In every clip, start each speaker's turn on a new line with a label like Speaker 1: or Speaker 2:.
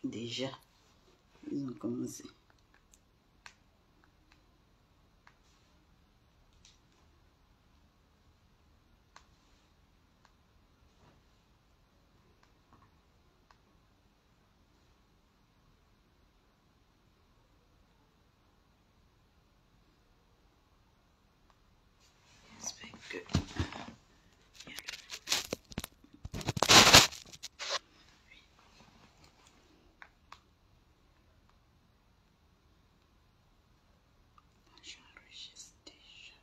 Speaker 1: Déjà, ils ont commencé. J'espère que... J'enregistre déjà.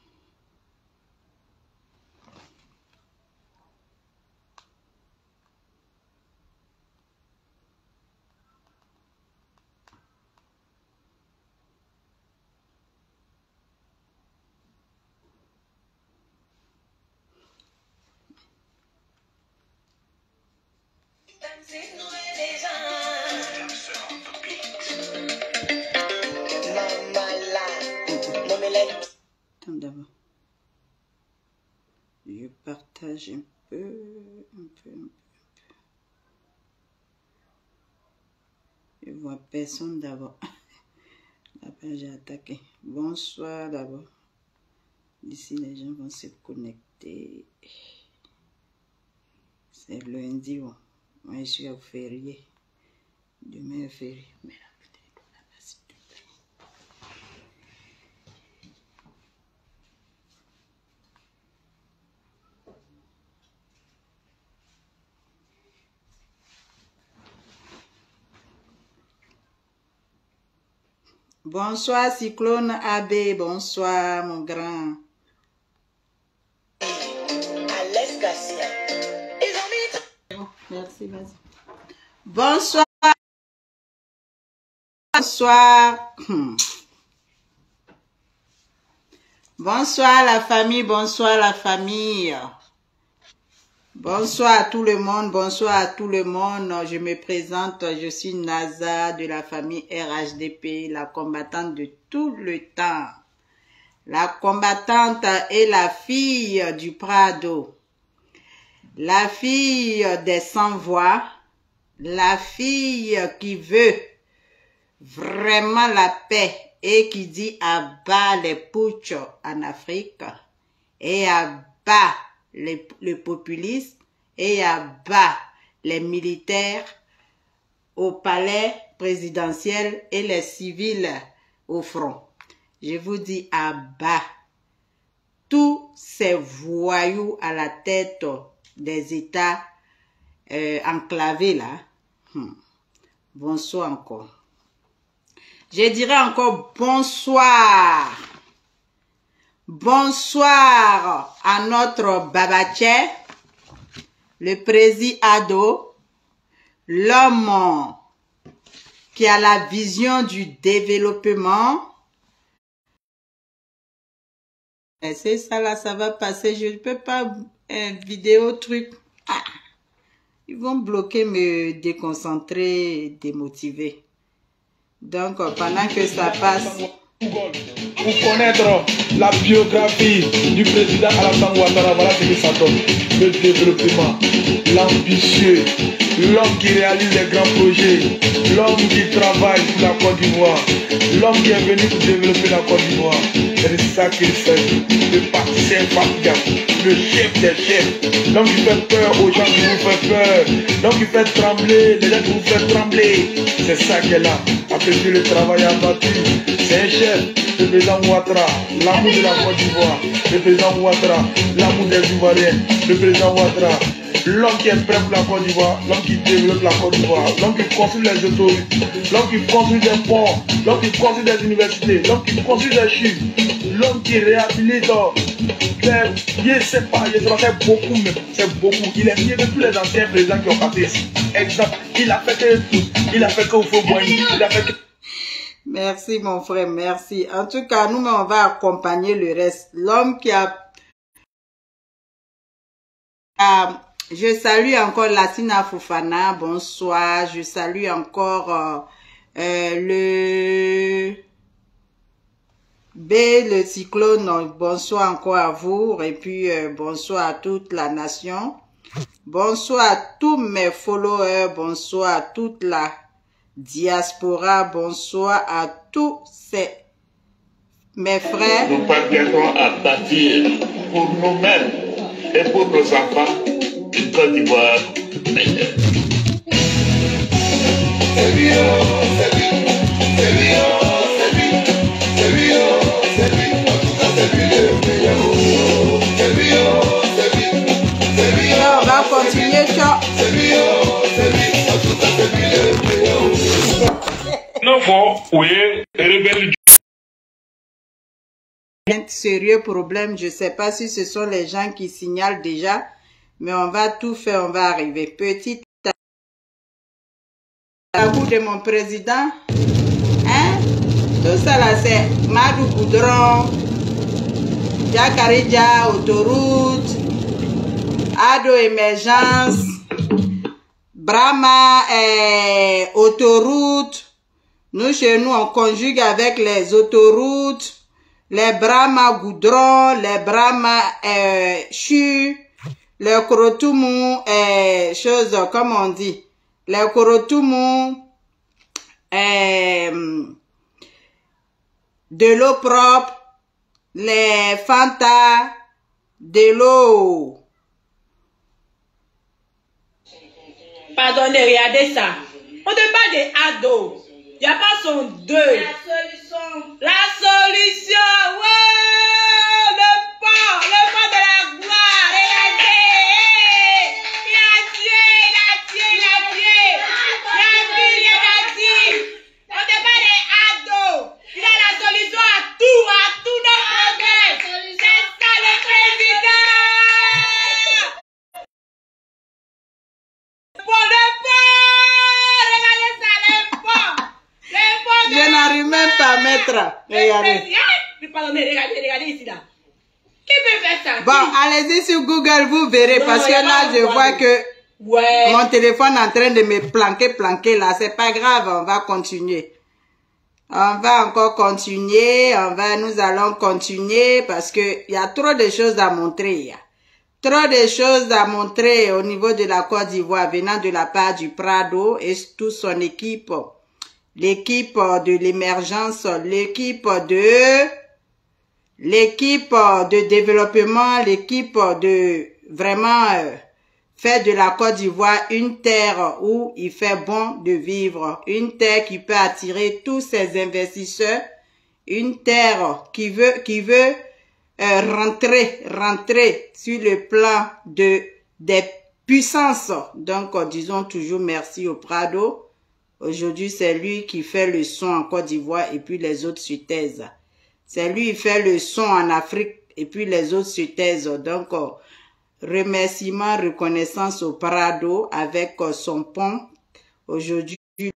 Speaker 1: Attends d'abord. Je partage un peu. Je vois personne d'abord. La page est attaquée. Bonsoir d'abord. D'ici les gens vont se connecter. C'est lundi. Bon. Moi je suis au férié. Demain est férié. Mais là, peut-être là-bas, s'il te plaît. Bonsoir Cyclone AB. Bonsoir mon grand.
Speaker 2: Alex Garcia.
Speaker 1: Merci, vas-y. Bonsoir. Bonsoir. Bonsoir la famille, bonsoir la famille. Bonsoir à tout le monde, bonsoir à tout le monde. Je me présente, je suis Naza de la famille RHDP, la combattante de tout le temps. La combattante est la fille du Prado. La fille des sans-voix. La fille qui veut vraiment la paix et qui dit à bas les putsch en Afrique et à bas le populisme et à bas les militaires au palais présidentiel et les civils au front. Je vous dis à bas tous ces voyous à la tête des États enclavés là. Bonsoir encore. Je dirais encore bonsoir. Bonsoir à notre Babaché, le président Ado, l'homme qui a la vision du développement. Et c'est ça là, ça va passer. Je ne peux pas vidéo truc. Ah, ils vont bloquer, me déconcentrer, démotiver. Donc, pendant que ça passe...
Speaker 3: Pour connaître la biographie du président Alassane Ouattara, voilà ce que ça donne. Le développement, l'ambitieux, l'homme qui réalise les grands projets, l'homme qui travaille pour la Côte d'Ivoire, l'homme qui est venu pour développer la Côte d'Ivoire. C'est ça qu'il s'agit. Le parti infatigable, le chef des chefs, l'homme qui fait peur aux gens qui vous font peur, l'homme qui fait trembler les gens qui vous font trembler. C'est ça qu'elle a. Après que le travail a battu, c'est un chef, le président Ouattara, l'amour de la Côte d'Ivoire, le président Ouattara, l'amour des Ivoiriens, le président Ouattara, l'homme qui est prêt pour la Côte d'Ivoire, l'homme qui développe la Côte d'Ivoire, l'homme qui construit les autoroutes, l'homme qui construit des ponts, l'homme qui construit des universités, l'homme qui construit des chutes, l'homme qui réhabilite. Je ne sais pas, c'est beaucoup, mais c'est beaucoup. Il est mieux que tous les anciens présidents qui ont passé ici. Exemple, il a fait que tous, il a fait que Oufo-Boigny, il a fait que...
Speaker 1: Merci mon frère, merci. En tout cas, nous, on va accompagner le reste. L'homme qui a... je salue encore Lassina Fofana, bonsoir. Je salue encore le cyclone, bonsoir encore à vous. Et puis, bonsoir à toute la nation. Bonsoir à tous mes followers, bonsoir à toute la diaspora, bonsoir à tous mes frères.
Speaker 4: Nous parviendrons à bâtir pour nous-mêmes et pour nos enfants une Côte d'Ivoire meilleure.
Speaker 1: On va continuer, ciao. Sérieux problème, je ne sais pas si ce sont les gens qui signalent déjà, mais on va tout faire, on va arriver. Petit à bout de mon président, hein? Tout ça là, c'est Madou Goudron, Jacarija, autoroute, Ado Émergence, Brahma, autoroute. Nous, chez nous, on conjugue avec les autoroutes, les Brahma Goudron, les Brahma Chu, les Korotumu, choses comme on dit, les Korotumu, de l'eau propre, les Fanta, de l'eau.
Speaker 2: Pardonnez, regardez ça. On ne parle de ado. Il n'y a pas son deux. La solution. La solution. Wow, le pont de la gloire. Regardez. Il a Dieu, il a Dieu, il a Dieu. Il a dit. On ne parle de ado. Il a la solution à tous nos problèmes. C'est ça le président.
Speaker 1: Je n'arrive même pas à mettre. Regardez.
Speaker 2: Regardez ici là. Qui peut faire ça?
Speaker 1: Bon, allez-y sur Google, vous verrez. Non, parce que là, je vois que mon téléphone est en train de me planquer là. C'est pas grave, on va continuer. On va encore continuer. Nous allons continuer parce que il y a trop de choses à montrer. Trop de choses à montrer au niveau de la Côte d'Ivoire venant de la part du Prado et toute son équipe. L'équipe de l'émergence, l'équipe de développement, l'équipe de vraiment faire de la Côte d'Ivoire une terre où il fait bon de vivre, une terre qui peut attirer tous ces investisseurs, une terre qui veut rentrer sur le plan des puissances. Donc, disons toujours merci au Prado. Aujourd'hui, c'est lui qui fait le son en Côte d'Ivoire et puis les autres se taisent. C'est lui qui fait le son en Afrique et puis les autres se taisent. Donc, remerciement, reconnaissance au Prado avec son pont. Aujourd'hui,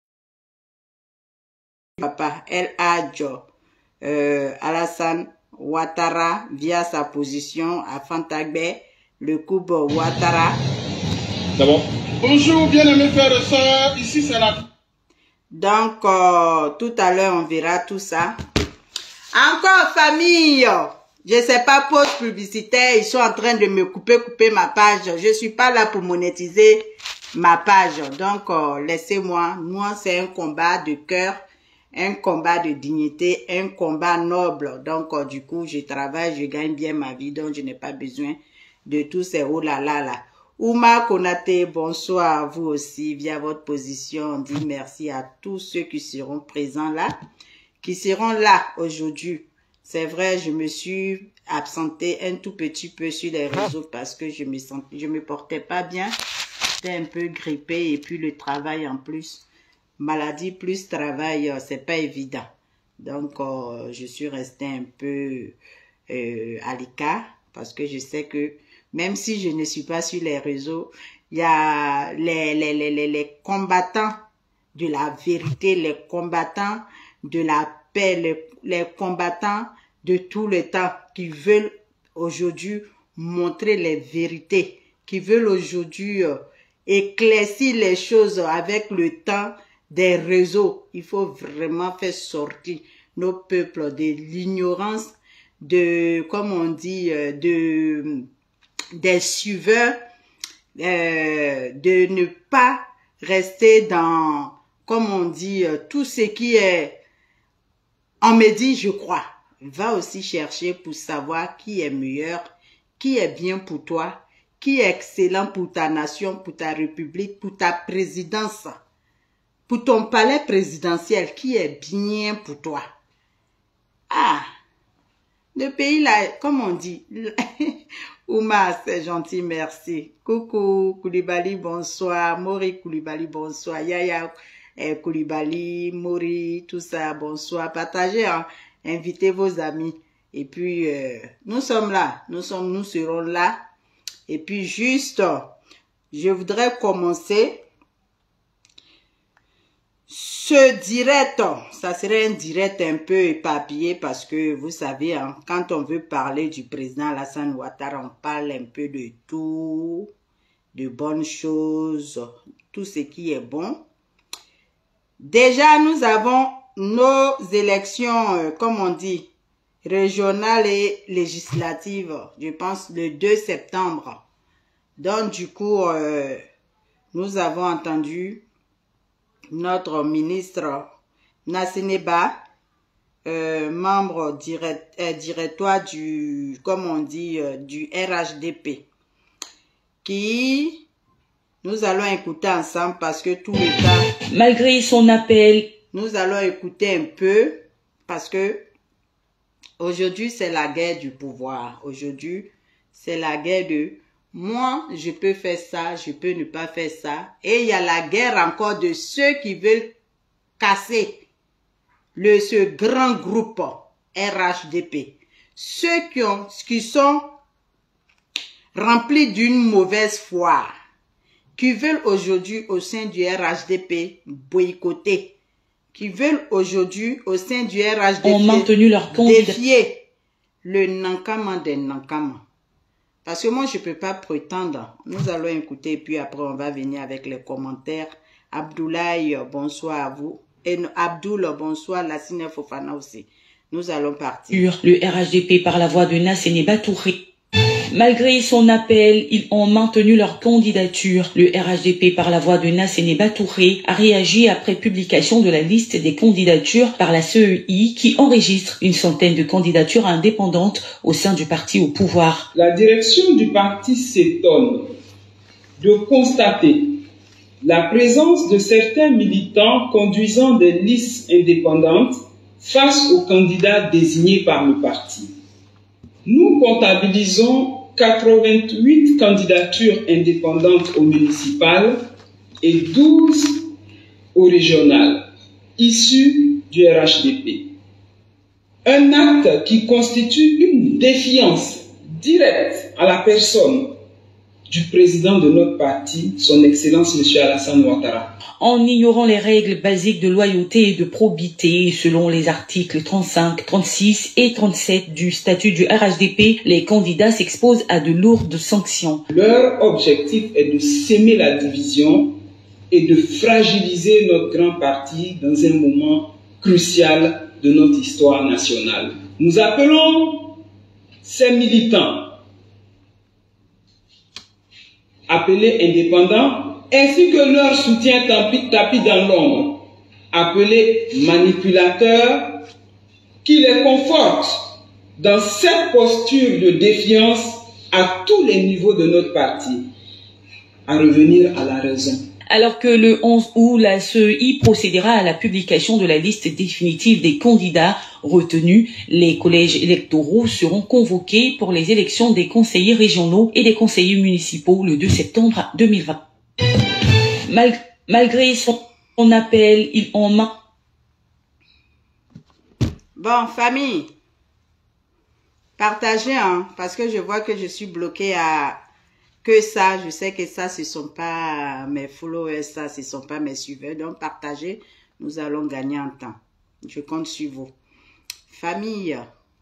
Speaker 1: papa El Hadjo Alassane Ouattara via sa position à Fantagbe, le coupe Ouattara.
Speaker 3: D'abord. Bonjour, bien-aimés frères et sœurs, ici c'est la...
Speaker 1: Donc, tout à l'heure, on verra tout ça. Encore, famille, je sais pas, pause publicitaire, ils sont en train de me couper ma page. Je suis pas là pour monétiser ma page. Donc, laissez-moi. Moi, c'est un combat de cœur, un combat de dignité, un combat noble. Donc, du coup, je travaille, je gagne bien ma vie, donc je n'ai pas besoin de tous ces oh là là là. Ouma Konate, bonsoir à vous aussi, via votre position. On dit merci à tous ceux qui seront présents là, qui seront là aujourd'hui. C'est vrai, je me suis absentée un tout petit peu sur les réseaux parce que je me portais pas bien. J'étais un peu grippée et puis le travail en plus. Maladie plus travail, c'est pas évident. Donc, je suis restée un peu à l'écart parce que je sais que même si je ne suis pas sur les réseaux, il y a les combattants de la vérité, les combattants de la paix, les combattants de tout le temps qui veulent aujourd'hui montrer les vérités, qui veulent aujourd'hui éclaircir les choses avec le temps des réseaux. Il faut vraiment faire sortir nos peuples de l'ignorance, comme on dit, des suiveurs, de ne pas rester dans, comme on dit, tout ce qui est, on me dit, je crois. Va aussi chercher pour savoir qui est meilleur, qui est bien pour toi, qui est excellent pour ta nation, pour ta république, pour ta présidence, pour ton palais présidentiel, qui est bien pour toi. Ah, le pays là, comme on dit, Ouma, c'est gentil, merci. Coucou, Koulibaly, bonsoir. Mori Koulibaly, bonsoir. Yaya Koulibaly, Mori, tout ça, bonsoir. Partagez, hein. Invitez vos amis. Et puis, nous sommes là. Nous serons là. Et puis, juste, je voudrais commencer ce direct. Ça serait un direct un peu éparpillé parce que, vous savez, hein, quand on veut parler du président Alassane Ouattara, on parle un peu de tout, de bonnes choses, tout ce qui est bon. Déjà, nous avons nos élections, comme on dit, régionales et législatives, je pense le 2 septembre. Donc, du coup, nous avons entendu notre ministre Nassineba, membre directoire du, comme on dit, du RHDP, qui nous allons écouter ensemble parce que tout le temps,
Speaker 2: Malgré son appel,
Speaker 1: nous allons écouter un peu parce que aujourd'hui c'est la guerre du pouvoir. Aujourd'hui c'est la guerre de moi, je peux faire ça, je peux ne pas faire ça. Et il y a la guerre encore de ceux qui veulent casser ce grand groupe RHDP. Ceux qui sont remplis d'une mauvaise foi, qui veulent aujourd'hui au sein du RHDP boycotter, qui veulent aujourd'hui au sein du RHDP
Speaker 2: ont maintenu leur candidat.
Speaker 1: défier le Nankama des Nankama. Parce que moi, je ne peux pas prétendre. Nous allons écouter, puis après, on va venir avec les commentaires. Abdoulaye, bonsoir à vous. Et Abdoul, bonsoir. Lassine Fofana aussi. Nous allons partir.
Speaker 2: Le RHDP par la voix de Nassineba Touré. Malgré son appel, ils ont maintenu leur candidature. Le RHDP par la voix de Nassineba Touré a réagi après publication de la liste des candidatures par la CEI qui enregistre une centaine de candidatures indépendantes au sein du parti au pouvoir.
Speaker 5: La direction du parti s'étonne de constater la présence de certains militants conduisant des listes indépendantes face aux candidats désignés par le parti. Nous comptabilisons 88 candidatures indépendantes aux municipales et 12 aux régionales, issues du RHDP. Un acte qui constitue une défiance directe à la personne du président de notre parti, son Excellence M. Alassane Ouattara.
Speaker 2: En ignorant les règles basiques de loyauté et de probité, selon les articles 35, 36 et 37 du statut du RHDP, les candidats s'exposent à de lourdes sanctions.
Speaker 5: Leur objectif est de s'aimer la division et de fragiliser notre grand parti dans un moment crucial de notre histoire nationale. Nous appelons ces militants appelés indépendants, ainsi que leur soutien tapis dans l'ombre, appelés manipulateurs, qui les confortent dans cette posture de défiance à tous les niveaux de notre parti, à revenir à la raison.
Speaker 2: Alors que le 11 août, la CEI procédera à la publication de la liste définitive des candidats retenus, les collèges électoraux seront convoqués pour les élections des conseillers régionaux et des conseillers municipaux le 2 septembre 2020. Malgré son appel, ils ont...
Speaker 1: Bon, famille, partagez, hein, parce que je vois que je suis bloquée à que ça. Je sais que ça, ce ne sont pas mes followers, ça, ce ne sont pas mes suiveurs. Donc, partagez, nous allons gagner en temps. Je compte sur vous. Famille,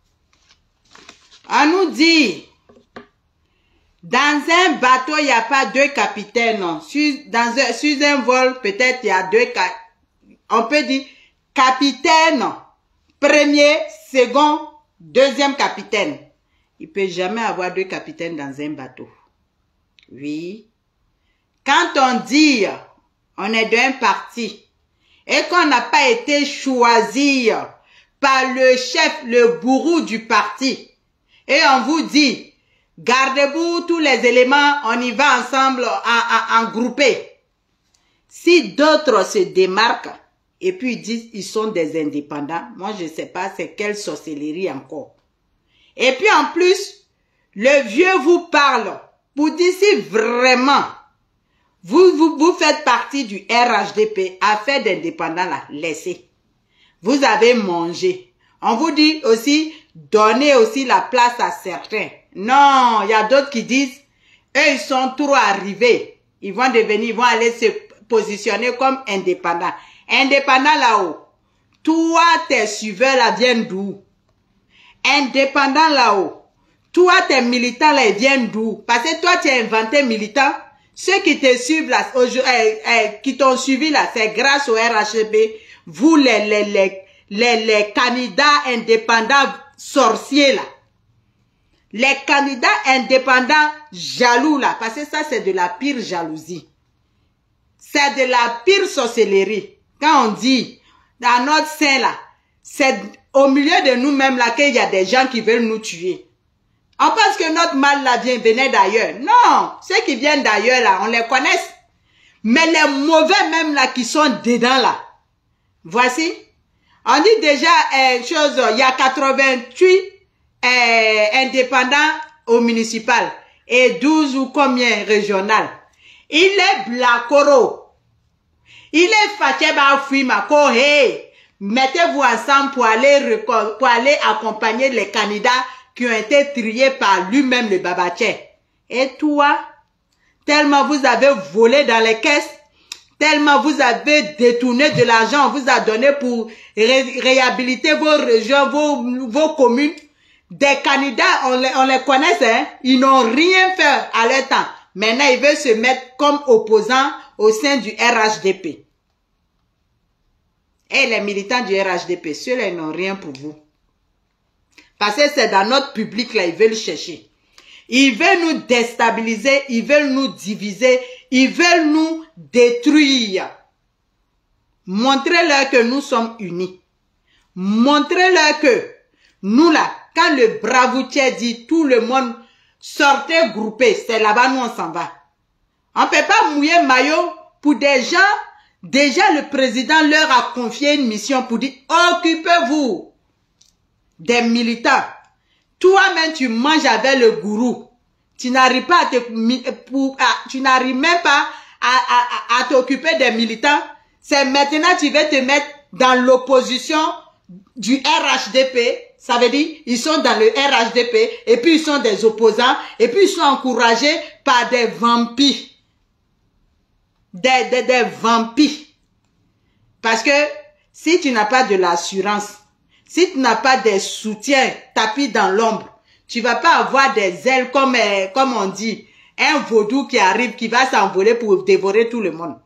Speaker 1: on nous dit... Dans un bateau, il n'y a pas deux capitaines. Sur un vol, peut-être il y a deux capitaines. On peut dire capitaine, premier, second, deuxième capitaine. Il ne peut jamais avoir deux capitaines dans un bateau. Oui. Quand on dit on est d'un parti et qu'on n'a pas été choisi par le chef, le gourou du parti, et on vous dit, gardez-vous tous les éléments, on y va ensemble en groupé. Si d'autres se démarquent, et puis ils disent ils sont des indépendants, moi je ne sais pas c'est quelle sorcellerie encore. Et puis en plus, le vieux vous parle pour dire si vraiment vous faites partie du RHDP, affaire d'indépendants là, laissez. Vous avez mangé. On vous dit aussi, donnez aussi la place à certains. Non, il y a d'autres qui disent, eux ils sont trop arrivés. Ils vont devenir, ils vont aller se positionner comme indépendants. Indépendants là-haut. Toi, tes suiveurs là viennent d'où? Indépendants là-haut. Toi, tes militants là, ils viennent d'où? Parce que toi, tu as inventé militant. Ceux qui te suivent là, qui t'ont suivi là, c'est grâce au RHDP. Vous, les candidats indépendants sorciers là. Les candidats indépendants jaloux là. Parce que ça, c'est de la pire jalousie. C'est de la pire sorcellerie. Quand on dit, dans notre sein là, c'est au milieu de nous-mêmes là qu'il y a des gens qui veulent nous tuer. On pense que notre mal là venait d'ailleurs. Non, ceux qui viennent d'ailleurs là, on les connaît. Mais les mauvais même là qui sont dedans là. Voici. On dit déjà il y a 88 indépendants au municipal et 12 ou combien régional. Il est Blakoro. Il est Fateba Fuimako. Hey, mettez-vous ensemble pour aller accompagner les candidats qui ont été triés par lui-même, le Babaché. Et toi, tellement vous avez volé dans les caisses, tellement vous avez détourné de l'argent, on vous a donné pour réhabiliter vos régions, vos communes. Des candidats, on les connaît, hein? Ils n'ont rien fait à leur temps. Maintenant, ils veulent se mettre comme opposants au sein du RHDP. Et les militants du RHDP, ceux-là, ils n'ont rien pour vous. Parce que c'est dans notre public, là, ils veulent chercher. Ils veulent nous déstabiliser, ils veulent nous diviser, ils veulent nous détruire. Montrez-leur que nous sommes unis. Montrez-leur que nous, là, quand le bravoutier dit tout le monde sortez groupé, c'est là-bas, nous, on s'en va. On ne peut pas mouiller maillot pour des gens. Déjà, le président leur a confié une mission pour dire, occupez-vous des militants. Toi-même, tu manges avec le gourou. Tu n'arrives pas tu n'arrives même pas à t'occuper des militants. C'est maintenant tu vas te mettre dans l'opposition du RHDP. Ça veut dire, ils sont dans le RHDP, et puis ils sont des opposants, et puis ils sont encouragés par des vampires. Des vampires. Parce que si tu n'as pas de l'assurance, si tu n'as pas des soutiens tapis dans l'ombre, tu vas pas avoir des ailes comme on dit, un vaudou qui arrive, qui va s'envoler pour dévorer tout le monde.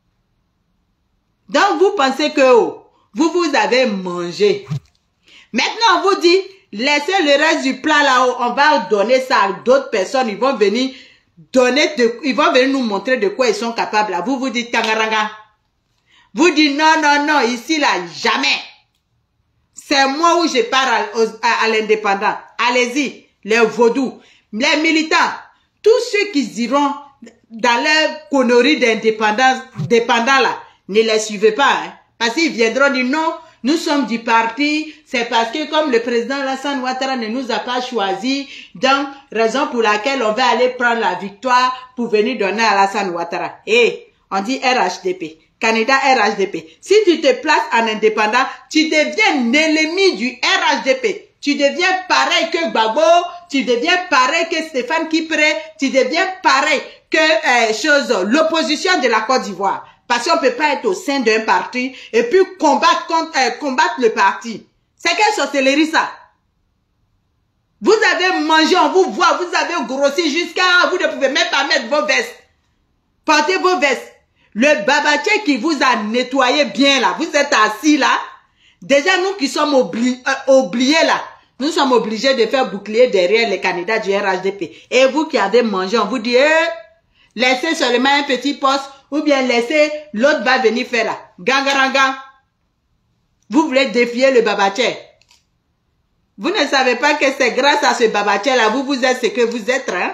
Speaker 1: Donc vous pensez que vous avez mangé. Maintenant on vous dit, laissez le reste du plat là-haut, on va donner ça à d'autres personnes, ils vont venir nous montrer de quoi ils sont capables. Là. Vous dites tangaranga. Vous dites non, ici là, jamais. C'est moi où je pars à l'indépendant. Allez-y, les vaudous, les militants, tous ceux qui iront dans leur connerie d'indépendance, dépendants là, ne les suivez pas. Hein, parce qu'ils viendront dire non, nous sommes du parti, c'est parce que comme le président Alassane Ouattara ne nous a pas choisi, donc raison pour laquelle on va aller prendre la victoire pour venir donner à Alassane Ouattara. Et on dit RHDP. Candidat RHDP. Si tu te places en indépendant, tu deviens l'ennemi du RHDP. Tu deviens pareil que Gbagbo, tu deviens pareil que Stéphane Kipré, tu deviens pareil que l'opposition de la Côte d'Ivoire. Parce qu'on ne peut pas être au sein d'un parti et puis combattre le parti. C'est quelle sorcellerie ça? Vous avez mangé, on vous voit, vous avez grossi jusqu'à vous ne pouvez même pas mettre vos vestes. Portez vos vestes. Le Babaché qui vous a nettoyé bien là, vous êtes assis là. Déjà nous qui sommes oubliés là, nous sommes obligés de faire bouclier derrière les candidats du RHDP. Et vous qui avez mangé, on vous dit, laisser seulement un petit poste ou bien laisser l'autre va venir faire là. Gangaranga. Vous voulez défier le Babaché. Vous ne savez pas que c'est grâce à ce Babaché là, vous êtes ce que vous êtes, hein?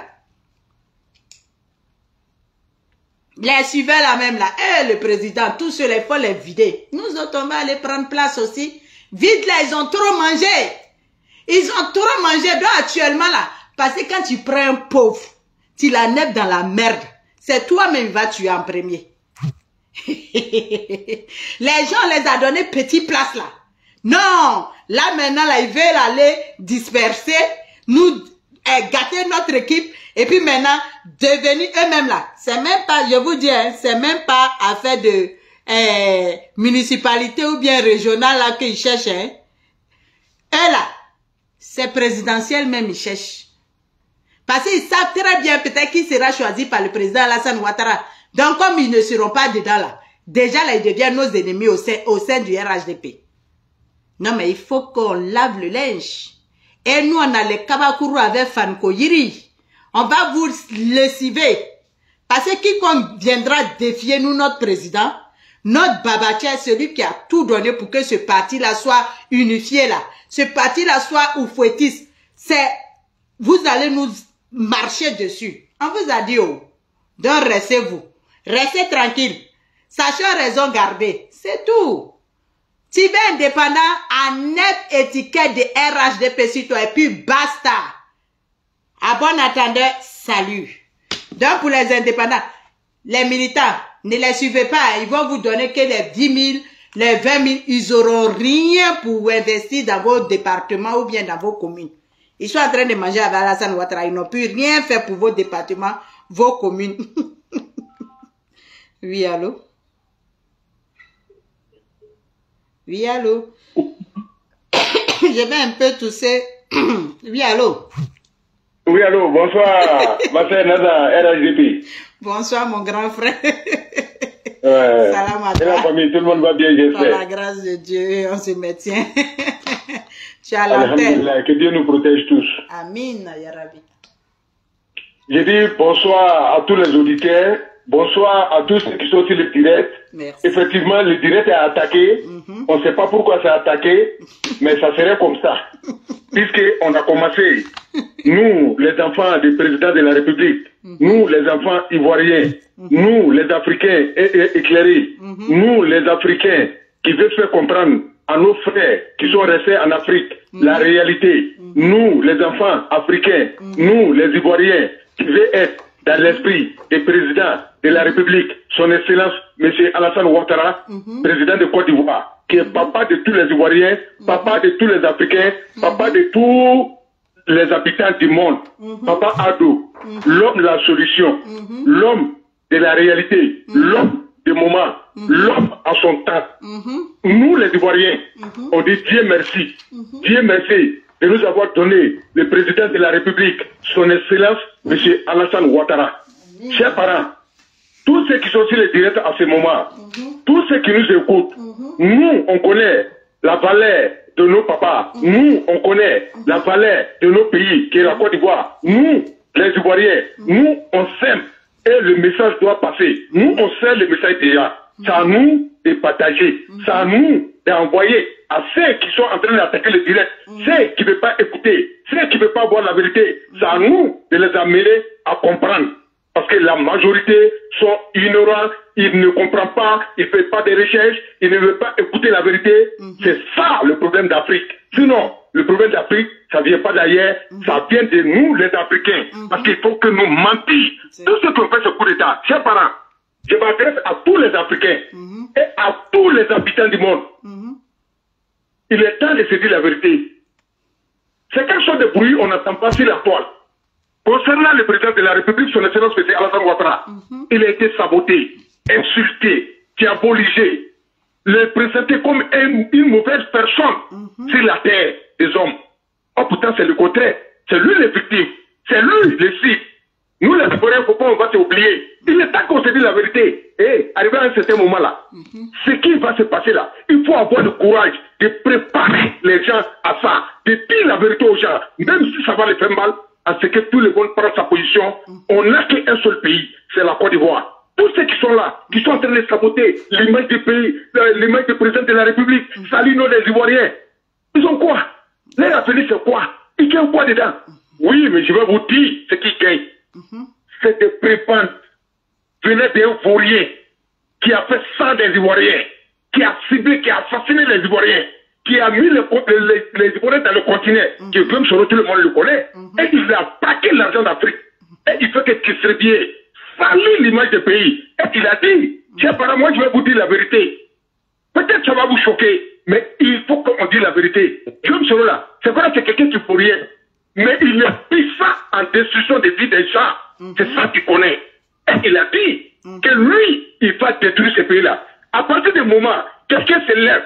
Speaker 1: Les suiveurs là même là, le président, tous ceux là, il faut les vider. Nous autres, on va aller prendre place aussi. Vide là, ils ont trop mangé. Ils ont trop mangé. Donc actuellement là, parce que quand tu prends un pauvre, tu la nettes dans la merde. C'est toi-même qui vas tuer en premier. Les gens les a donné petite place là. Non, là maintenant là, ils veulent aller disperser, nous gâter notre équipe et puis maintenant devenir eux-mêmes là. C'est même pas, je vous dis, hein, c'est même pas affaire de municipalité ou bien régionale là qu'ils cherchent. Hein. Eux là, c'est présidentiel même ils cherchent. Parce qu'ils savent très bien peut-être qui sera choisi par le président Alassane Ouattara. Donc comme ils ne seront pas dedans là, déjà là ils deviennent nos ennemis au sein du RHDP. Non mais il faut qu'on lave le linge. Et nous on a les Kabakuru avec Fanko Yiri. On va vous le civer. Parce que quiconque viendra défier nous notre président, notre Babaché, celui qui a tout donné pour que ce parti-là soit unifié là. Ce parti-là soit oufouettiste. C'est, vous allez nous marcher dessus. On vous a dit, oh, donc restez-vous. Restez tranquille. Sachant raison garder. C'est tout. Tu veux indépendant en net étiquette de RHDP sur toi et puis basta. À bon attendeur, salut. Donc pour les indépendants, les militants, ne les suivez pas. Ils vont vous donner que les 10 000, les 20 000. Ils n'auront rien pour investir dans vos départements ou bien dans vos communes. Ils sont en train de manger avec Alassane Ouattara. Ils n'ont pu rien faire pour vos départements, vos communes. Oui, allô? Oui, allô? Je vais un peu tousser. Oui, allô?
Speaker 3: Oui, allô, bonsoir, ma sœur Nada, RHDP.
Speaker 1: Bonsoir, mon grand frère.
Speaker 3: Ouais.
Speaker 1: Salam à
Speaker 3: toi. Et la famille, tout le monde va bien, j'espère.
Speaker 1: Par la grâce de Dieu, on se maintient. Tu as la tête.
Speaker 3: Que Dieu nous protège tous.
Speaker 1: Amin, ya Rabbi.
Speaker 3: Je dis bonsoir à tous les auditeurs, bonsoir à tous ceux qui sont sur le direct.
Speaker 1: Merci.
Speaker 3: Effectivement, le direct est attaqué. On ne sait pas pourquoi c'est attaqué, mais ça serait comme ça. Puisqu'on a commencé, nous, les enfants du président de la République, nous, les enfants ivoiriens, nous, les Africains éclairés, nous, les Africains qui veulent faire comprendre à nos frères qui sont restés en Afrique la réalité, nous, les enfants africains, nous, les Ivoiriens, qui veulent être dans l'esprit des présidents de la République, son Excellence, M. Alassane Ouattara, président de Côte d'Ivoire, qui est papa de tous les Ivoiriens, papa de tous les Africains, papa de tous les habitants du monde, papa Ado, l'homme de la solution, l'homme de la réalité, l'homme du moment, l'homme à son temps. Nous, les Ivoiriens, on dit Dieu merci. Dieu merci de nous avoir donné le président de la République, son Excellence, M. Alassane Ouattara. Chers parents, tous ceux qui sont sur le direct à ce moment, tous ceux qui nous écoutent, nous, on connaît la valeur de nos papas. Nous, on connaît la valeur de nos pays, qui est la Côte d'Ivoire. Nous, les Ivoiriens, nous, on s'aime et le message doit passer. Nous, on sait le message déjà. C'est à nous de partager. C'est à nous d'envoyer à ceux qui sont en train d'attaquer le direct, ceux qui ne veulent pas écouter, ceux qui ne veulent pas voir la vérité. C'est à nous de les amener à comprendre. Parce que la majorité sont ignorants, ils ne comprennent pas, ils ne font pas de recherches, ils ne veulent pas écouter la vérité. C'est ça le problème d'Afrique. Sinon, le problème d'Afrique, ça ne vient pas d'ailleurs, ça vient de nous les Africains. Parce qu'il faut que nous mentissions. Tout ce qu'on fait ce coup d'État, chers parents, je m'adresse à tous les Africains et à tous les habitants du monde. Il est temps de se dire la vérité. C'est quelque chose de bruit, on n'entend pas sur la toile. Concernant le président de la République, son Excellence M. Alassane Ouattara, il a été saboté, insulté, diabolisé, le présenté comme une mauvaise personne sur la terre des hommes. Oh, pourtant, c'est le contraire. C'est lui le victime. C'est lui le cible. Nous, les Ivoiriens, il ne faut pas, on va s'oublier. Il est temps qu'on se dise la vérité. Et arrivé à un certain moment-là, ce qui va se passer là, il faut avoir le courage de préparer les gens à ça, de dire la vérité aux gens, même si ça va les faire mal.
Speaker 6: à ce que tout le monde prenne sa position. On n'a qu'un seul pays, c'est la Côte d'Ivoire. Tous ceux qui sont là, qui sont en train de saboter l'image du pays, l'image du président de la République, salut nos les Ivoiriens. Ils ont quoi? Leur avenir c'est quoi? Ils gagnent quoi dedans? Oui, mais je vais vous dire ce qu'ils gagnent. C'est des prépenses venant des Ivoiriens qui a fait ça des Ivoiriens, qui a ciblé, qui a assassiné les Ivoiriens, qui a mis les Ivoiriens dans le continent, qui comme sur tout le monde le connaît, et il a plaqué l'argent d'Afrique. Et il fait que Kissebier salit l'image du pays. Et il a dit, tiens, par moi, je vais vous dire la vérité. Peut-être ça va vous choquer, mais il faut qu'on dise la vérité. Guillaume Soro là, c'est vrai que c'est quelqu'un qui ne peut rien, mais il a pris ça en destruction des vies des gens. C'est ça qu'il connaît. Et il a dit que lui, il va détruire ce pays-là. À partir du moment, quelqu'un se lève,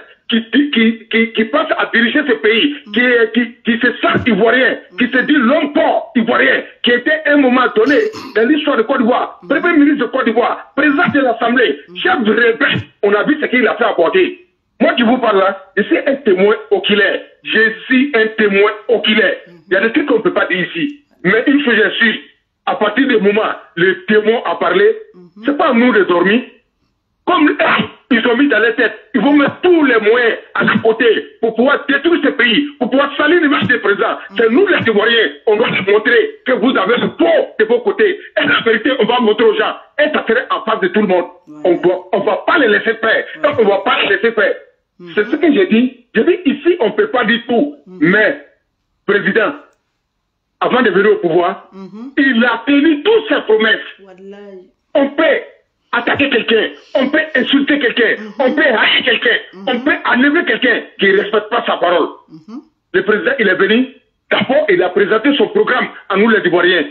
Speaker 6: qui passe à diriger ce pays, qui se sent ivoirien, qui se dit l'homme fort ivoirien, qui était à un moment donné dans l'histoire de Côte d'Ivoire, premier ministre de Côte d'Ivoire, président de l'Assemblée, chef de rebelle, on a vu ce qu'il a fait apporter. Moi qui vous parle là, je suis un témoin oculaire. Je suis un témoin oculaire. Il y a des trucs qu'on ne peut pas dire ici. Mais une chose je suis, à partir du moment le témoin a parlé, c'est pas à nous de dormir. Comme ils ont mis dans les têtes, ils vont mettre tous les moyens à leur côté pour pouvoir détruire ce pays, pour pouvoir salir l'image des présidents. C'est nous les Ivoiriens, on doit leur montrer que vous avez le faux de vos côtés. Et la vérité, on va montrer aux gens. Et ça serait en face de tout le monde. On va pas les laisser faire. On va pas les laisser faire. C'est ce que j'ai dit. J'ai dit ici, on ne peut pas dire tout. Mais, président, avant de venir au pouvoir, il a tenu toutes ses promesses. On peut attaquer quelqu'un, on peut insulter quelqu'un, on peut haïr quelqu'un, on peut enlever quelqu'un qui ne respecte pas sa parole. Le président, il est venu, d'abord, il a présenté son programme à nous les Ivoiriens.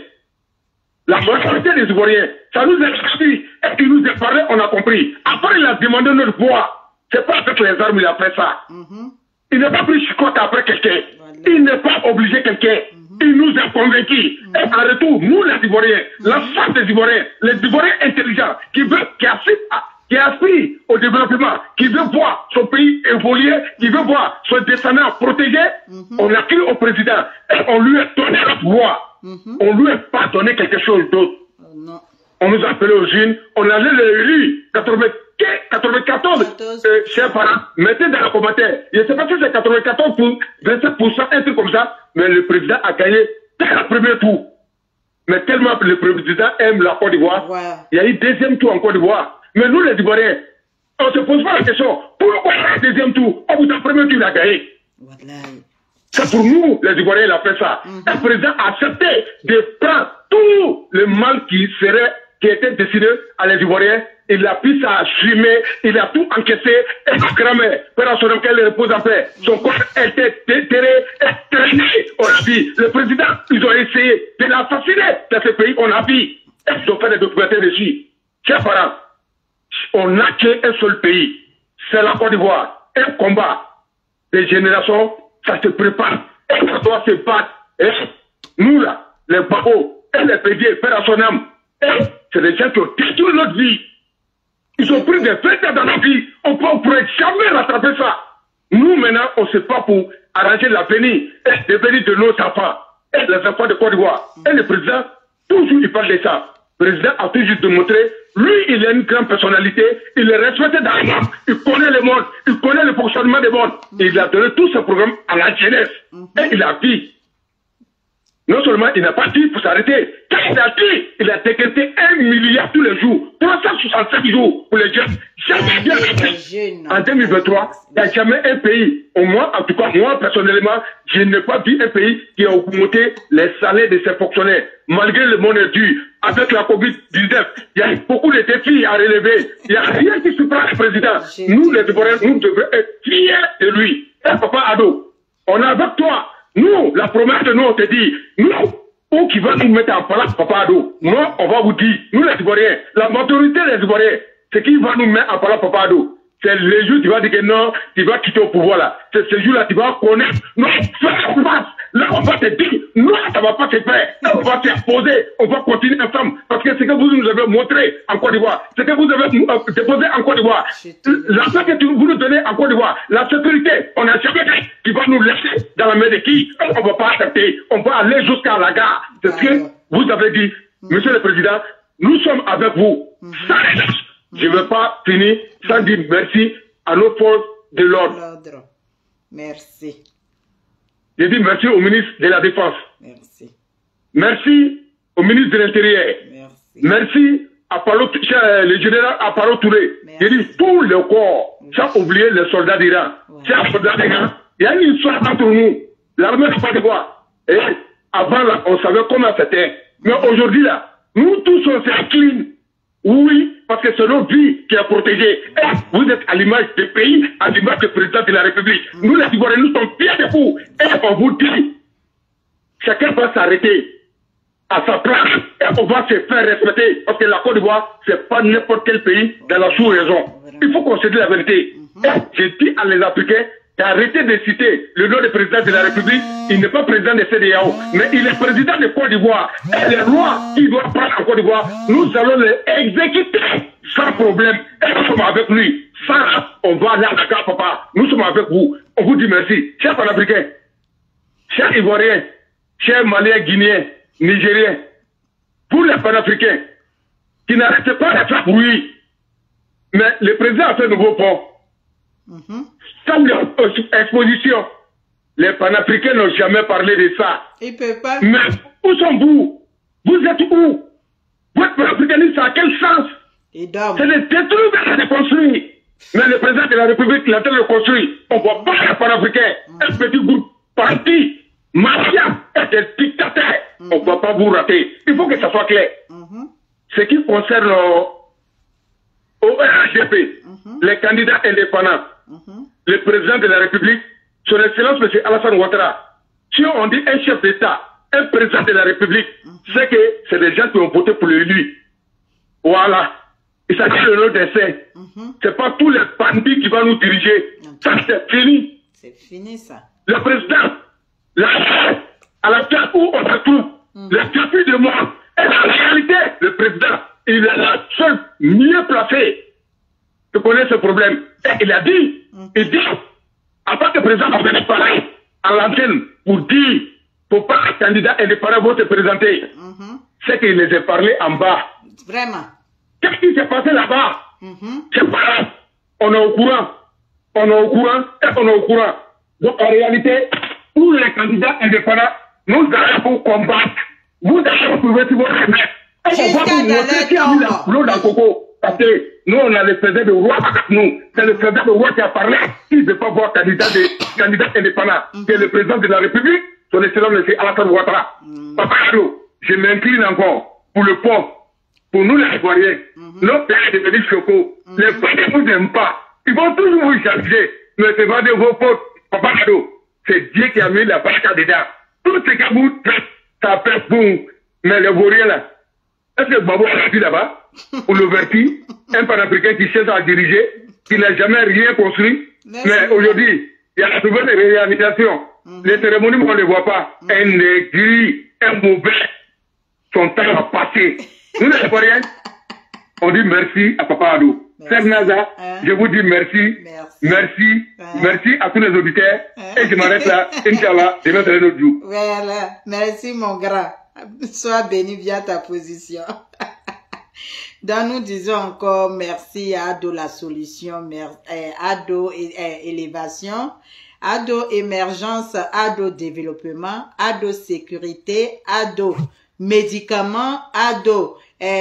Speaker 6: La majorité des Ivoiriens, ça nous a suivi, et il nous a parlé, on a compris. Après, il a demandé notre voix. C'est pas avec les armes il a fait ça. Il n'est pas plus chicote après quelqu'un. Il n'est pas obligé quelqu'un. Il nous a convaincus. Et en retour, nous les Ivoiriens, l'ensemble des Ivoiriens, les Ivoiriens intelligents, qui aspirent au développement, qui veulent voir son pays évoluer, qui veulent voir son descendant protégé, on a cru au président et on lui a donné la voix. On lui a pas donné quelque chose d'autre. On nous a appelé aux urnes, on allait les élus, 94, chers parents, mettez dans les commentaires. Je ne sais pas si c'est 94 pour 27%, un truc comme ça, mais le président a gagné dès le premier tour. Mais tellement le président aime la Côte d'Ivoire, il y a eu deuxième tour en Côte d'Ivoire. Mais nous les Ivoiriens, on ne se pose pas la question, pourquoi le deuxième tour, au bout d'un premier tour, il a gagné. C'est pour nous, les Ivoiriens, il a fait ça. Le président a accepté de prendre tout le mal qui était destiné à les Ivoiriens. Il a pris ça, assumé, il a tout encaissé et cramé. Pendant son lequel il repose en paix. Son corps était déterré et traîné. On a vu. Le président, ils ont essayé de l'assassiner dans ce pays. On a vu. Ils ont fait des documentaires dessus. Chers parents, on n'a qu'un seul pays. C'est la Côte d'Ivoire. Un combat des générations, ça se prépare. Et ça doit se battre. Et nous là, les babos et les pédiers, père à son âme, c'est des gens qui ont détruit notre vie. Ils ont pris des fêtes dans notre vie. On ne pourrait jamais rattraper ça. Nous, maintenant, on se bat pour arranger l'avenir et l'avenir de nos enfants et les enfants de Côte d'Ivoire. Et le président, toujours, il parle de ça. Le président a toujours démontré, lui, il a une grande personnalité, il est respecté dans le monde, il connaît le monde, il connaît le fonctionnement du monde. Il a donné tout ce programme à la jeunesse. Et il a dit, non seulement il n'a pas dit pour s'arrêter, quand il a dit, il a décrété 1 milliard tous les jours, 365 jours pour les jeunes. Jamais en 2023, il n'y a jamais un pays, au moins, en tout cas, moi, personnellement, je n'ai pas vu un pays qui a augmenté les salaires de ses fonctionnaires. Malgré le monde dur, avec la COVID-19, il y a beaucoup de défis à relever. Il n'y a rien qui se passe, le président. Nous, les Ivoiriens, nous devons être fiers de lui. Et Papa Ado, on est avec toi. Nous, la promesse de nous, on te dit, nous, ou qui va nous mettre en place, Papa Ado, moi, on va vous dire, nous les Ivoiriens, la majorité des Ivoiriens, c'est qui va nous mettre en place, Papa Ado. C'est le jour où tu vas dire que non, tu vas quitter au pouvoir là. C'est ce jour-là, tu vas connaître. Non, là, on va te dire, non, ça ne va pas se faire. Là, on va s'opposer, on va continuer ensemble. Parce que ce que vous nous avez montré en Côte d'Ivoire, ce que vous avez déposé en Côte d'Ivoire, l'argent que vous nous donnez en Côte d'Ivoire, la sécurité, on a jamais dit qui va nous laisser dans la main de qui. On ne va pas accepter. On va aller jusqu'à la gare. C'est ce que vous avez dit, Monsieur le Président, nous sommes avec vous. Je ne vais pas finir sans dire merci à nos forces de l'ordre.
Speaker 1: Merci.
Speaker 6: Je dis merci au ministre de la Défense.
Speaker 1: Merci.
Speaker 6: Merci au ministre de l'Intérieur.
Speaker 1: Merci.
Speaker 6: Merci à le général Aparo Touré. Je dis tous les corps, sans oublier les soldats d'Iran. Chers soldats d'Iran, il y a une histoire entre nous. L'armée n'a pas de quoi. Et avant là, on savait comment c'était. Mais aujourd'hui là, nous tous on s'est clean. Oui, parce que c'est notre vie qui est protégée. Et vous êtes à l'image des pays, à l'image du président de la République. Nous, les Ivoiriens, nous sommes fiers de vous. Et on vous dit, chacun va s'arrêter à sa place et on va se faire respecter. Parce que la Côte d'Ivoire, c'est pas n'importe quel pays dans la sous-région. Il faut qu'on se dise la vérité. Et je dis à les Africains d'arrêter de citer le nom du président de la République. Il n'est pas président de CEDEAO, mais il est président de Côte d'Ivoire. Et les lois qu'il doit prendre en Côte d'Ivoire, nous allons les exécuter sans problème. Et nous sommes avec lui. Ça, on va aller à Dakar, papa. Nous sommes avec vous. On vous dit merci. Chers Panafricains, chers Ivoiriens, chers Maliens, Guinéens, Nigériens, pour les Panafricains qui n'arrêtent pas de faire bruit, mais le président a fait un nouveau pont. Sans l'exposition, les Panafricains n'ont jamais parlé de ça.
Speaker 1: Il peut pas.
Speaker 6: Mais où sont-vous? Vous êtes où? Votre panafricanisme, à quel sens? C'est de détruire et de construire. Mais le président de la République, il a de construire. On ne voit pas les Panafricains. Un petit groupe parti, mafia et des dictateurs. On ne va pas vous rater. Il faut que ça soit clair. Ce qui concerne au RHDP, les candidats indépendants, le président de la République, son Excellence M. Alassane Ouattara, si on dit un chef d'État, un président de la République, c'est que c'est des gens qui ont voté pour lui. Voilà. Il s'agit de nos dessins. C'est pas tous les bandits qui vont nous diriger. Ça, c'est fini.
Speaker 1: C'est fini, ça.
Speaker 6: Le président, à la place où on se trouve, le défi de moi, et la réalité, le président, il est la seule mieux placée de connaître ce problème. Et il a dit, il dit, en tant que président, on va parler à l'antenne pour dire, faut pas que candidat indépendant vont se présenter. C'est qu'il les a parlé en bas.
Speaker 1: Vraiment.
Speaker 6: Qu'est-ce qui s'est passé là-bas? C'est pas grave. On est au courant. On est au courant et on est au courant. Donc en réalité, pour les candidats indépendants, nous allons vous combattre. Vous allez retrouver sur votre remettre. On va vous montrer qui a mis l'eau dans le coco. Parce que nous, on a le président de roi avec nous. C'est le président de roi qui a parlé. Il ne veut pas voir candidat indépendant. C'est le président de la République, son excellence M. Alassane Ouattara. Papa Chou, je m'incline encore pour le pont. Pour nous, les Ivoiriens, nos pays de Félix Choco, les Français ne nous aiment pas. Ils vont toujours vous charger. Mais c'est pas de vos fautes, Papa Chou. C'est Dieu qui a mis la barricade dedans. Tout ce que vous faites, ça fait boum. Mais les Ivoiriens là, est-ce que Babou a dit là-bas, ou l'ouverture, un panafricain qui cherche à diriger, qui n'a jamais rien construit, mais aujourd'hui, il y a la nouvelle réalisation. Les cérémonies, on ne les voit pas. Un aigri, un mauvais, son temps a passé. Nous, les Ivoiriens, on dit merci à Papa Adou. Serge Naza, je vous dis merci. Merci à tous les auditeurs. Et je m'arrête là. Inch'Allah, demain c'est un autre jour.
Speaker 1: Voilà. Merci, mon grand. Sois béni via ta position. Donc, nous disons encore merci à Ado la solution, Ado élévation, Ado émergence, Ado développement, Ado sécurité, Ado médicaments, Ado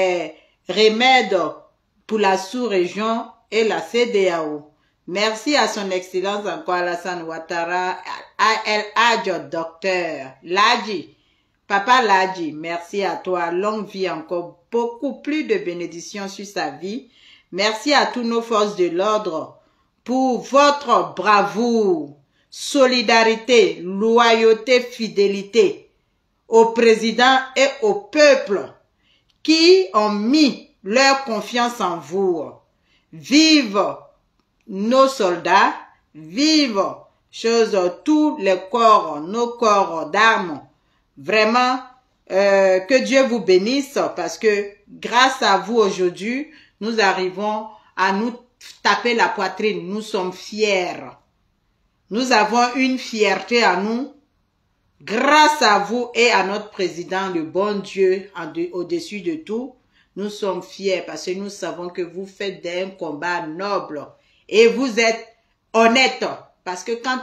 Speaker 1: remède pour la sous-région et la CEDEAO. Merci à son excellence encore Alassane Ouattara, A.L. Adjo, docteur Ladji. Papa Ladji, merci à toi. Longue vie, encore beaucoup plus de bénédictions sur sa vie. Merci à tous nos forces de l'ordre pour votre bravoure, solidarité, loyauté, fidélité au président et au peuple qui ont mis leur confiance en vous. Vive nos soldats, vive tous les corps, nos corps d'armes. Vraiment, que Dieu vous bénisse parce que grâce à vous aujourd'hui, nous arrivons à nous taper la poitrine. Nous sommes fiers. Nous avons une fierté à nous. Grâce à vous et à notre président, le bon Dieu, au-dessus de tout, nous sommes fiers parce que nous savons que vous faites un combat noble et vous êtes honnête. Parce que quand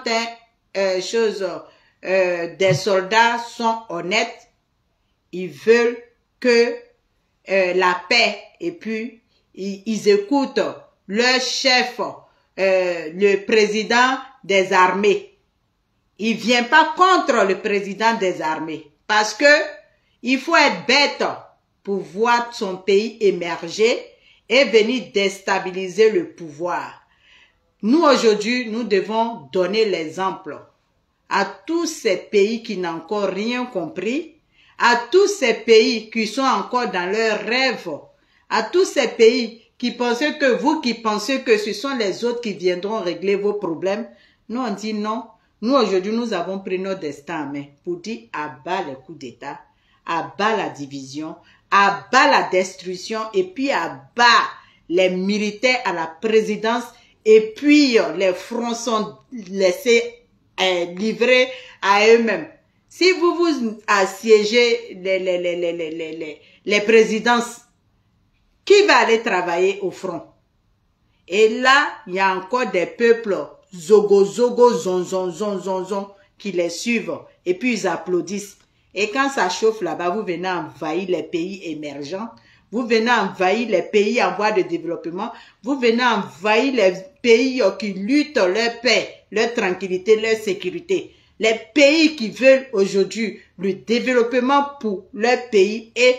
Speaker 1: des soldats sont honnêtes, ils veulent que la paix et puis ils écoutent leur chef, le président des armées. Il vient pas contre le président des armées parce que il faut être bête pour voir son pays émerger et venir déstabiliser le pouvoir. Nous aujourd'hui, nous devons donner l'exemple à tous ces pays qui n'ont encore rien compris, à tous ces pays qui sont encore dans leurs rêves, à tous ces pays qui pensent que ce sont les autres qui viendront régler vos problèmes. Nous on dit non. Nous, aujourd'hui, nous avons pris notre destin en main pour dire à bas les coups d'État, à bas la division, à bas la destruction et puis à bas les militaires à la présidence et puis les fronts sont laissés livrer à eux-mêmes. Si vous vous assiégez les présidences, qui va aller travailler au front? Et là, il y a encore des peuples zogo, zon, zon, qui les suivent. Et puis ils applaudissent. Et quand ça chauffe là-bas, vous venez envahir les pays émergents. Vous venez envahir les pays en voie de développement. Vous venez envahir les pays qui luttent leur paix, leur tranquillité, leur sécurité. Les pays qui veulent aujourd'hui le développement pour leur pays et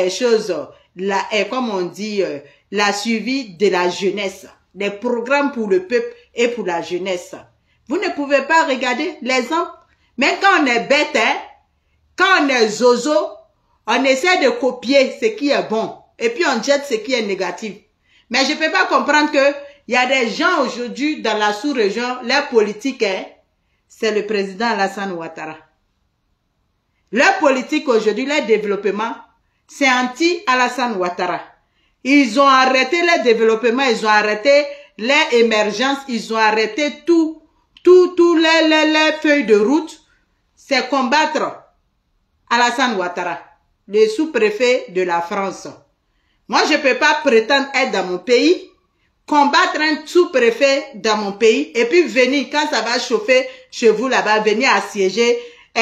Speaker 1: comme on dit, la suivi de la jeunesse. Des programmes pour le peuple et pour la jeunesse. Vous ne pouvez pas regarder l'exemple. Même quand on est bête, quand on est zozo, on essaie de copier ce qui est bon. Et puis on jette ce qui est négatif. Mais je ne peux pas comprendre que il y a des gens aujourd'hui dans la sous-région, leur politique, c'est le président Alassane Ouattara. Leur politique aujourd'hui, leur développement, c'est anti-Alassane Ouattara. Ils ont arrêté le développement, ils ont arrêté l'émergence, ils ont arrêté tout les feuilles de route. C'est combattre Alassane Ouattara, le sous-préfet de la France. Moi, je ne peux pas prétendre être dans mon pays, combattre un sous-préfet dans mon pays, et puis venir, quand ça va chauffer chez vous là-bas, venir assiéger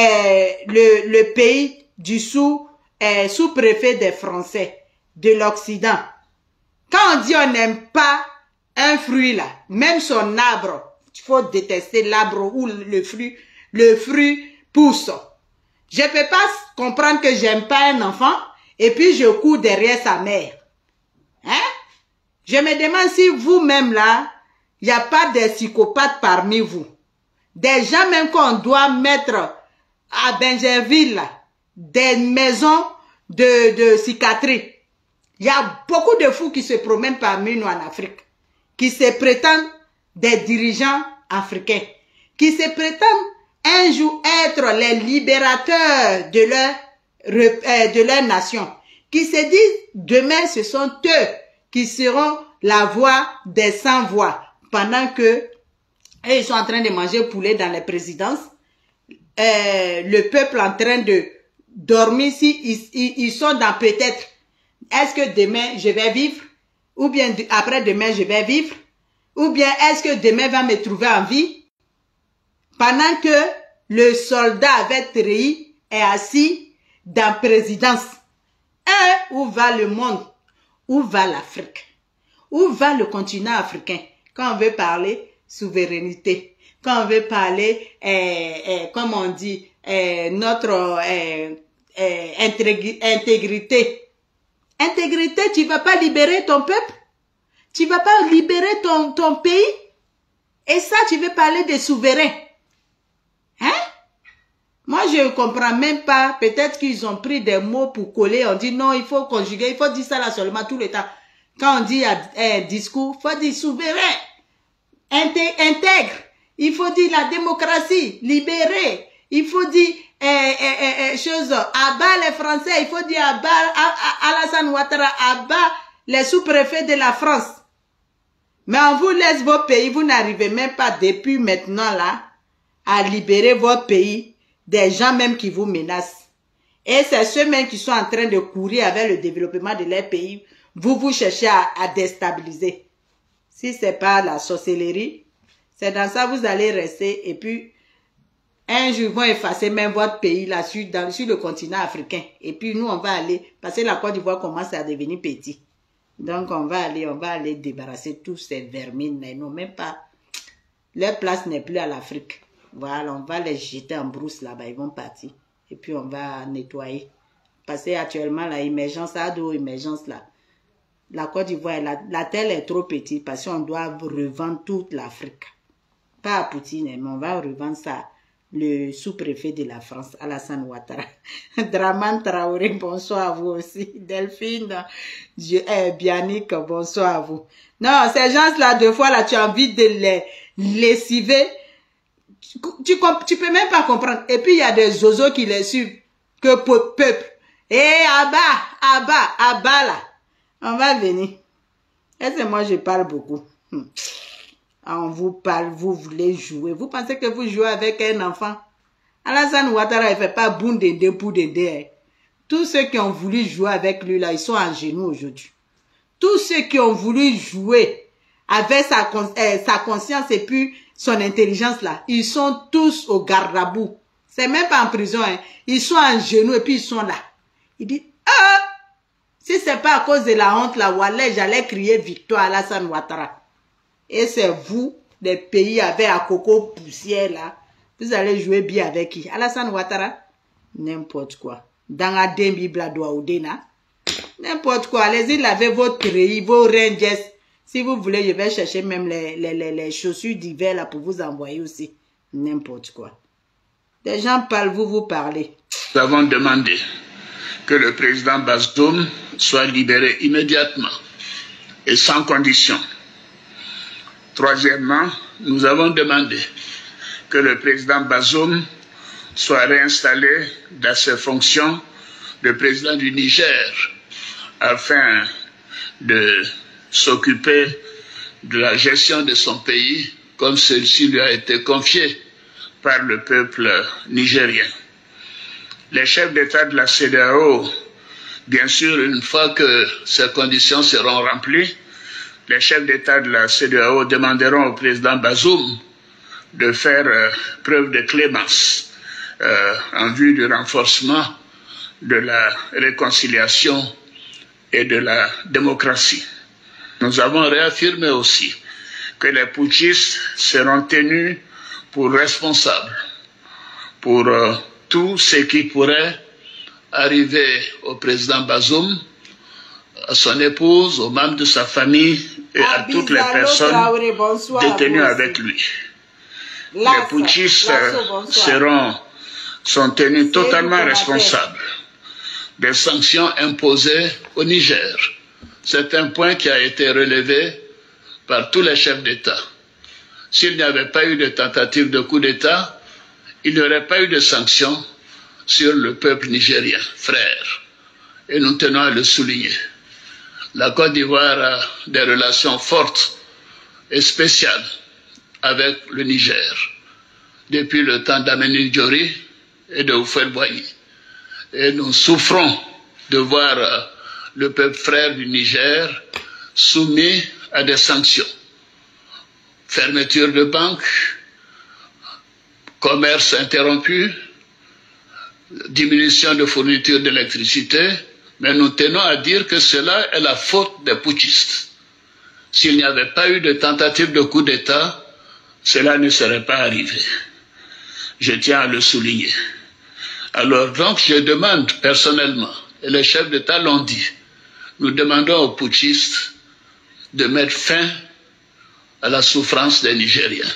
Speaker 1: le pays du sous-préfet des Français, de l'Occident. Quand on dit on n'aime pas un fruit là, même son arbre, il faut détester l'arbre où le fruit pousse. Je ne peux pas comprendre que j'aime pas un enfant et puis je cours derrière sa mère. Hein? Je me demande si vous-même là, il n'y a pas des psychopathes parmi vous. Des gens même qu'on doit mettre à Benjerville là, des maisons de psychiatrie. Il y a beaucoup de fous qui se promènent parmi nous en Afrique, qui se prétendent des dirigeants africains, qui se prétendent un jour être les libérateurs de leur nation, qui se disent demain ce sont eux qui seront la voix des sans-voix, pendant que ils sont en train de manger poulet dans les présidences, le peuple en train de dormir, si ils sont dans peut-être, est-ce que demain je vais vivre, ou bien après-demain je vais vivre, ou bien est-ce que demain va me trouver en vie, pendant que le soldat avec treillis est assis dans présidence. Et où va le monde? Où va l'Afrique? Où va le continent africain? Quand on veut parler souveraineté, quand on veut parler, comme on dit, notre intégrité. Intégrité, tu ne vas pas libérer ton peuple? Tu ne vas pas libérer ton pays? Et ça, tu veux parler des souverains? Hein? Moi, je ne comprends même pas. Peut-être qu'ils ont pris des mots pour coller. On dit non, il faut conjuguer, il faut dire ça là seulement tout le temps. Quand on dit un discours, il faut dire souverain. intègre. Il faut dire la démocratie, libérée. Il faut dire abat les Français. Il faut dire abat Alassane Ouattara, abat les sous-préfets de la France. Mais on vous laisse vos pays, vous n'arrivez même pas depuis maintenant là à libérer vos pays des gens même qui vous menacent. Et c'est ceux-mêmes qui sont en train de courir avec le développement de leur pays. Vous cherchez à déstabiliser. Si ce n'est pas la sorcellerie, c'est dans ça vous allez rester. Et puis, un jour, ils vont effacer même votre pays là sur le continent africain. Et puis, nous, on va aller, parce que la Côte d'Ivoire commence à devenir petit. Donc, on va aller débarrasser tous ces vermines. Ils n'ont même pas, leur place n'est plus à l'Afrique. Voilà, on va les jeter en brousse là-bas, ils vont partir. Et puis, on va nettoyer. Parce qu'actuellement, la émergence, émergence là, la Côte d'Ivoire, la terre est trop petite parce qu'on doit revendre toute l'Afrique. Pas à Poutine, mais on va revendre ça. Le sous-préfet de la France, Alassane Ouattara. Draman Traoré, bonsoir à vous aussi. Delphine, Bianique, bonsoir à vous. Non, ces gens-là, deux fois, là, tu as envie de les lessiver. Tu peux même pas comprendre. Et puis, il y a des zozos qui les suivent. Que peuple. Abba, là. On va venir. Et c'est moi, je parle beaucoup. On vous parle, vous voulez jouer. Vous pensez que vous jouez avec un enfant? Alassane Ouattara, il ne fait pas boum dende pour dende. Tous ceux qui ont voulu jouer avec lui, là, ils sont en genoux aujourd'hui. Tous ceux qui ont voulu jouer avec sa conscience et puis son intelligence, là, ils sont tous au garde-à-bout. C'est même pas en prison, hein. Ils sont en genoux et puis ils sont là. Il dit, si c'est pas à cause de la honte, là, Wallah, j'allais crier victoire à Alassane Ouattara. Et c'est vous, des pays avec à coco poussière là, vous allez jouer bien avec qui? Alassane Ouattara? N'importe quoi. Dans la dembi bladoa ou dena? N'importe quoi. Allez-y laver votre treillis, vos rangers. Si vous voulez, je vais chercher même les chaussures d'hiver là pour vous envoyer aussi. N'importe quoi. Des gens parlent, vous parlez.
Speaker 4: Nous avons demandé que le président Bazoum soit libéré immédiatement et sans condition. Troisièmement, nous avons demandé que le président Bazoum soit réinstallé dans ses fonctions de président du Niger afin de s'occuper de la gestion de son pays comme celle-ci lui a été confiée par le peuple nigérien. Les chefs d'État de la CEDEAO, bien sûr, une fois que ces conditions seront remplies, les chefs d'État de la CEDEAO demanderont au président Bazoum de faire preuve de clémence en vue du renforcement de la réconciliation et de la démocratie. Nous avons réaffirmé aussi que les putschistes seront tenus pour responsables pour tout ce qui pourrait arriver au président Bazoum, à son épouse, aux membres de sa famille et à toutes les personnes détenues avec lui. Les putschistes sont tenus totalement responsables des sanctions imposées au Niger. C'est un point qui a été relevé par tous les chefs d'État. S'il n'y avait pas eu de tentative de coup d'État, il n'y aurait pas eu de sanctions sur le peuple nigérien, frère. Et nous tenons à le souligner. La Côte d'Ivoire a des relations fortes et spéciales avec le Niger depuis le temps d'Aménie Diori et de Houphouët-Boigny. Et nous souffrons de voir le peuple frère du Niger soumis à des sanctions. Fermeture de banques, commerce interrompu, diminution de fourniture d'électricité, mais nous tenons à dire que cela est la faute des putschistes. S'il n'y avait pas eu de tentative de coup d'État, cela ne serait pas arrivé. Je tiens à le souligner. Alors donc je demande personnellement, et les chefs d'État l'ont dit, nous demandons aux putschistes de mettre fin à la souffrance des Nigériens.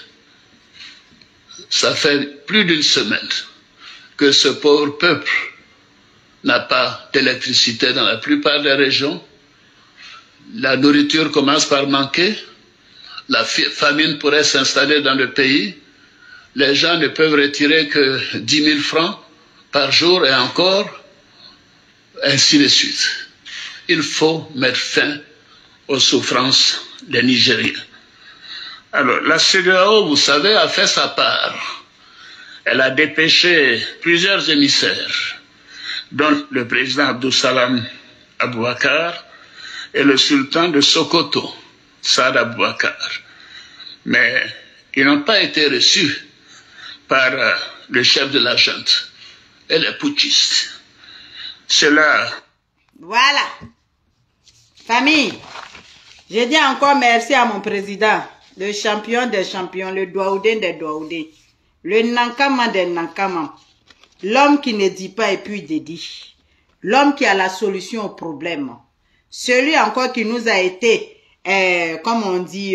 Speaker 4: Ça fait plus d'une semaine que ce pauvre peuple n'a pas d'électricité dans la plupart des régions. La nourriture commence par manquer. la famine pourrait s'installer dans le pays. Les gens ne peuvent retirer que 10 000 francs par jour et encore, ainsi de suite. Il faut mettre fin aux souffrances des Nigériens. Alors, la CEDEAO, vous savez, a fait sa part. Elle a dépêché plusieurs émissaires, dont le président Abdou Salam Aboubakar et le sultan de Sokoto, Saad Aboubakar. Mais ils n'ont pas été reçus par le chef de la junte et les putschistes. Cela...
Speaker 1: Voilà. Famille, je dis encore merci à mon président, le champion des champions, le Douaoudin des Douaoudins, le Nankama des Nankama, l'homme qui ne dit pas et puis dédie, l'homme qui a la solution au problème, celui encore qui nous a été, comme on dit,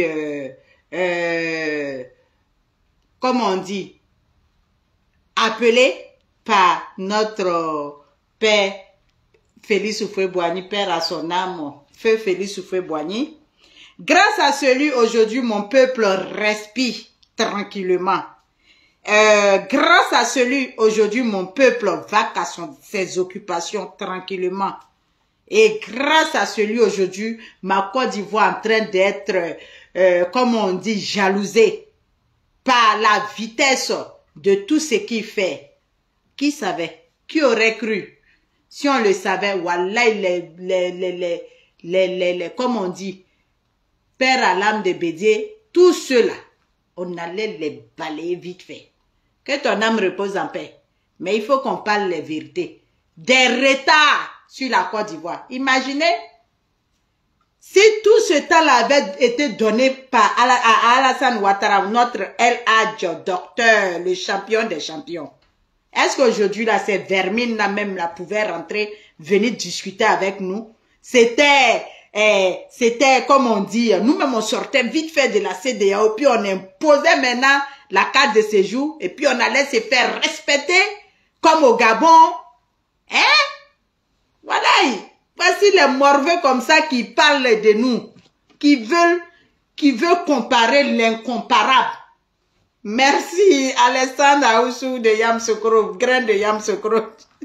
Speaker 1: appelé par notre père Félix Houphouët-Boigny, père à son âme, feu Félix Houphouët-Boigny. Grâce à celui, aujourd'hui, mon peuple respire tranquillement. Grâce à celui, aujourd'hui, mon peuple va à ses occupations tranquillement. Et grâce à celui, aujourd'hui, ma Côte d'Ivoire est en train d'être, comme on dit, jalousée par la vitesse de tout ce qu'il fait. Qui savait? Qui aurait cru? Si on le savait, wallahi, comme on dit, père à l'âme de Bédier, tout cela, on allait les balayer vite fait. Que ton âme repose en paix. Mais il faut qu'on parle les vérités. Des retards sur la Côte d'Ivoire. Imaginez, si tout ce temps-là avait été donné par Alassane Ouattara, notre El Hadj, docteur, le champion des champions. Est-ce qu'aujourd'hui, là, ces vermines-là même, là, pouvaient rentrer, venir discuter avec nous? C'était, comme on dit, nous-mêmes, on sortait vite fait de la CEDEAO, puis on imposait maintenant la carte de séjour, et puis on allait se faire respecter, comme au Gabon. Hein? Voilà. Voici les morveux comme ça qui parlent de nous, qui veulent comparer l'incomparable. Merci, Alessandre Aoussou de Yamsoukro, grain de Yamsoukro.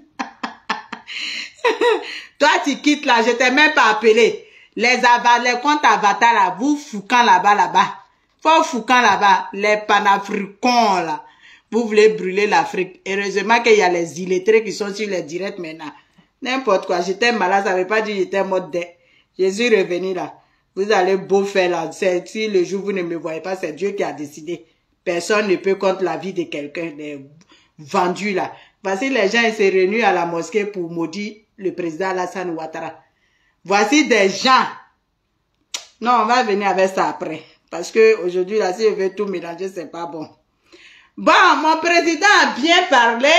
Speaker 1: Toi, tu quittes là, je t'ai même pas appelé. Les comptes avatars là, vous foucant là-bas. Faut foucant là-bas, les panafricains là. Vous voulez brûler l'Afrique. Heureusement qu'il y a les illettrés qui sont sur les directs maintenant. N'importe quoi, j'étais malade, ça veut pas dire que j'étais mort. Je suis revenu là. Vous allez beau faire là. Si le jour vous ne me voyez pas, c'est Dieu qui a décidé. Personne ne peut contre la vie de quelqu'un vendu là. Voici les gens ils se réunissent à la mosquée pour maudire le président Alassane Ouattara. Voici des gens. Non, on va venir avec ça après. Parce que aujourd'hui là, si je veux tout mélanger, c'est pas bon. Bon, mon président a bien parlé.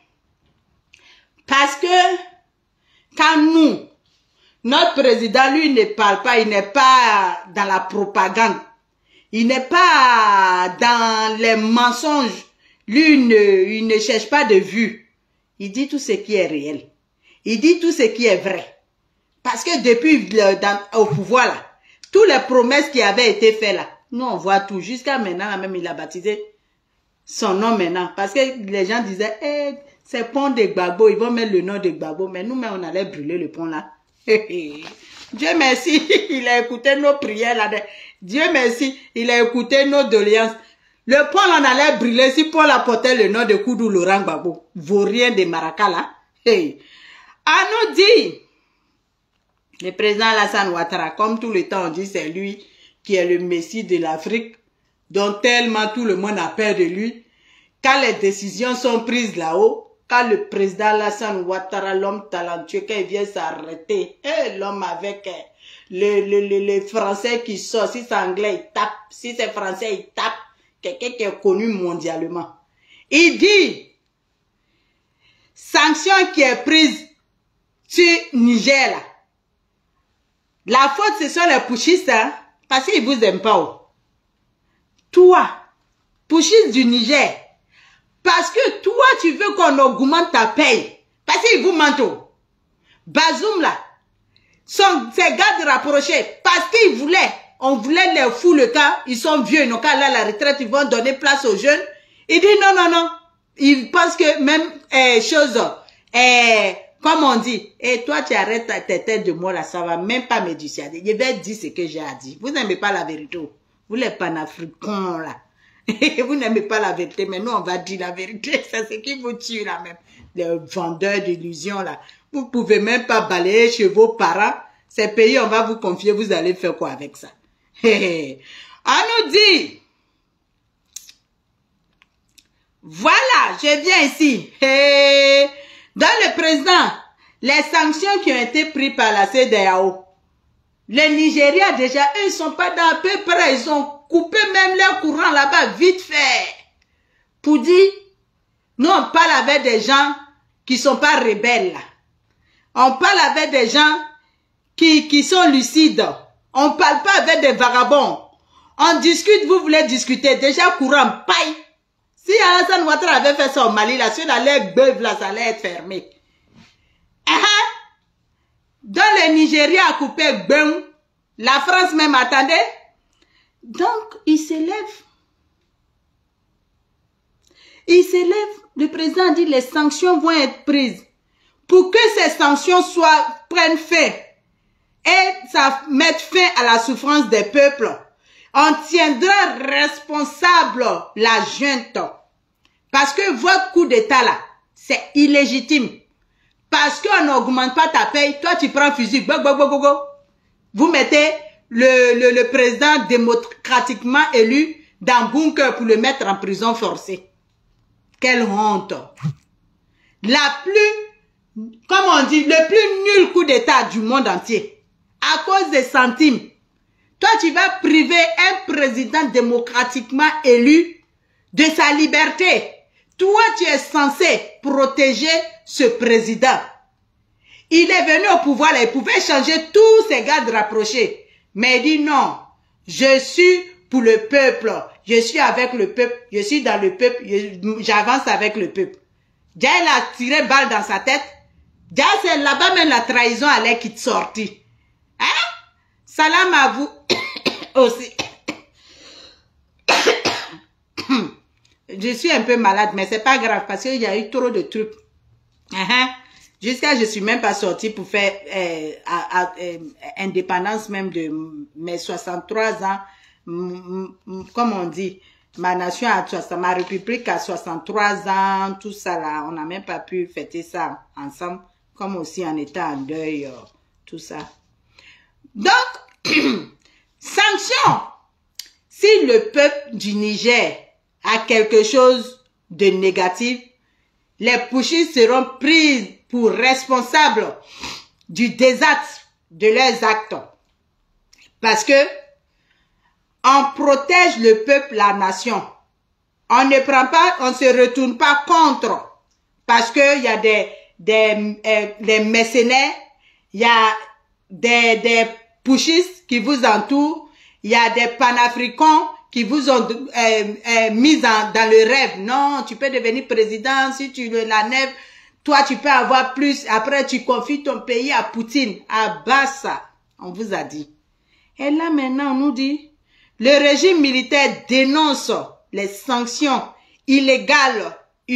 Speaker 1: Parce que quand nous, notre président, lui, ne parle pas, il n'est pas dans la propagande. Il n'est pas dans les mensonges. Lui, il ne cherche pas de vue. Il dit tout ce qui est réel. Il dit tout ce qui est vrai. Parce que depuis au pouvoir, là, toutes les promesses qui avaient été faites là, nous on voit tout. Jusqu'à maintenant, même il a baptisé son nom maintenant. Parce que les gens disaient, c'est pont de Gbagbo, ils vont mettre le nom de Gbagbo. Mais nous-mêmes, on allait brûler le pont là. Dieu merci, il a écouté nos prières là. Dieu merci, il a écouté nos doléances. Le pont on allait brûler si Paul apportait le nom de Koudou Laurent Gbagbo. Vaurien de Maraka là. À nous dit, le président Alassane Ouattara, comme tout le temps on dit, c'est lui qui est le messie de l'Afrique, dont tellement tout le monde a peur de lui. Quand les décisions sont prises là-haut, quand le président Alassane Ouattara, l'homme talentueux, quand il vient s'arrêter, l'homme avec les Français qui sort, si c'est anglais, il tape, si c'est français, il tape, quelqu'un qui est connu mondialement. Il dit, sanction qui est prise sur Niger, là. La faute, ce sont les putschistes, hein, parce qu'ils vous aiment pas. Oh. Toi, putschiste du Niger, parce que toi, tu veux qu'on augmente ta paye. Parce qu'ils vous mentent. Bazoum là, ses gardes rapprochés, parce qu'ils voulaient on voulait les foutre le cas, ils sont vieux, ils n'ont qu'à aller à la retraite, ils vont donner place aux jeunes. Il dit non, non, non. Il pense que même comme on dit, et toi tu arrêtes tes têtes de moi là, ça va même pas me dissuader. Je vais dire ce que j'ai à dire. Vous n'aimez pas la vérité. Vous les panafricains là. Vous n'aimez pas la vérité, mais nous on va dire la vérité. C'est ce qui vous tue là même. Les vendeurs d'illusions là. Vous pouvez même pas balayer chez vos parents. Ces pays, on va vous confier, vous allez faire quoi avec ça? On nous dit, voilà, je viens ici. Dans le président, les sanctions qui ont été prises par la CEDEAO, le Nigeria déjà, eux, ils sont pas dans à peu près, ils ont coupé même leur courant là-bas, vite fait. Pour dire, nous on parle avec des gens qui sont pas rebelles là. On parle avec des gens qui sont lucides. On ne parle pas avec des vagabonds. On discute, vous voulez discuter. Déjà, courant, paille. Si Alassane Ouattara avait fait ça au Mali, là, si on allait beuve, là, ça allait être fermé. Dans le Nigeria, à couper, boum. La France même attendait. Donc, il s'élève. Il s'élève. Le président dit les sanctions vont être prises. Pour que ces sanctions prennent fin et ça mette fin à la souffrance des peuples, on tiendra responsable la junte. Parce que votre coup d'état là, c'est illégitime. Parce qu'on n'augmente pas ta paye, toi tu prends fusil, vous mettez le président démocratiquement élu dans bunker pour le mettre en prison forcée. Quelle honte! Comme on dit, le plus nul coup d'état du monde entier. À cause des centimes. Toi, tu vas priver un président démocratiquement élu de sa liberté. Toi, tu es censé protéger ce président. Il est venu au pouvoir, là, il pouvait changer tous ses gardes rapprochés. Mais il dit non, je suis pour le peuple. Je suis avec le peuple. Je suis dans le peuple. J'avance avec le peuple. Déjà, il a tiré balle dans sa tête. Déjà, c'est là-bas même la trahison allait qui te sortit. Hein? Salam à vous aussi. Je suis un peu malade, mais c'est pas grave parce qu'il y a eu trop de trucs. Jusqu'à je suis même pas sortie pour faire indépendance même de mes 63 ans. Comme on dit, ma nation a 60, ma république a 63 ans, tout ça là, on n'a même pas pu fêter ça ensemble, comme aussi en étant en deuil, tout ça. Donc, sanction. Si le peuple du Niger a quelque chose de négatif, les pushistes seront pris pour responsables du désastre de leurs actes. Parce que on protège le peuple, la nation. On ne prend pas, on se retourne pas contre. Parce que il y a des mercenaires, il y a des pushistes qui vous entourent, il y a des panafricains qui vous ont mis dans le rêve. Non, tu peux devenir président si tu la nève. Toi, tu peux avoir plus. Après, tu confies ton pays à Poutine, à Bassa. On vous a dit. Et là, maintenant, on nous dit, le régime militaire dénonce les sanctions illégales,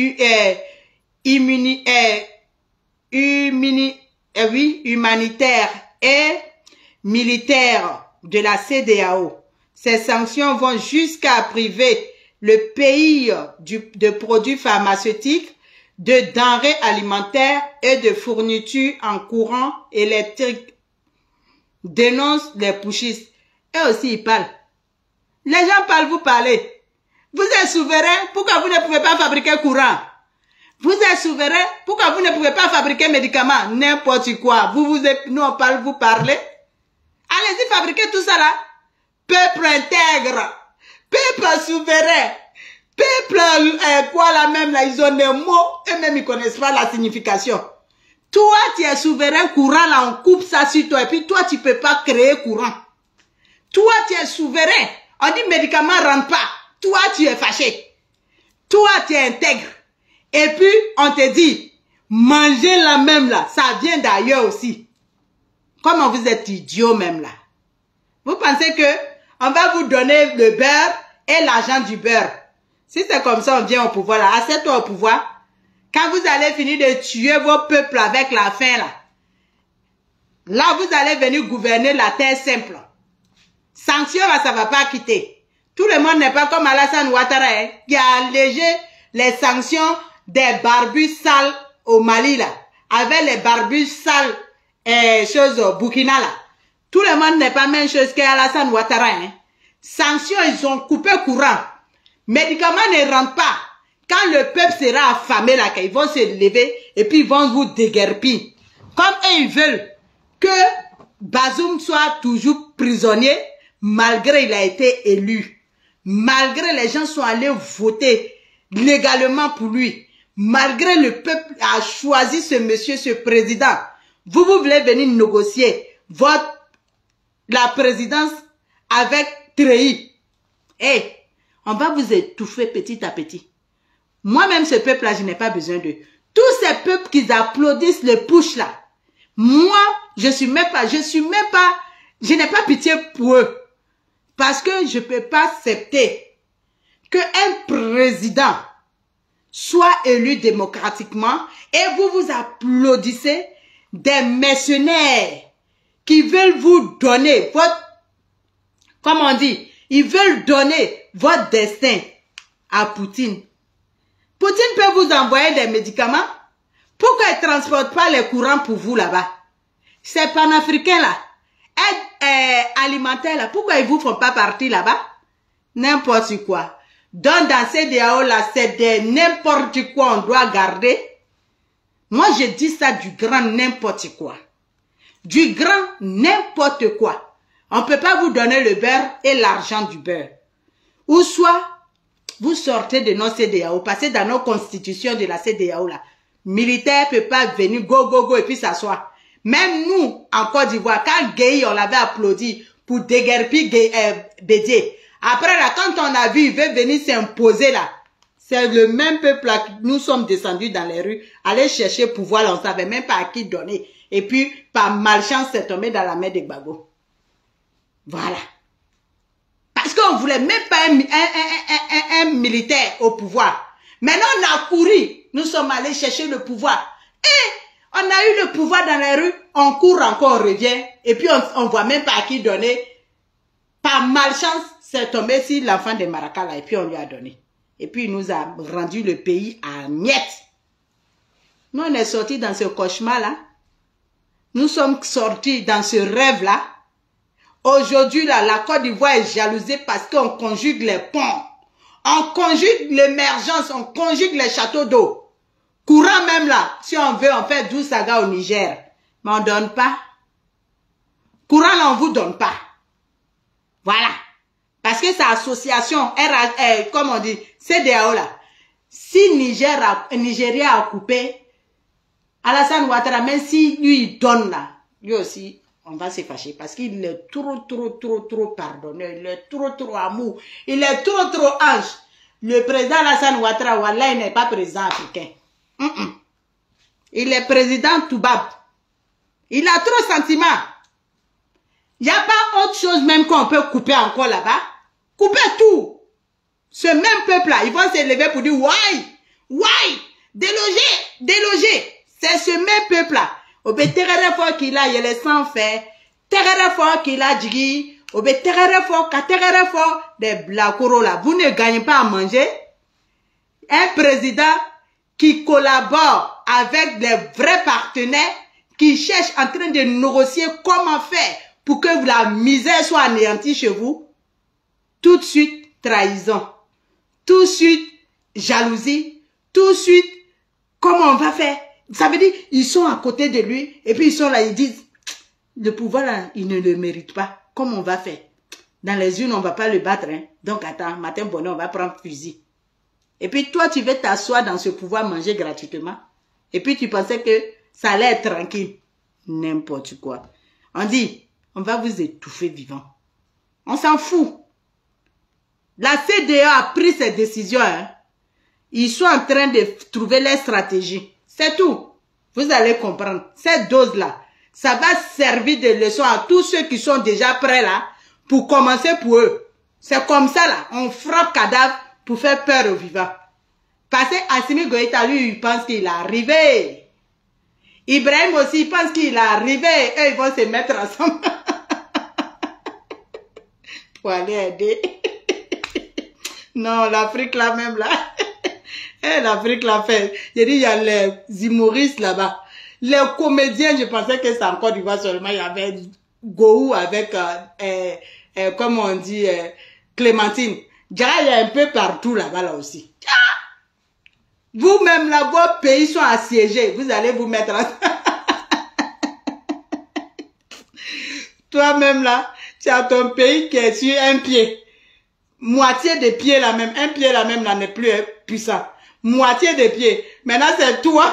Speaker 1: humanitaires et militaires de la CEDEAO. Ces sanctions vont jusqu'à priver le pays de produits pharmaceutiques, de denrées alimentaires et de fournitures en courant électrique. Dénonce les pushistes. Et aussi, ils parlent. Les gens parlent, vous parlez. Vous êtes souverain, pourquoi vous ne pouvez pas fabriquer courant? Vous êtes souverain, pourquoi vous ne pouvez pas fabriquer médicaments? N'importe quoi. Nous on parle, vous parlez. Allez-y, fabriquez tout ça là. Peuple intègre, peuple souverain, peuple quoi là même là, ils ont des mots et même ils connaissent pas la signification. Toi tu es souverain, courant là on coupe ça sur toi et puis toi tu peux pas créer courant. Toi tu es souverain, on dit médicaments rentrent pas, toi tu es fâché, toi tu es intègre et puis on te dit manger la même là, ça vient d'ailleurs aussi. Comment vous êtes idiot même là? Vous pensez que on va vous donner le beurre et l'argent du beurre. Si c'est comme ça, on vient au pouvoir là, assieds-toi au pouvoir. Quand vous allez finir de tuer vos peuples avec la faim là, vous allez venir gouverner la terre simple. Sanctions là, ça va pas quitter. Tout le monde n'est pas comme Alassane Ouattara, hein, qui a allégé les sanctions des barbus sales au Mali là, avec les barbus sales choses au Burkina là. Tout le monde n'est pas même chose qu'Alassane Ouattara. Hein. Sanctions, ils ont coupé courant. Médicaments ne rentrent pas. Quand le peuple sera affamé là, ils vont se lever et puis ils vont vous déguerpir. Comme eux, ils veulent que Bazoum soit toujours prisonnier, malgré il a été élu. Malgré les gens sont allés voter légalement pour lui. Malgré le peuple a choisi ce monsieur, ce président. Vous voulez venir négocier la présidence avec Trehi. Eh, on va vous étouffer petit à petit. Moi-même, ce peuple-là, je n'ai pas besoin d'eux. Tous ces peuples qui applaudissent le push là, moi, je n'ai pas pitié pour eux. Parce que je ne peux pas accepter qu'un président soit élu démocratiquement et vous applaudissez des mercenaires qui veulent vous donner votre, comme on dit, ils veulent donner votre destin à Poutine. Poutine peut vous envoyer des médicaments. Pourquoi il ne transporte pas les courants pour vous là-bas? Ces panafricains là, aide alimentaire là, pourquoi ils ne vous font pas partir là-bas? N'importe quoi. Donc dans ces CEDEAO là, c'est de n'importe quoi on doit garder. Moi je dis ça du grand n'importe quoi. Du grand n'importe quoi. On ne peut pas vous donner le beurre et l'argent du beurre. Ou soit, vous sortez de nos CEDEAO, passez dans nos constitutions de la CEDEAO là. Militaire ne peut pas venir go et puis s'asseoir. Même nous, en Côte d'Ivoire, quand Gueye, on l'avait applaudi pour déguerpir Bédié. Après là, quand on a vu, il veut venir s'imposer là. C'est le même peuple là que nous sommes descendus dans les rues, aller chercher pouvoir là, on ne savait même pas à qui donner. Et puis, par malchance, c'est tombé dans la main des Gbagbo. Voilà. Parce qu'on ne voulait même pas un militaire au pouvoir. Maintenant, on a couru. Nous sommes allés chercher le pouvoir. Et on a eu le pouvoir dans les rues. On court encore, on revient. Et puis, on ne voit même pas à qui donner. Par malchance, c'est tombé sur l'enfant de Maracala. Et puis, on lui a donné. Et puis, il nous a rendu le pays à miettes. Nous, on est sortis dans ce cauchemar-là. Nous sommes sortis dans ce rêve-là. Aujourd'hui, là, la Côte d'Ivoire est jalousée parce qu'on conjugue les ponts. On conjugue l'émergence, on conjugue les châteaux d'eau. Courant même là, si on veut, on fait 12 sagas au Niger. Mais on ne donne pas. Courant là, on ne vous donne pas. Voilà. Parce que c'est association, comme on dit, CEDEAO là. Si Nigeria a coupé, Alassane Ouattara, même si lui il donne là, lui aussi, on va se fâcher parce qu'il est trop pardonneur, il est trop amour, il est trop ange. Le président Alassane Ouattara, Wallah, il n'est pas président africain. Il est président Toubab. Il a trop de sentiments. Il n'y a pas autre chose même qu'on peut couper encore là-bas. Couper tout. Ce même peuple-là, ils vont se lever pour dire, why, déloger. C'est ce même peuple-là. Obe terere fort qu'il a, il est sans faire. Terere fort qu'il a, djigi. Obe terere fort, terere fort, des blacoro là. Vous ne gagnez pas à manger. Un président qui collabore avec des vrais partenaires, qui cherche en train de négocier comment faire pour que la misère soit anéantie chez vous. Tout de suite, trahison. Tout de suite, jalousie. Tout de suite, comment on va faire? Ça veut dire, ils sont à côté de lui, et puis ils sont là, ils disent, le pouvoir là, il ne le mérite pas. Comment on va faire? Dans les urnes, on ne va pas le battre, hein. Donc attends, matin bonheur, on va prendre fusil. Et puis toi, tu veux t'asseoir dans ce pouvoir, manger gratuitement. Et puis tu pensais que ça allait être tranquille. N'importe quoi. On dit, on va vous étouffer vivant. On s'en fout. La CEDEAO a pris ses décisions, hein. Ils sont en train de trouver les stratégies. C'est tout. Vous allez comprendre. Cette dose-là, ça va servir de leçon à tous ceux qui sont déjà prêts là pour commencer pour eux. C'est comme ça là, on frappe cadavre pour faire peur aux vivants. Parce que Assimi Goïta, lui, il pense qu'il est arrivé. Ibrahim aussi, il pense qu'il est arrivé. Eux, ils vont se mettre ensemble pour aller aider. Non, l'Afrique là même là. L'Afrique l'a fait. J'ai dit, il y a les humoristes là-bas. Les comédiens, je pensais que c'est encore du d'Ivoire seulement. Il y avait Gou avec, comme on dit, Clémentine. Déjà, il y a un peu partout là-bas là aussi. Vous-même là, vos pays sont assiégés. Vous allez vous mettre en... Toi-même là, tu as ton pays qui est sur un pied. Moitié des pieds là même. Un pied là même là n'est plus puissant. Moitié des pieds. Maintenant, c'est toi.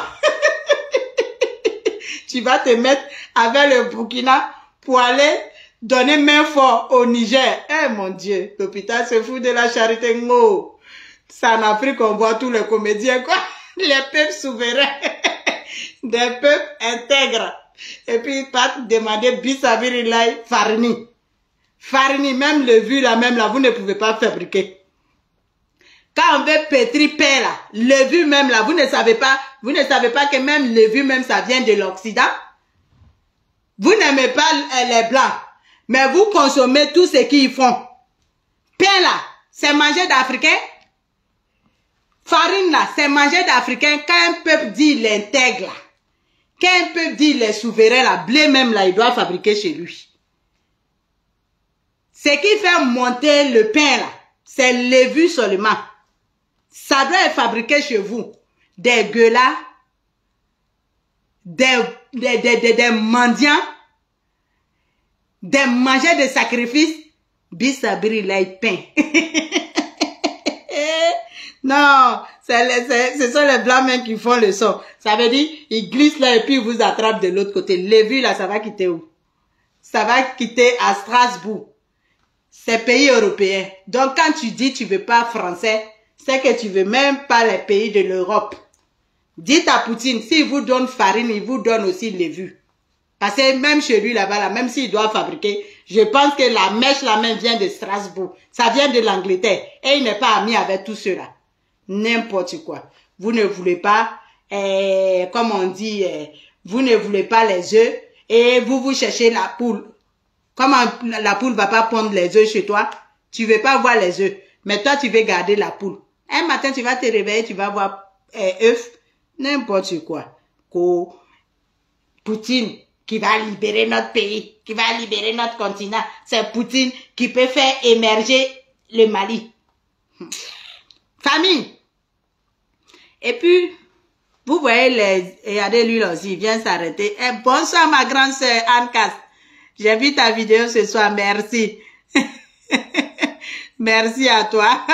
Speaker 1: Tu vas te mettre avec le Burkina pour aller donner main fort au Niger. Eh mon Dieu, l'hôpital se fout de la charité. No. C'est en Afrique qu'on voit tous les comédiens, quoi. Les peuples souverains. Des peuples intègres. Et puis, pas te demander Bissabirilai Farini. Farini, même le vu là, même là, vous ne pouvez pas fabriquer. Quand on veut pétrir pain là, le vu même là, vous ne savez pas que même le vu même ça vient de l'Occident. Vous n'aimez pas les blancs, mais vous consommez tout ce qu'ils font. Pain là, c'est manger d'Africains. Farine là, c'est manger d'Africains. Quand un peuple dit l'intègre là, quand un peuple dit les souverains là, blé même là, il doit fabriquer chez lui. Ce qui fait monter le pain là, c'est le vu seulement. Ça doit être fabriqué chez vous. Des gueulards, des mendiants, des mangeurs de sacrifices, bisabri lait pain. Non, ce sont les blancs même qui font le son. Ça veut dire, ils glissent là et puis ils vous attrapent de l'autre côté. Les vues là, ça va quitter où? Ça va quitter à Strasbourg. C'est pays européen. Donc quand tu dis tu veux pas français, c'est que tu veux même pas les pays de l'Europe. Dites à Poutine, s'il vous donne farine, il vous donne aussi les vues. Parce que même chez lui là-bas, là, même s'il doit fabriquer, je pense que la mèche la même vient de Strasbourg. Ça vient de l'Angleterre. Et il n'est pas ami avec tous ceux-là. N'importe quoi. Vous ne voulez pas, comme on dit, vous ne voulez pas les œufs et vous cherchez la poule. Comment la poule va pas pondre les œufs chez toi? Tu veux pas voir les œufs. Mais toi, tu veux garder la poule. Un matin, tu vas te réveiller, tu vas voir œufs. N'importe quoi. Poutine qui va libérer notre pays, qui va libérer notre continent. C'est Poutine qui peut faire émerger le Mali. Famille. Et puis, vous voyez, regardez lui là aussi, il vient s'arrêter. Bonsoir ma grande sœur Anne-Casse. J'ai vu ta vidéo ce soir, merci. Merci à toi.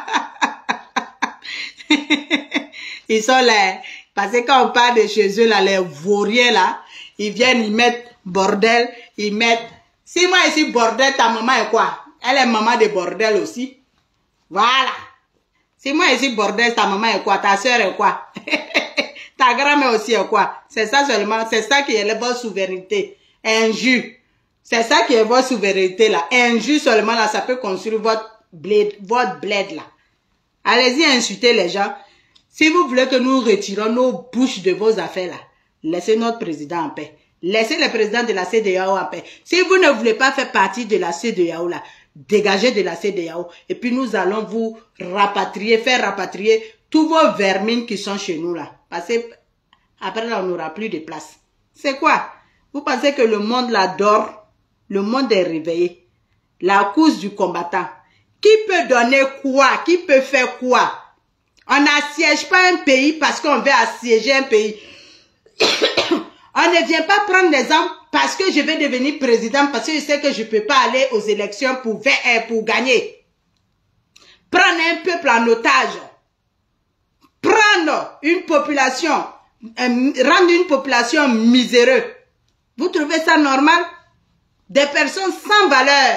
Speaker 1: Ils sont là. Parce que quand on parle de chez eux, là, les vauriens, là, ils viennent, ils mettent bordel, ils mettent... Si moi, ici, bordel, ta maman est quoi? Elle est maman de bordel aussi. Voilà. Si moi, ici, bordel, ta maman est quoi? Ta soeur est quoi? Ta grand-mère aussi est quoi? C'est ça seulement, c'est ça qui est votre souveraineté. Injure. C'est ça qui est votre souveraineté, là. Injure seulement, là, ça peut construire votre bled là. Allez-y insulter les gens. Si vous voulez que nous retirons nos bouches de vos affaires là, laissez notre président en paix. Laissez le président de la CEDEAO en paix. Si vous ne voulez pas faire partie de la CEDEAO là, dégagez de la CEDEAO. Et puis nous allons vous rapatrier, faire rapatrier tous vos vermines qui sont chez nous là. Parce que après là, on n'aura plus de place. C'est quoi? Vous pensez que le monde là dort? Le monde est réveillé. La course du combattant. Qui peut donner quoi? Qui peut faire quoi? On n'assiège pas un pays parce qu'on veut assiéger un pays. On ne vient pas prendre des armes parce que je vais devenir président, parce que je sais que je ne peux pas aller aux élections pour gagner. Prendre un peuple en otage. Prendre une population, rendre une population miséreuse. Vous trouvez ça normal? Des personnes sans valeur.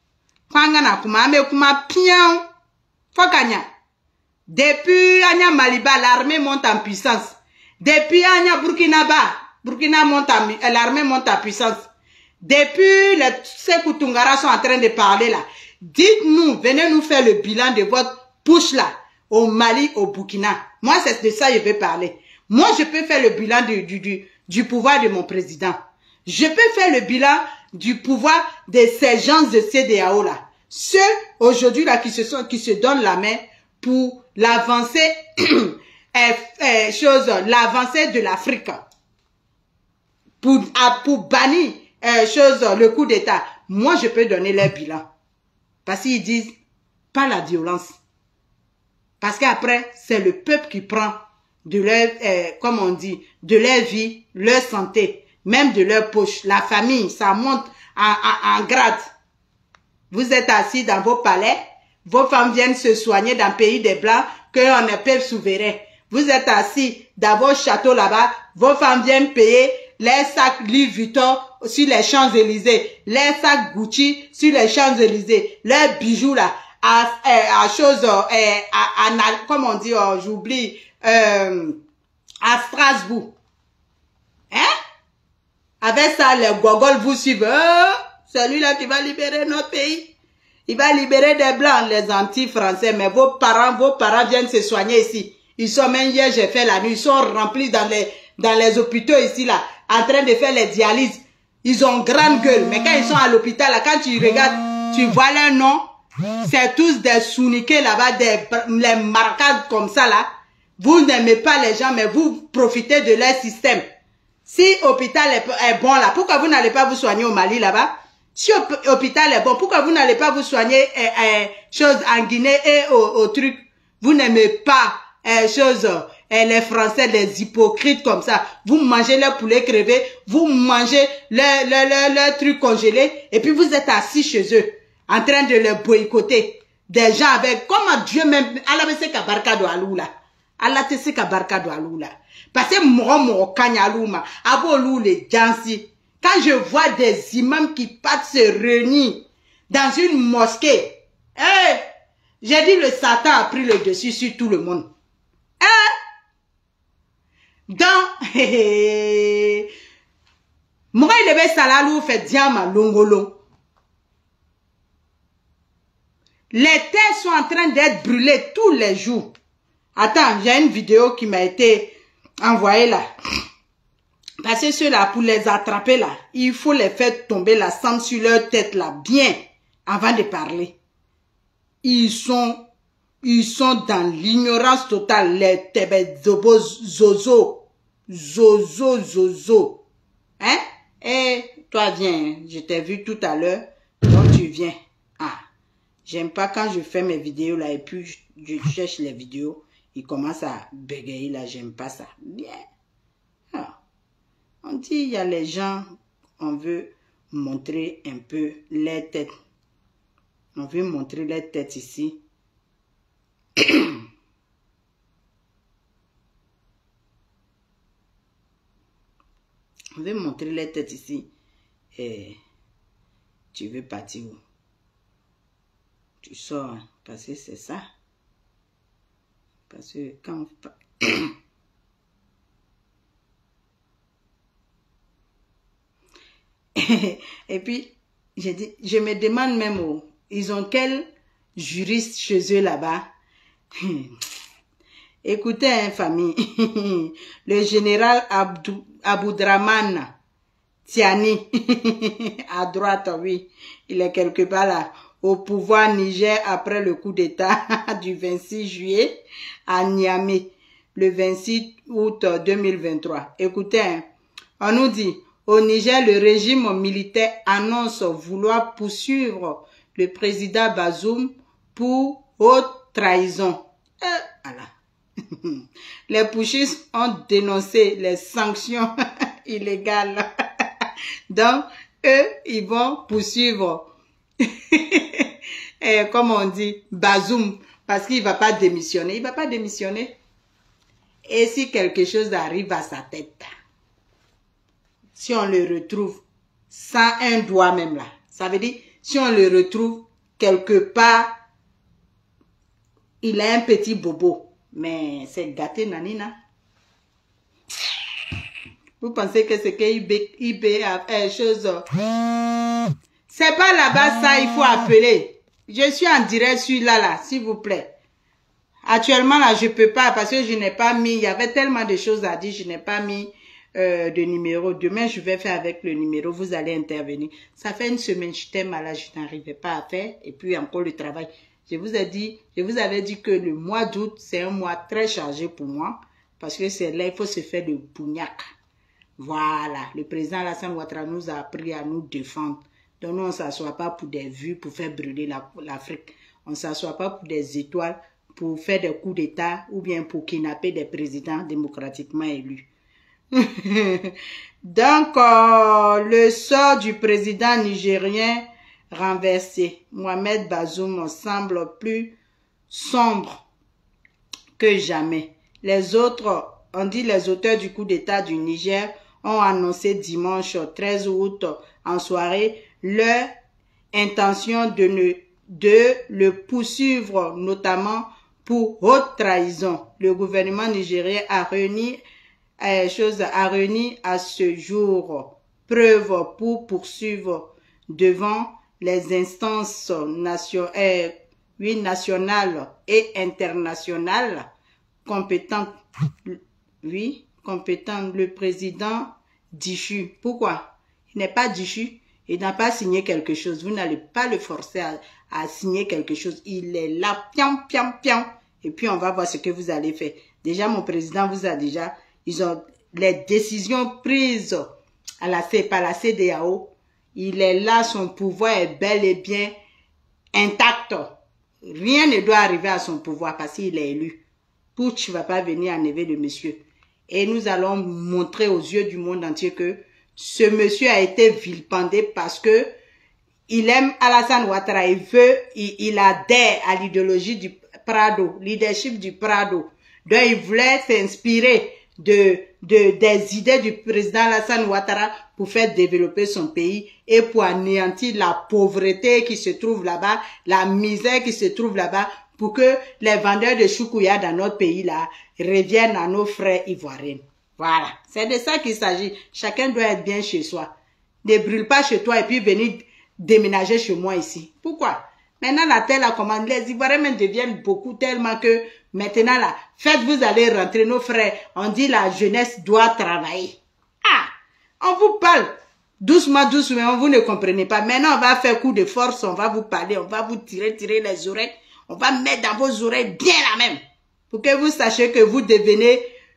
Speaker 1: Depuis Anya Maliba, l'armée monte en puissance. Depuis Anya Burkina monte l'armée monte en puissance. Depuis les Sékou Toungara sont en train de parler là, dites-nous, venez nous faire le bilan de votre push là, au Mali, au Burkina. Moi, c'est de ça que je vais parler. Moi, je peux faire le bilan du pouvoir de mon président. Je peux faire le bilan du pouvoir de ces gens de CEDEAO là. Ceux, aujourd'hui là, qui se donnent la main pour l'avancée, l'avancée de l'Afrique. Pour bannir, le coup d'État. Moi, je peux donner leur bilan. Parce qu'ils disent, pas la violence. Parce qu'après, c'est le peuple qui prend de leur, comme on dit, de leur vie, leur santé, même de leur poche. La famille, ça monte en grade. Vous êtes assis dans vos palais, vos femmes viennent se soigner dans le pays des Blancs, qu'on est peuple souverain. Vous êtes assis dans vos châteaux là-bas, vos femmes viennent payer les sacs Louis Vuitton sur les Champs-Élysées, les sacs Gucci sur les Champs-Élysées, leurs bijoux là, comme on dit, j'oublie, à Strasbourg. Hein? Avec ça, les gogoles vous suivent. Celui-là qui va libérer notre pays. Il va libérer des Blancs, les anti-français, mais vos parents viennent se soigner ici. Ils sont, même hier, j'ai fait la nuit, ils sont remplis dans les hôpitaux ici, là, en train de faire les dialyses. Ils ont grande gueule, mais quand ils sont à l'hôpital, là, quand tu regardes, tu vois leur nom, c'est tous des souniqués là-bas, les marquages comme ça, là. Vous n'aimez pas les gens, mais vous profitez de leur système. Si l'hôpital est bon, là, pourquoi vous n'allez pas vous soigner au Mali, là-bas? Si l'hôpital est bon, pourquoi vous n'allez pas vous soigner en Guinée et au truc? Vous n'aimez pas les Français, les hypocrites comme ça. Vous mangez leur poulet crevé, vous mangez leur truc congelé, et puis vous êtes assis chez eux, en train de les boycotter. Des gens avec, comment Dieu même, Allah me sait qu'à barka do aloula. Allah te sait qu'à barka do aloula. Parce que moi, kanyalouma, abolou les jansi. Quand je vois des imams qui partent se réunir dans une mosquée, j'ai dit le Satan a pris le dessus sur tout le monde. Moi, il devait salalou fait diamant longolo. Les terres sont en train d'être brûlées tous les jours. Attends, j'ai une vidéo qui m'a été envoyée là. Parce que ceux-là, pour les attraper là, il faut les faire tomber la cendre sur leur tête là, bien, avant de parler. Ils sont dans l'ignorance totale, les tébézobos zozo. Hein? Eh, toi viens, je t'ai vu tout à l'heure, donc tu viens. Ah, j'aime pas quand je fais mes vidéos là, et puis je cherche les vidéos, ils commencent à bégayer là, j'aime pas ça. Bien. Ah. On dit, il y a les gens, on veut montrer un peu les têtes. On veut montrer les têtes ici. On veut montrer les têtes ici. Et tu veux partir où? Tu sors, hein, parce que c'est ça. Parce que quand on... Et puis, j'ai dit, je me demande même, ils ont quel juriste chez eux là-bas? Écoutez, hein, famille, le général Aboudraman Tiani, à droite, oui, il est quelque part là, au pouvoir Niger après le coup d'État du 26 juillet à Niamey, le 26 août 2023. Écoutez, hein, on nous dit, au Niger, le régime militaire annonce vouloir poursuivre le président Bazoum pour haute trahison. Voilà. Les putschistes ont dénoncé les sanctions illégales. Donc, eux, ils vont poursuivre, comme on dit, Bazoum, parce qu'il ne va pas démissionner. Il ne va pas démissionner. Et si quelque chose arrive à sa tête, si on le retrouve sans un doigt même là, ça veut dire, si on le retrouve quelque part, il a un petit bobo. Mais c'est gâté, nanina. Vous pensez que c'est que IB a fait chose. C'est pas là-bas ça, il faut appeler. Je suis en direct sur là, s'il vous plaît. Actuellement, là, je peux pas parce que je n'ai pas mis, il y avait tellement de choses à dire, je n'ai pas mis de numéro. Demain, je vais faire avec le numéro, vous allez intervenir. Ça fait une semaine, j'étais malade, je n'arrivais pas à faire. Et puis encore le travail. Je vous avais dit que le mois d'août, c'est un mois très chargé pour moi. Parce que c'est là, il faut se faire de bougnac. Voilà, le président Alassane Ouattara nous a appris à nous défendre. Donc nous, on ne s'assoit pas pour des vues, pour faire brûler l'Afrique. On ne s'assoit pas pour des étoiles, pour faire des coups d'État ou bien pour kidnapper des présidents démocratiquement élus. Donc, le sort du président nigérien renversé, Mohamed Bazoum, semble plus sombre que jamais. Les autres, on dit les auteurs du coup d'État du Niger, ont annoncé dimanche 13 août en soirée leur intention de le poursuivre, notamment pour haute trahison. Le gouvernement nigérien a réuni à ce jour preuve pour poursuivre devant les instances nationales et internationales compétentes. Oui, compétent, le président Dichu. Pourquoi? Il n'est pas Dichu. Il n'a pas signé quelque chose. Vous n'allez pas le forcer à signer quelque chose. Il est là, piam, piam, piam. Et puis, on va voir ce que vous allez faire. Déjà, mon président vous a déjà... Ils ont les décisions prises par la CEDEAO. Il est là, son pouvoir est bel et bien intact. Rien ne doit arriver à son pouvoir parce qu'il est élu. Putsch ne va pas venir enlever le monsieur. Et nous allons montrer aux yeux du monde entier que ce monsieur a été vilipendé parce que il aime Alassane Ouattara. Il adhère à l'idéologie du Prado, leadership du Prado. Donc il voulait s'inspirer des idées du président Alassane Ouattara pour faire développer son pays et pour anéantir la pauvreté qui se trouve là-bas, la misère qui se trouve là-bas, pour que les vendeurs de choukouya dans notre pays là reviennent à nos frères ivoiriens. Voilà, c'est de ça qu'il s'agit. Chacun doit être bien chez soi. Ne brûle pas chez toi et puis venir déménager chez moi ici. Pourquoi? Maintenant la terre la commande, les Ivoiriens même deviennent beaucoup tellement que maintenant là, faites-vous aller rentrer nos frères. On dit la jeunesse doit travailler. Ah, on vous parle doucement, doucement, vous ne comprenez pas. Maintenant on va faire coup de force, on va vous parler, on va vous tirer les oreilles. On va mettre dans vos oreilles bien la même. Pour que vous sachiez que vous devenez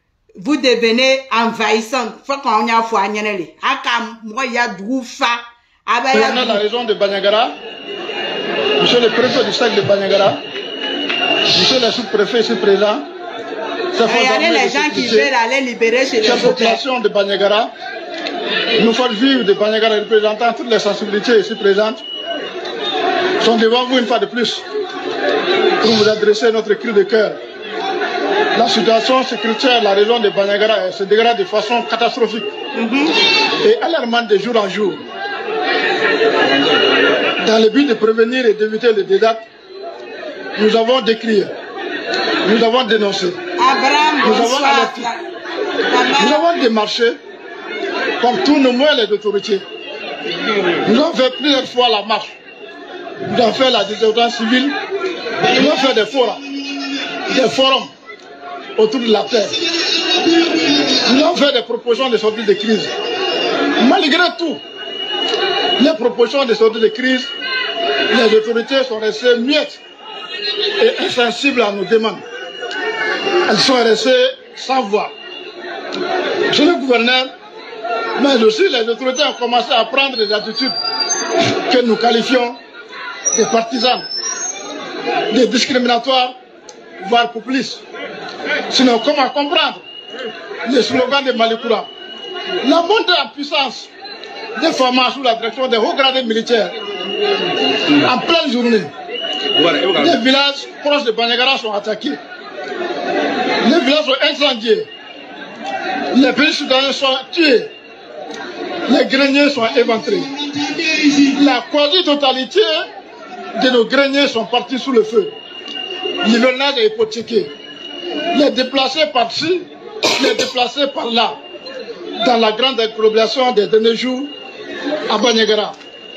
Speaker 1: envahissant. Faut qu'on y a foi nyanele. Aka moya doufa.
Speaker 3: Dans la région de Banyagara, monsieur le préfet du sac de Banyagara, monsieur le sous-préfet ici présent,
Speaker 1: regardez les gens qui veulent aller libérer chez les
Speaker 3: population de Banyagara, nous forces vives de Banyagara représentant toutes les sensibilités ici présentes, sont devant vous une fois de plus pour vous adresser notre cri de cœur. La situation sécuritaire de la région de Banyagara se dégrade de façon catastrophique et alarmante de jour en jour. Dans le but de prévenir et d'éviter les dégâts, nous avons décrié, nous avons dénoncé, nous avons alerté, nous avons démarché comme tous nos moyens d'autorité. Nous avons fait plusieurs fois la marche, nous avons fait la désobéissance civile, nous avons fait des forums autour de la terre. Nous avons fait des propositions de sortie de crise. Malgré tout, les propositions de sortie de crise, les autorités sont restées muettes et insensibles à nos demandes. Elles sont restées sans voix. Monsieur le gouverneur, mais aussi les autorités ont commencé à prendre des attitudes que nous qualifions de partisanes, de discriminatoires, voire populistes. Sinon, comment comprendre le slogan de Malikoura? La montée en puissance des formats sous la direction des hauts gradés militaires en pleine journée. Les villages proches de Banyagara sont attaqués. Les villages sont incendiés. Les pays soudanais sont tués. Les greniers sont éventrés. La quasi-totalité de nos greniers sont partis sous le feu. L'hivernage est hypothéqué. Les déplacés par-ci, les déplacés par-là.
Speaker 7: dans la grande agglomération des derniers jours à Bandiagara.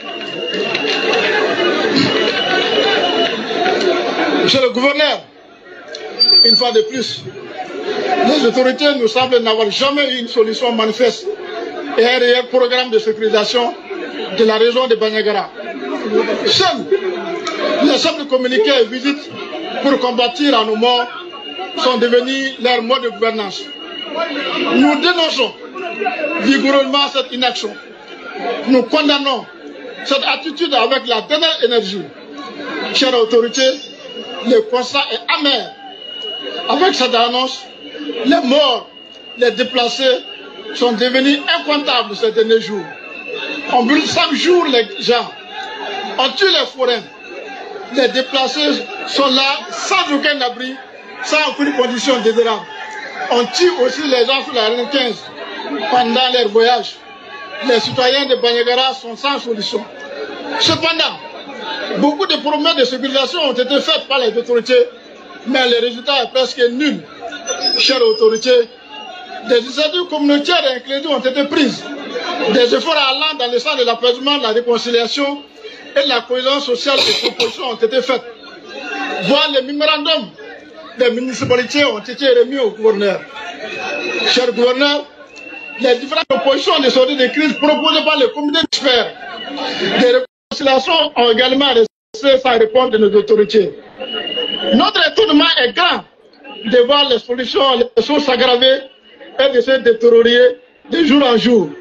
Speaker 7: Monsieur le gouverneur, une fois de plus, les autorités nous semblent n'avoir jamais eu une solution manifeste et un réel programme de sécurisation de la région de Bandiagara. Seuls les simples communiqués et visites pour combattre à nos morts sont devenus leur mode de gouvernance. Nous dénonçons vigoureusement cette inaction. Nous condamnons cette attitude avec la dernière énergie. Chères autorités, le constat est amer. Avec cette annonce, les morts, les déplacés sont devenus incomptables ces derniers jours. On brûle chaque jour les gens. On tue les forains. Les déplacés sont là sans aucun abri, sans aucune condition désirable. On tue aussi les gens sur la ligne 15 pendant leur voyage. Les citoyens de Bandiagara sont sans solution. Cependant, beaucoup de promesses de sécurisation ont été faites par les autorités, mais le résultat est presque nul. Chères autorités, des initiatives communautaires et inclusives ont été prises. Des efforts allant dans le sens de l'apaisement, de la réconciliation et de la cohésion sociale des propositions ont été faites. Voire les mémorandums des municipalités ont été remis au gouverneur. Cher gouverneur, les différentes propositions de sortie de crise proposées par le comité d'experts de réconciliation ont également resté sans réponse de nos autorités. Notre étonnement est grand de voir les solutions, les choses s'aggraver et de se détériorer de jour en jour.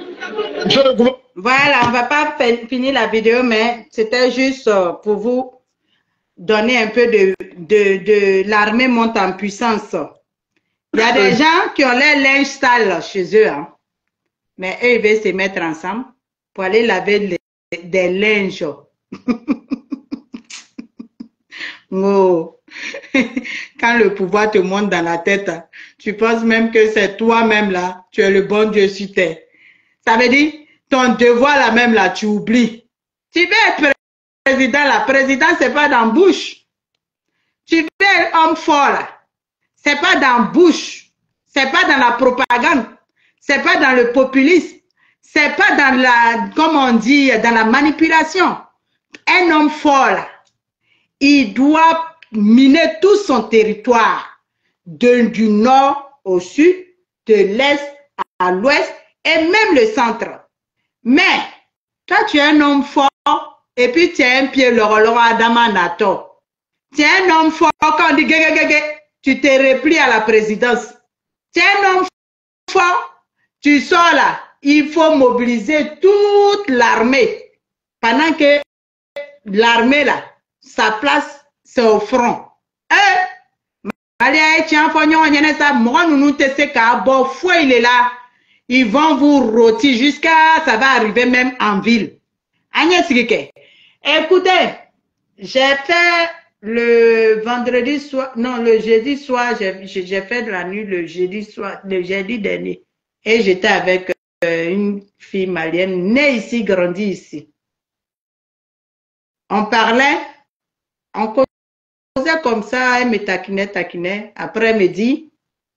Speaker 1: Voilà, on ne va pas finir la vidéo, mais c'était juste pour vous donner un peu de l'armée monte en puissance. Il y a des gens qui ont les linge sales chez eux, hein. Mais eux, ils veulent se mettre ensemble pour aller laver des linges. Oh. Quand le pouvoir te monte dans la tête, tu penses même que c'est toi-même là, tu es le bon Dieu sur terre. Ça veut dire, ton devoir là même là, tu oublies. Tu veux être président là, président c'est pas dans bouche. Tu veux être homme fort là, c'est pas dans bouche. C'est pas dans la propagande. C'est pas dans le populisme. C'est pas dans la, comme on dit, dans la manipulation. Un homme fort là, il doit miner tout son territoire, du nord au sud, de l'est à l'ouest et même le centre. Mais, toi tu es un homme fort et puis tu es un pied loro Adama Nato. Tu es un homme fort, quand on dit tu te replies à la présidence. Tu es un homme fort, tu sors là, il faut mobiliser toute l'armée. Pendant que l'armée là, sa place, c'est au front. Il est là. Ils vont vous rôtir jusqu'à, ça va arriver même en ville. Écoutez, j'ai fait le vendredi soir, non, le jeudi soir, j'ai fait de la nuit le jeudi soir, le jeudi dernier. Et j'étais avec une fille malienne, née ici, grandie ici. On parlait, on causait comme ça, elle me taquinait. Après, elle me dit,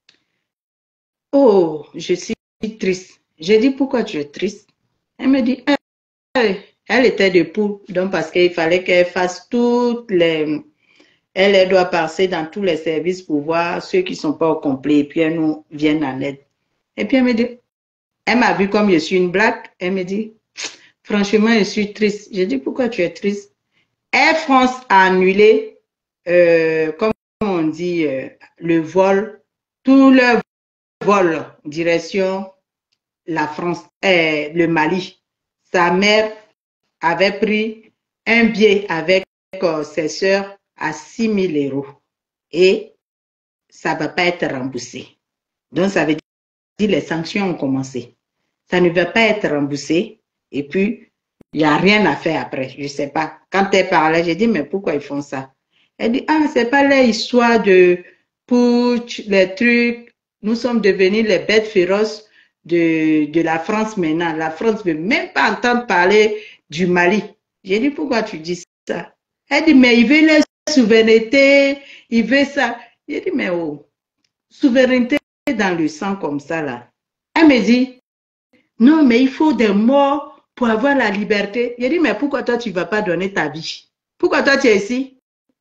Speaker 1: oh, je suis triste. J'ai dit, pourquoi tu es triste? Elle me dit, elle était debout, donc parce qu'il fallait qu'elle fasse toutes les... Elle doit passer dans tous les services pour voir ceux qui ne sont pas au complet et puis elle nous vient en aide. Et puis elle me dit, elle m'a vu comme je suis une blague, elle me dit, franchement, je suis triste. J'ai dit, pourquoi tu es triste? Air France a annulé, comme on dit, le vol, tout le vol direction la France, le Mali. Sa mère avait pris un billet avec ses soeurs à 6 000 € et ça ne va pas être remboursé. Donc, ça veut dire les sanctions ont commencé. Ça ne va pas être remboursé et puis, il n'y a rien à faire après. Je ne sais pas. Quand elle parlait, j'ai dit, mais pourquoi ils font ça? Elle dit, ah, c'est pas l'histoire de putsch, les trucs. Nous sommes devenus les bêtes féroces de la France maintenant. La France ne veut même pas entendre parler du Mali. J'ai dit, pourquoi tu dis ça? Elle dit, mais il veut la souveraineté, il veut ça. J'ai dit, mais oh, souveraineté dans le sang comme ça là. Elle me dit, non, mais il faut des morts pour avoir la liberté. J'ai dit, mais pourquoi toi, tu ne vas pas donner ta vie? Pourquoi toi, tu es ici?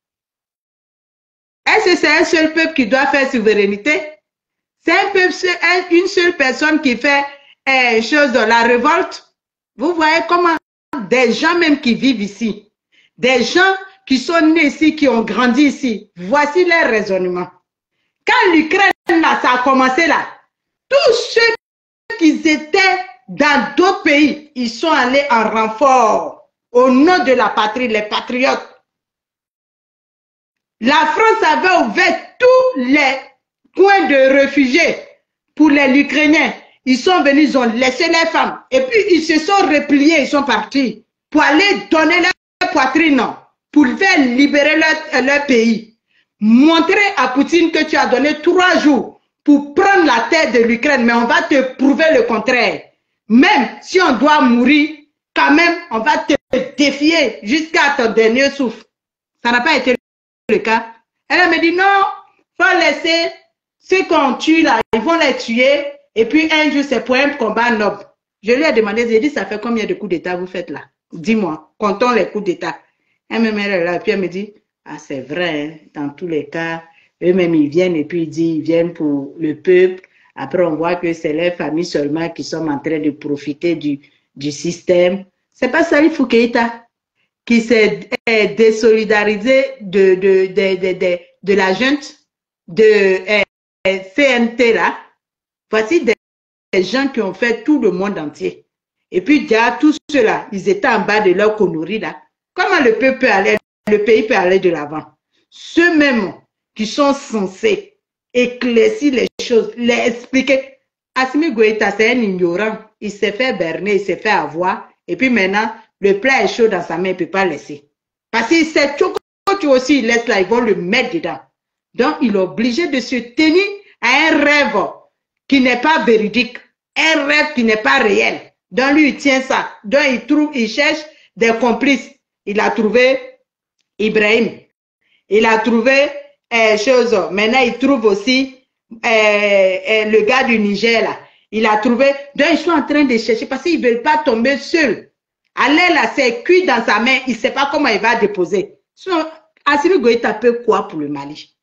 Speaker 1: Est-ce que c'est un seul peuple qui doit faire souveraineté? C'est un peuple, une seule personne qui fait chose de la révolte. Vous voyez comment des gens même qui vivent ici, des gens qui sont nés ici, qui ont grandi ici, voici leur raisonnement. Quand l'Ukraine, là, ça a commencé là, tous ceux qui étaient dans d'autres pays, ils sont allés en renfort au nom de la patrie, les patriotes. La France avait ouvert tous les coins de réfugiés pour les Ukrainiens. Ils sont venus, ils ont laissé les femmes. Et puis, ils se sont repliés, ils sont partis pour aller donner leur poitrine, pour faire libérer leur pays. Montrer à Poutine que tu as donné 3 jours pour prendre la terre de l'Ukraine, mais on va te prouver le contraire. Même si on doit mourir, quand même, on va te défier jusqu'à ton dernier souffle. Ça n'a pas été le cas. Elle me dit non, il faut laisser ceux qu'on tue là, ils vont les tuer. Et puis un jour, c'est pour un combat noble. Je lui ai demandé, j'ai dit, ça fait combien de coups d'État vous faites là? Dis-moi, comptons les coups d'État. Elle me met là, puis elle me dit, ah c'est vrai, hein, dans tous les cas, eux-mêmes ils viennent et puis ils disent, ils viennent pour le peuple. Après on voit que c'est les familles seulement qui sont en train de profiter du système. C'est pas Salif Keïta qui s'est désolidarisé de la junte de CNT là. Voici des gens qui ont fait tout le monde entier. Et puis, déjà, tous ceux-là, ils étaient en bas de leur connerie là. Comment le pays peut aller de l'avant? Ceux-mêmes qui sont censés éclaircir les choses, les expliquer. Assimi Goïta, c'est un ignorant. Il s'est fait berner, il s'est fait avoir. Et puis maintenant, le plat est chaud dans sa main, il ne peut pas laisser. Parce qu'il sait que tu aussi, il laisse là, ils vont le mettre dedans. Donc, il est obligé de se tenir à un rêve qui n'est pas véridique, un rêve qui n'est pas réel. Donc lui, il tient ça. Donc il cherche des complices. Il a trouvé Ibrahim. Il a trouvé chose. Maintenant, il trouve aussi le gars du Niger là. Il a trouvé. Donc ils sont en train de chercher parce qu'ils ne veulent pas tomber seuls. Aller là, c'est cuit dans sa main. Il ne sait pas comment il va déposer. Assimi Goïta peut quoi pour le Mali?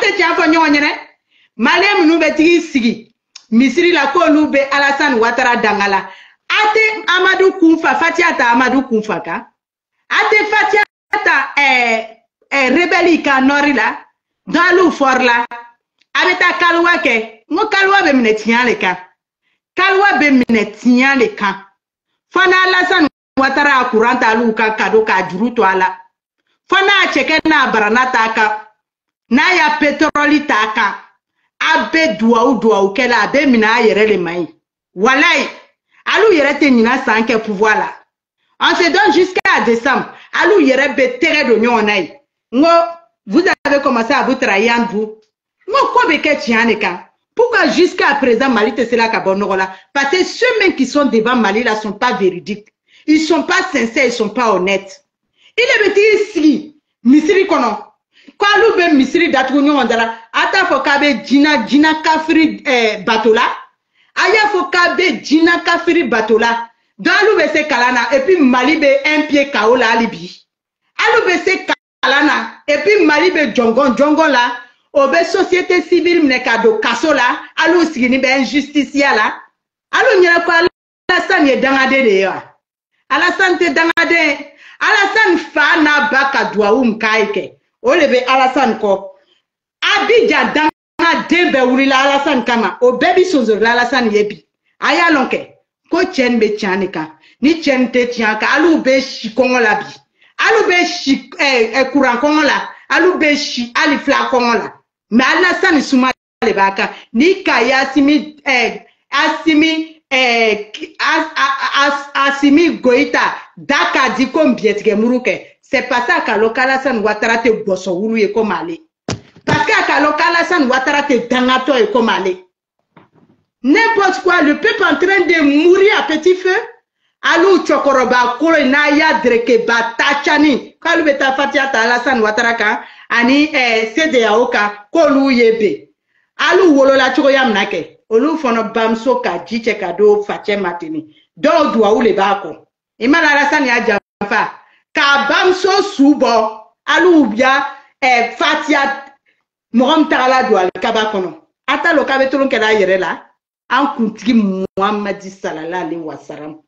Speaker 1: Mali nous beti sigi. Misiri la ko nous be Alassane Ouattara dangala. Ate Amadou Koumfa, Fatiata Amadou Koumfa ka. Ate Fatiata rebeli ka nori la. Dans for la. Abeta kalwa ke. Ngo kalwa be mine tiyan le kan. Kalwa be mine tiyan le kan. Fana Alassane Ouattara akuranta alu ka kado ka juru to ala. Fana cheke na baranata ka. Na ya petroli ta ka. Abe douaou kela abe mina yere le maï. Walay. Alou yere te nina sanke pouvoir là. On se donne jusqu'à décembre. Alou yere be tere de nyon aïe. Ngo, vous avez commencé à vous trahir en vous. Ngo, quoi beke tianeka? Pourquoi jusqu'à présent Mali te c'est la kabonorola? Parce que ceux-mêmes qui sont devant Mali là sont pas véridiques. Ils sont pas sincères, ils sont pas honnêtes. Il est petit ici. Misiri kono. Kwa lube misiri datunyo ondala ata fokabe jina kafiri batola aya fokabe jina kafiri batola dans lube se kalana et puis Mali be un pied kaola alibi alube se kalana et puis Mali be jongon la obe société civile mnekado kasola alu sigini be injusticia la alu nyela kwa Alassane ye dangade de yo Alassane te dangade Alassane fa na baka douaou mkaike o le be Alassane ko Abidjan danga dembe wulila Alassane kama o bebi sozo la Alassane yebi aya lonke ko chen be chanika ni chen te tianka alu be shi kongo la bi alu be shi courant kongo la alu be shi ali fla kongo la mais Alassane suma le baka ni kaya Assimi Goïta daka di ko mbietike muruke. C'est pas ça qu'à l'Alassane Ouattara te bosso oulu et comme aller. Parce qu'à l'Alassane Ouattara te dangato et comme aller. N'importe quoi, le peuple en train de mourir à petit feu. Alou chokoroba kolo naya dreke batachani. Kalu beta fatiata Alassane Ouattara ka ani CEDEAO ka kolu yebe. Alou wolo la choko yam nake. olu fono bamso ka jiche ka do fache matini do duwa ule bako imala Alassane ya jafa ka bamso subo alu ubia fatia mogom tagala duwa kaba kono ata lo kabe tolon keda yere la an kuntigi Muhammad sallallahu alaihi wasallam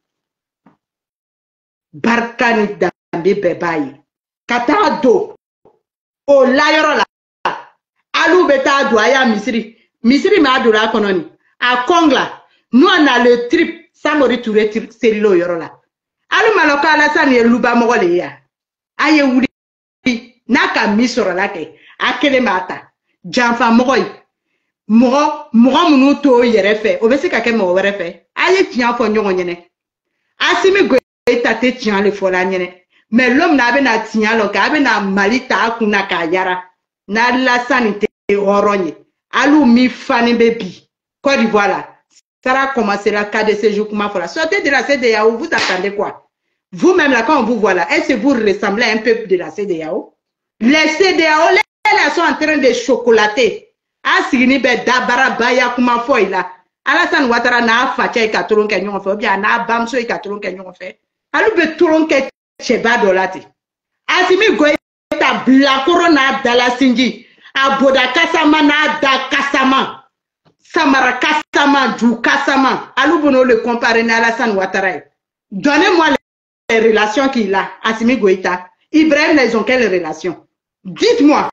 Speaker 1: barkani dambe bebayi kata do o la yoro la alu beta do aya misiri ma do la kono ni a kongla nous on a le trip Samori Touré serilo yoro la alu maloka Alassane ye luba mogole ya aye wuli naka misoro la ke akele mata janfa mogoy mogo munu to yere fe obesi ka ke mo were fe aye tian fo nyongo nyene asimi go tate tian le fo la nyene mais l'homme na be na tian lo ka be na malita kuna ka yara na Alassane te horonye alu mi fani bebi Côte d'Ivoire ça a commencé la cas de séjour comment faire sortez de la CEDEAO vous attendez quoi vous-même là quand on vous voit là est-ce que vous ressemblez à un peuple de la CEDEAO les CEDEAO les sont en train de chocolater asigini be dabara baya kuma foi la Alassane Ouattara na facha ka tolon ke nyon fe bien na bamso ka tolon ke nyon fe alu be tolon ke cheba dolati asimi go ta bla corona dala sinji aboda kasama na da kasama samara kasama du kasama alu bono le comparer na Alassane Ouattara donnez-moi les relations qu'il a Assimi Goïta Ibrahim les ont quelles relations dites-moi.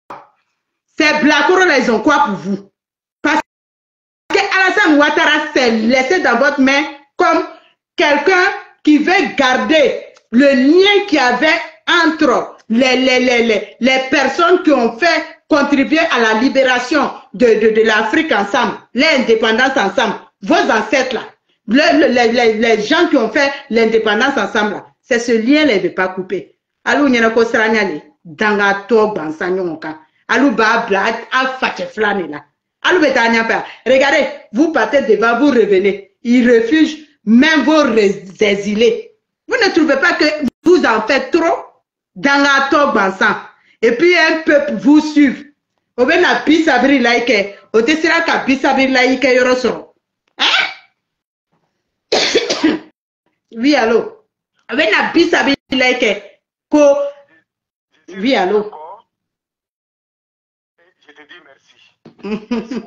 Speaker 1: Ces Blacoro, ils ont quoi pour vous? Parce que Alassane Ouattara s'est laissé dans votre main comme quelqu'un qui veut garder le lien qu'il y avait entre les personnes qui ont fait contribuer à la libération de l'Afrique ensemble, l'indépendance ensemble, vos ancêtres là, les gens qui ont fait l'indépendance ensemble là, c'est ce lien-là, il ne veut pas couper. Alors, il y a un sranyali dans la toge bansanyoka. Alou babla a fache flane là. Alou betanya pa. Regardez, vous partez devant, vous revenez. Ils refusent même vos exilés. Vous ne trouvez pas que vous en faites trop dans la toge bansan. Et puis un peuple vous suit. Au ben na bisabri laike. Au tesira ka bisabri laike yorosoro. Hein? Oui, allô. Au ben na bisabri laike. Ko. Oui, allô.
Speaker 6: Je te dis merci.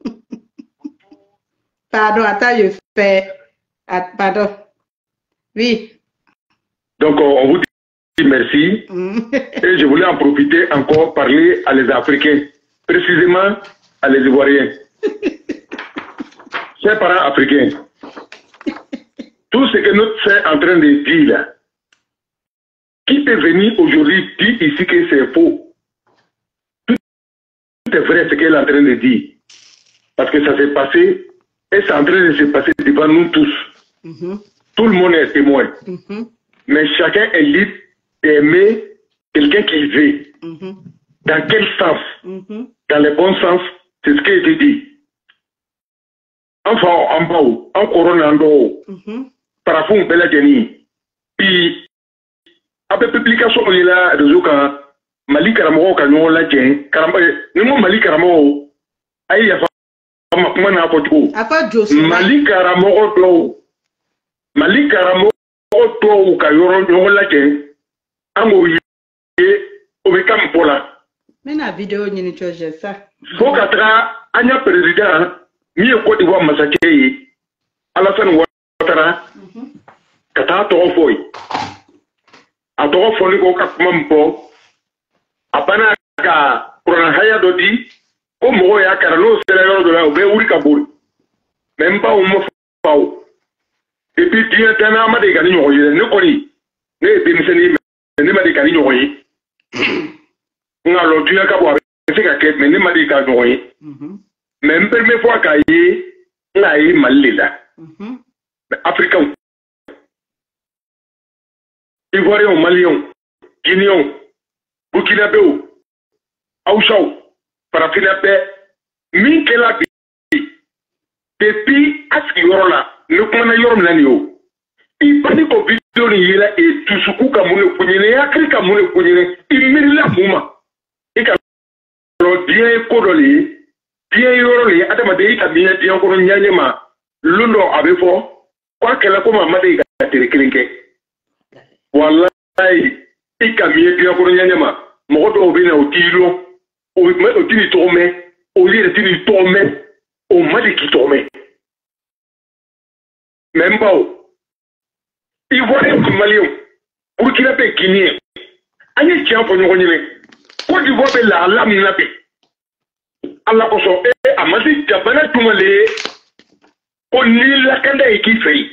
Speaker 1: Pardon, attends, je fais. Pardon. Oui.
Speaker 6: Donc, on vous dit merci. Et je voulais en profiter encore parler à les Africains, précisément à les Ivoiriens. Chers parents africains, tout ce que notre frère est en train de dire là, qui peut venir aujourd'hui dire ici que c'est faux? C'est vrai ce qu'elle est en train de dire. Parce que ça s'est passé, et c'est en train de se passer devant nous tous. Tout le monde est témoin. Mais chacun est libre d'aimer quelqu'un qu'il veut. Dans quel sens? Dans le bon sens, c'est ce qui a été dit. Enfin, en bas, en corona, en haut, par rapport au Beladjani. Puis, après publication, il y a réseau quand Mali Karamo kanyo la jen karamba ni mo Mali Karamo ay ya fa ma kuma na foto Mali Karamo to ka yoro nyo la jen amo ye o be kam pola
Speaker 1: mais na vidéo ni ni choje ça
Speaker 6: fo katra anya président mi ko di wa masakei Alassane Ouattara kata to foi a to foi ko ka kuma mpo apana ka corona haya dodi ko mo ya karano sera yo do la be uri kaburi même pas au mo fao et puis dia tana ma de gani nyoyi ne ko ni ne be miseni ne ma de gani nyoyi nga lo dia ka bo se ka ke me ne ma de ka nyoyi même première fois ka yi nga yi malila africain ivoirien malien guinéen Burkinabé, Aouchaou, Parafinabé, Minkela depuis à ce qu'il y aura là, le point de l'homme l'année. Il panique au vidéo, il est et tout ce coup comme on le connaît, et après comme on le connaît, il mérite la mouma. Et quand on dit un codolé, bien yoro le adama de ita bien bien ko nyanye ma lundo abe fo kwa kala ko ma de ka tere kelinke wallahi ika bien bien ko nyanye ma mo do be na otilo o me otili to me o li tili to me o mali ki to me même pas Ivoirien ou Malien, Burkina Faso, Guinée, Agnès Tian pour nous connaître. Côte d'Ivoire est là, là, nous l'avons. Allah koso, Amadi Jabana Toumale, on n'y l'a qu'à qui fait.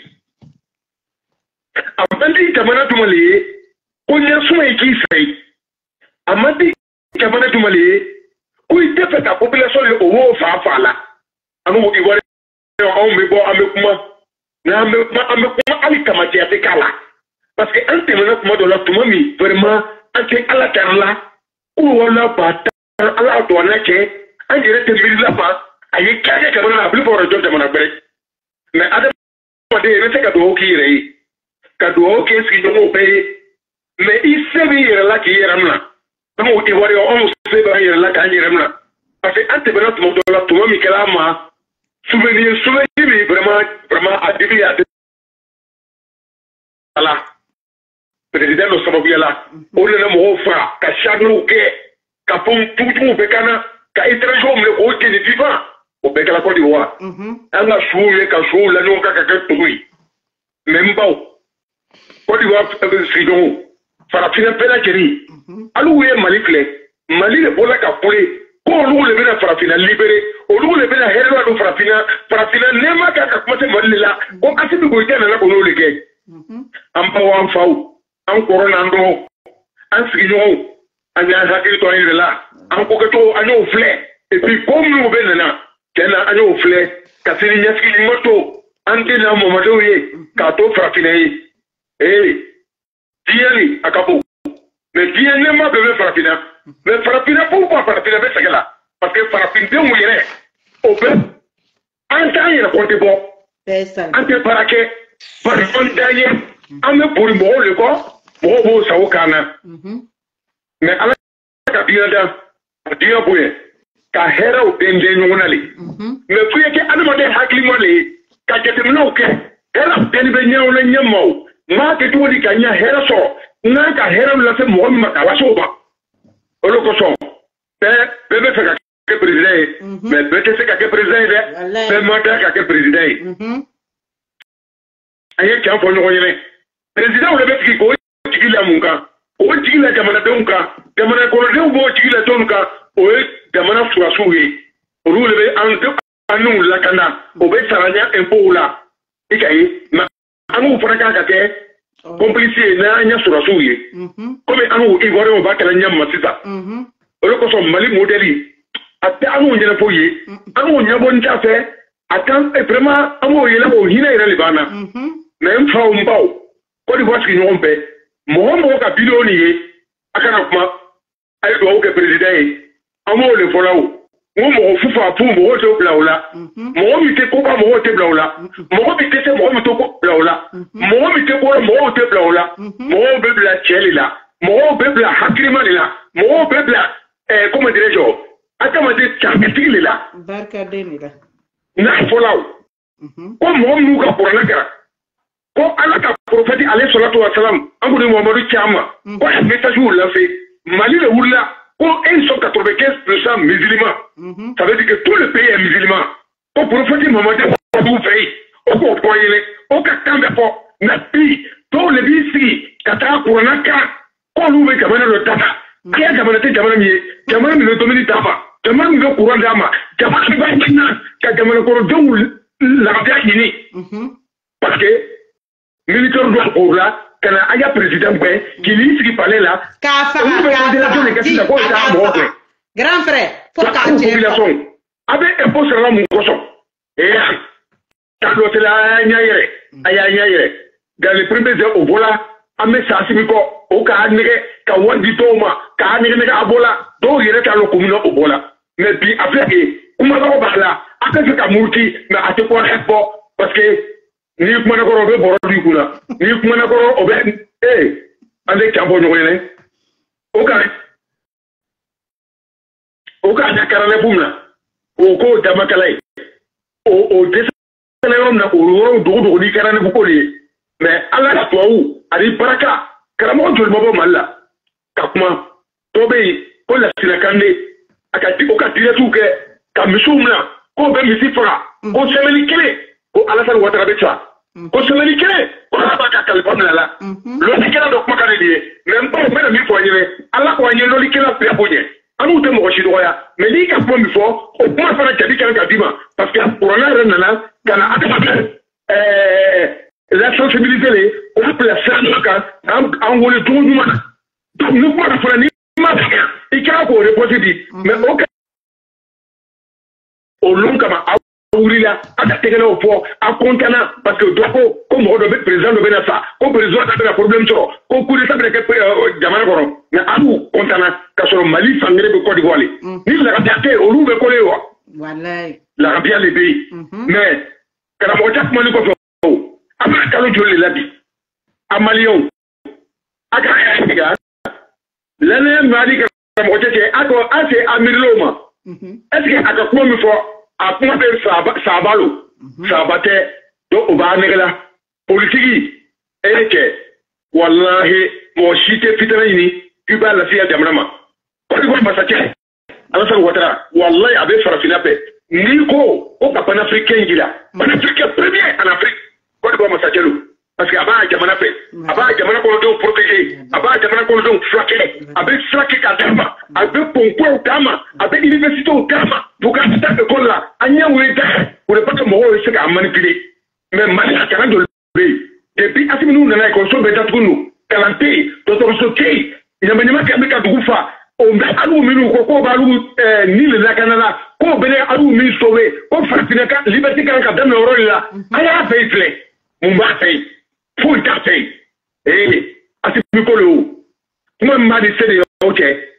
Speaker 6: Amadi Jabana Toumale, on y a soin qui fait. Amadi Jabana Toumale, où il te fait la population au haut Fafala. Anou Ivoirien, on me boit avec moi. Na me ali kamati ate kala parce que ante mena kuma do la tuma mi vraiment ante ala tarla ou wala bata ala do na ke anjere te mi la pa ayi kaje ka na plus pour de mana bere mais adam de rete ka do ki rei ka do ke ski do pe mais il se bi la ki yeramna mo ti wari on se ba la ka yeramna parce que ante mena tuma do la tuma mi kala ma souvenir vraiment à dire voilà président no sababu yala o le mo fa ka chagno ke ka pom tutu be kana ka étranger me ko ke vivant o be kala Côte d'Ivoire anga choule ka choule no ka tui même pas Côte d'Ivoire sidon fara fina pela keri alu ye Mali le bola ka pole ko lu le bena farafina libéré o lu le bena herwa do farafina nema ka kamate malila ko asibi ko itana na ko no le ke am pa wan faw am corona ndo an signyo anya hakiri to ire la am ko to anyo fle et puis comme nous benana kena anyo fle ka sini nyaski moto ante na mo madoye ka to farafina yi diali akabo mais diali nema bebe farafina. Mais Farafina, pourquoi Farafina fait ça? Parce que Farafina, c'est un mouillé. Au fait, en temps, il y a un compte bon. En tant que par exemple, d'ailleurs, on me pour le corps, bon, ça au cana. Mais à la cabine, à dire, oui, car Hera ou Dende, nous allons. Mais puis, il y a un moment de Haklimole, car il y a un moment que Hera ou Dende, on est mort. Ma que tu dis qu'il y a Hera sort, n'a qu'à Hera ou la fait mourir, ma calasoba. Olokoso, bébé fait qu'à président, mais bébé c'est qu'à président, mais mandat qu'à président. Aïe, qui a fait nous président, le bébé qui go, qui la munga, ou qui la jamana donka, jamana kolonde ou qui la donka, ou jamana soasoué, ou le bébé en nous la cana, ou bébé sarania un peu là, et qu'aïe, ma anou fracas qu'à complice na nya soasoué. Comme anu Ivoirien va que la nyam masita. Olo ko so Mali modeli. Ate anu nyana poye. Anu nyabo nta fe. Atan vraiment anu yela o hina ira libana. Même fa umbao. Ko di voici ñu ombe. Mo ka bidon ni akana kuma ay do ke président. Amo le folao. Mo fufa pu mo to blaula. Mo mi te ko ka mo te blaula. Mo mi te se mo mi to ko blaula. Mo mi te ko mo te blaula. Mo be bla chelila. Mo be bla hakrima lila. Mo be bla comment dirais-je? Atama de chakati lila.
Speaker 1: Barka denila.
Speaker 6: Na folao. Ko mo mu ka porana kara. Ko ala ka prophète alayhi salatu wa salam. Ambu Muhammadu Chama. Ko message ou la fait. Mali le wula. Ils sont 95% musulmans. Ça veut dire que tout le pays est musulman. Au prophète Mohamed, au pays, au Kokoyele, au Kakambepo, Napi, tous les bisi, Kata, Kuranaka, Koloube, Kamana le Tata, Kaya Kamanate, Kamanami, Kaman le Domini Tapa, Kaman le Kurandama, Kaman le Bakina, Kaman Korodou, la Gagini. Parce que, militaire doit pour là, quand il y a président qui lit ce qu'il parlait là,
Speaker 1: grand frère, faut
Speaker 6: population avec un poste là mon cochon et quand l'autre là nya dans les premiers heures au vola ame sa simiko o ka nige ka wandi toma ka nige abola do yere ka lo komuna au vola mais puis après kuma ko bala aka ka murti mais ate ko hebo parce que ni kuma na ko be borodi kuna ni kuma na ko obe ande kambo nyone o ka nya karale bumna o ko damakalai o desalam na o do ni karane ko le mais ala la towu ari baraka karamo jol mabo malla kakuma tobe ko la sinakande akati o ka diretu ke kamisumna ko be misifara ko semeli kile ko Alassane Ouattara becha ko semeli kile ko abaka kalifamna la lo dikela do kuma kale die même pas mais mi fo nyene ala ko nyene lo dikela pe abonye anu te mo shi doya mais ni ka po mi fo o kuma fara jadi kan ka dima parce que pour la renana kana adama la sensibilité on peut la faire quand en wole tout du mana donc nous quoi fara ni ma et ka ko reposer dit mais ok au long kama Ourila, à la télévision, à Contana, parce que Doko, comme le président de Benassa, comme le président de la problème, comme le président de Jamanakoron, mais à nous, Contana, car sur le Mali, Sangre de Côte d'Ivoire. Ni la rabiate, au loup de Coléo. La rabiate les pays. Mais, quand la moitié de Maliko, à Marcalo Jolie l'a dit, à Malion, à Kaya, l'année Mali, que la moitié, c'est à Miloma. Est-ce qu'il y a quoi me faut? A kuma be sabalo sabate do obanegla politiki eke wallahi mo shite fitana ni kuba la fiya jamrama ko ko masache Alassane Ouattara wallahi abe farafina pe ni ko o ka panafricain gila panafricain premier en Afrique ko masache lu parce que aba jamana pe aba jamana ko do protéger aba jamana ko do flaquer abe flaquer ka dama abe ponko dama abe université au dama pour que cette école là anya weta pour ne pas que mo se ka manipuler mais mali akana do be depuis asimi nous na ko so beta tunu kalante to to so kei nyamanyama ka be ka dufa o mbe alu minu ko balu ni le la kanala ko bele alu mi sauver ko fartina ka liberté ka dama role la aya feitle mumba fei faut y taper. Et à ce niveau-là, moi, je m'ai dit, ok.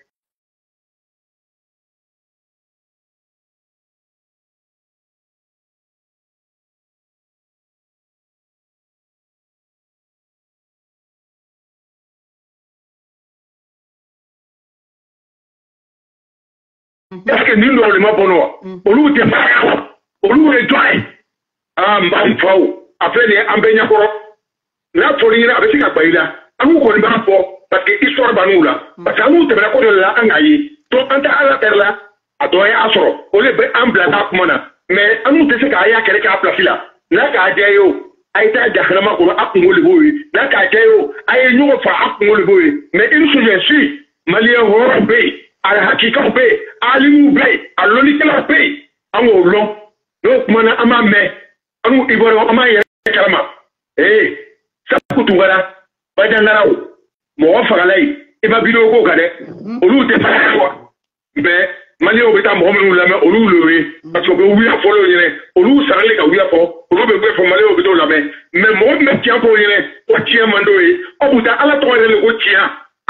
Speaker 6: Est-ce que nous, le mot pour nous, au lieu de faire, au lieu de toi, ah, m'en faut, après, en baignakoro. La folie avec la baïla, à nous qu'on va parce que histoire banoula, parce que nous te la de la angaye, donc en à la terre là, à toi et à soro, on les en blada kumana, mais à nous te sais qu'à y a quelqu'un à placer là, n'a qu'à jayo, a été à Jahrama pour appuyer le boui, n'a qu'à jayo, a eu une fois appuyer le boui, mais une chose est sûre, Malien Robé, à la Hakika Bé, à l'Imoubé, à l'Olikela Bé, à mon long, donc mana à ma mère, à nous Ivoiriens, à ma yékalama, eh. Kutungara bajangarao mo fagalay e ba bido ko kade olu te fa quoi mais mali o beta mo menu la me olu lewe parce que wi a folo yene olu sarale ka wi a fo olu be fo mali o beta la mais mo me tian ko yene o tian mando e o buta ala to le ko tian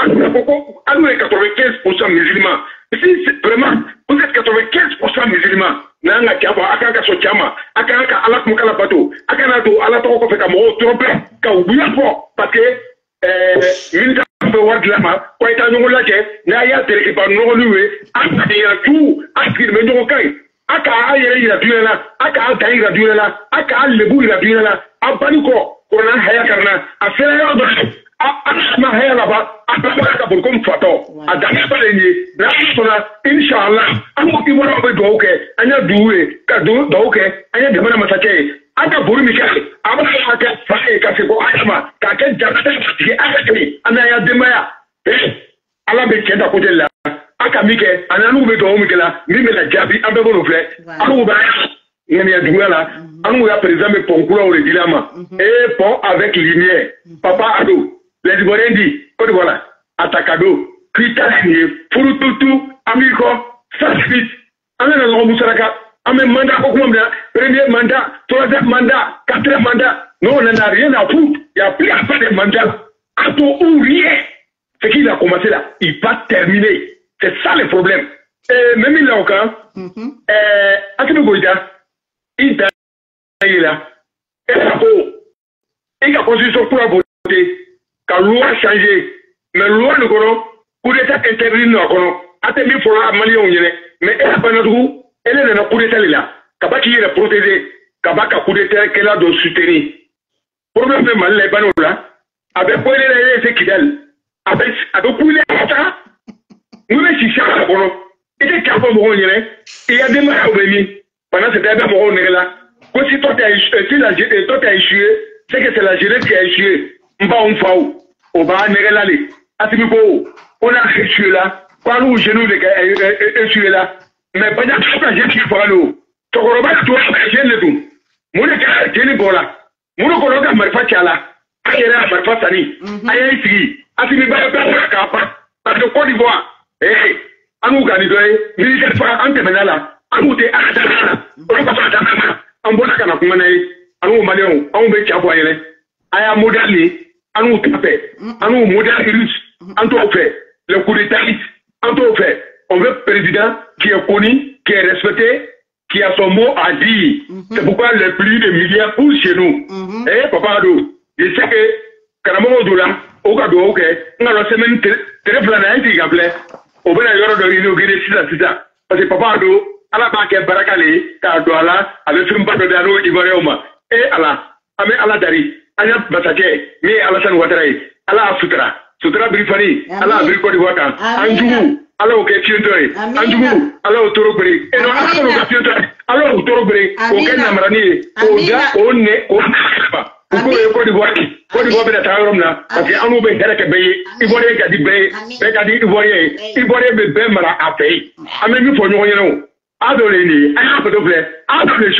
Speaker 6: alu 95% musulmans si vraiment vous êtes 95% musulmans nanga kiapo akanga so chama akanga ala kumkala bato akana do ala to ko feka mo trompe ka ubuya fo parce que minta be ward lama ko ita nyongo lake na ya tere ba no luwe aka ya tu askir me nyongo kai aka ayere ira duela aka ta ira duela aka lebu ira duela abani ko na haya karna afere yo do ma haya la ba aka ka burkom fato adama ba lenye na sona inshallah amu ki wona be do ke anya duwe ka do ke anya de mana masake aka buru mi ka aba aka fae ka se ko adama ka ke jakata ki aka ke ana ya demaya ala be kenda ko de la aka mi ke ana nu be do mi ke la mi me la jabi ambe bo no fle aku ba ngani ya duela anu ya président ponkula o dilama et pont avec lumière papa ado les Ivoiriens disent, Côte d'Ivoire, Atakado, Critanie, Furututu, Amico, Saspit, Amena Lomusaraka, Amen mandat au premier mandat, troisième mandat, quatrième mandat. Non, on n'en a rien à foutre. Il n'y a plus à faire de mandat. À tout ou rien. Ce qu'il a commencé là, il va terminer. C'est ça le problème. Et même il a aucun. Asime Goïda, il est là. Et là, il a constitution pour la voter. Ka loi changer mais loi ne kono coup d'état interdit no kono ate mi fora malion yene mais e ba na du Elle est dans le coup d'état là. Kaba qui est protégé. Kaba ka coup d'état qu'elle a de soutenir. Problème de mal les banaux là. Avec quoi elle est Kidal. Avec poulet ça. Nous les chichas bon. Et que Kaba bon il y a des mal au béni. Pendant cette époque bon là. Quand si toi t'as échoué, si la toi t'as échoué, c'est que c'est la gérée qui a échoué. Mba on faou. On va là les. Atimipo. On a échoué là. Quand nous genoux les échoué là. Mais pas de j'ai qui fera l'eau. Tokoroba, tu as fait le tout. Monica, Jenny Bola. Monokologa, Marfachala. Ayera, Marfasani. Ayaïsi. Asimiba, Kapa. Parce que Côte d'Ivoire. Eh, Anou Ganidoé, militaire Fara, Antemenala. Anou de Adana. Roba, Ambonakana, Kumane. Anou Malion, Anou Chaboyene. Aya Modali. Anou Tapé. Anou Modali. Anto fait. Le coup d'état. Anto fait. On veut un président qui est connu, qui est respecté, qui a son mot à dire. C'est pourquoi les plus de milliards poussent chez nous. Eh, Papa Ado, je sais que, Kanamo Doula, au cas où, on a la semaine très planante, il y a plein. On va d'ailleurs de l'inaugurer ça. Parce que Papa Ado, à la banque Barakale, Kadouala, avec un bateau d'Ano, Ivoirioma, et à la Dari, Anya Basake, mais à la San Ouattara, à la Sutra, Sutra Brifani, à la Brico de Waka, Anjou. Alors, ok, tu es Anjou, alors, Torobré, et non, alors, Torobré, aucun Namrani, on est au Côte d'Ivoire, Côte d'Ivoire, la Taromna, parce qu'en nous, ben, Ivoirien qui a dit ben, a dit Ivoirien, ben, mala à payer. A même pour nous, adolé, adolé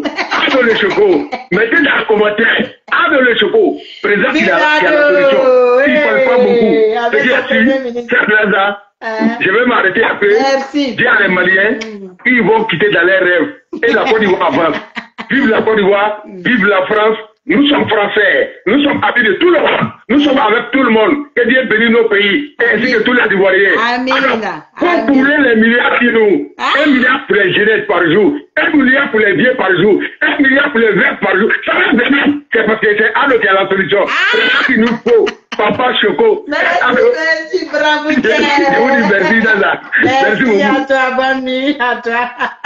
Speaker 6: choco, mettez dans le commentaire, adolé choco, président qui a la solution, il ne parle pas beaucoup, c'est je vais m'arrêter un peu, dire à les Maliens, ils vont quitter dans leurs rêves, et la Côte d'Ivoire avance. Vive la Côte d'Ivoire, vive la France, nous sommes français, nous sommes amis de tout le monde, nous sommes avec tout le monde, que Dieu bénisse nos pays, ainsi que tous les Ivoiriens. Pour brûler les milliards chez nous, 1 milliard pour les jeunes par jour, 1 milliard pour les vieux par jour, 1 milliard pour les verts par jour, ça va venir, c'est parce que c'est Ado qui a la solution. C'est ce qu'il nous faut. Papa Choco.
Speaker 1: Merci, bravo,
Speaker 6: merci, Nana.
Speaker 1: Merci à toi, bonne nuit à toi.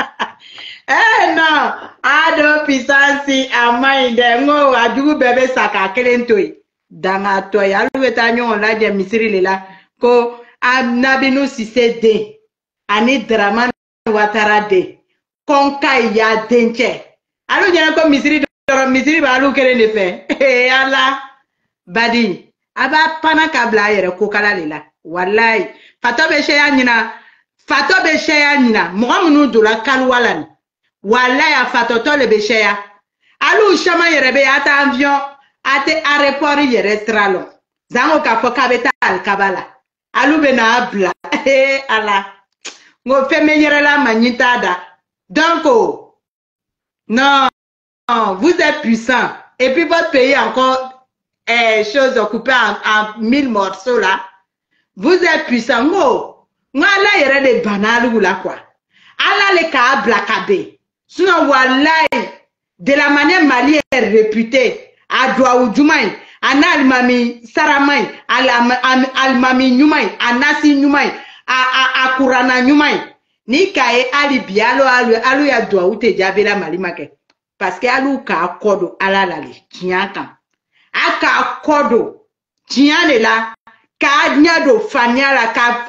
Speaker 1: Eh non, Ado Pisansi, Amaïde, Ngo, Adou Bébé Saka, Kelentoi. Danga Toy, Alou Etanyon, là, de Misri, là, Ko, Abnabino Sissé de, Ani Draman Ouattara de, Konka ya Denche. Alou, il y a un Misri, Alou Kelen fait. Eh, Allah, Badi. Aba pana kabla yere kokala lela wallahi fato be sheya nyina mo amunu dola kalwala ni wallahi afato to le be sheya alu shama yere be ata avion ate aéroport yere tralo zango ka foka beta al kabala alu be na abla ala ngo feme yere la manyita da donc non vous êtes puissant et puis votre pays encore choses occupées en 1000 morceaux là. Vous êtes puissant. Moi, là, il y a des banales ou là quoi. Allah les ka blakabe. Sinon, wallahi, de la manière malienne réputée, à Doua ou Djoumaï, à Nalmami Saramay, à Almami Nyumay, à Nasi Nyumay, à Kourana Nyumay. Ni kae ali bialo alu ya Doua ou te diabela malimake. Parce que alu ka kodo ala lali. Tiyankan. Aka kodo tiane la ka do faniala ka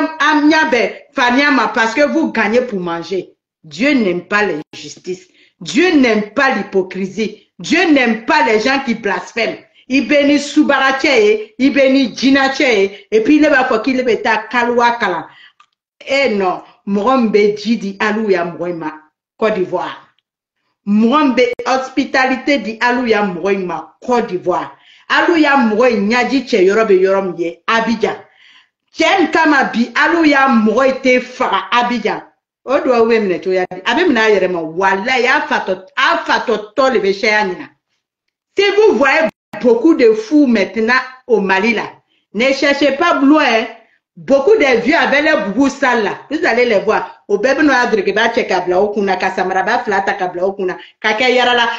Speaker 1: be faniama parce que vous gagnez pour manger. Dieu n'aime pas l'injustice. Dieu n'aime pas l'hypocrisie. Dieu n'aime pas les gens qui blasphèment. Il bénit Soubarache, il bénit Djinache, et puis il va faut qu'il le ta kalwa kala. Eh non, Mwombe Djidi Alouya Mwoima, Côte d'Ivoire. Mwombe hospitalité di Alouya Mwoima, Côte d'Ivoire. Alouya Mwoy Nyadi Che Yorobe Yoromye, Abidjan. Chen Kamabi, Alouya Mwoy Te Fara, Abidjan. Odo wemne to ya abem na yere mo wallahi afato to le béchéanina. Si vous voyez beaucoup de fous maintenant au Mali là, ne cherchez pas loin. Beaucoup de vieux avec les boubous sales là, vous allez les voir. Au bébé no adre ke ba check abla okuna kasamara ba flata kabla okuna kake yara la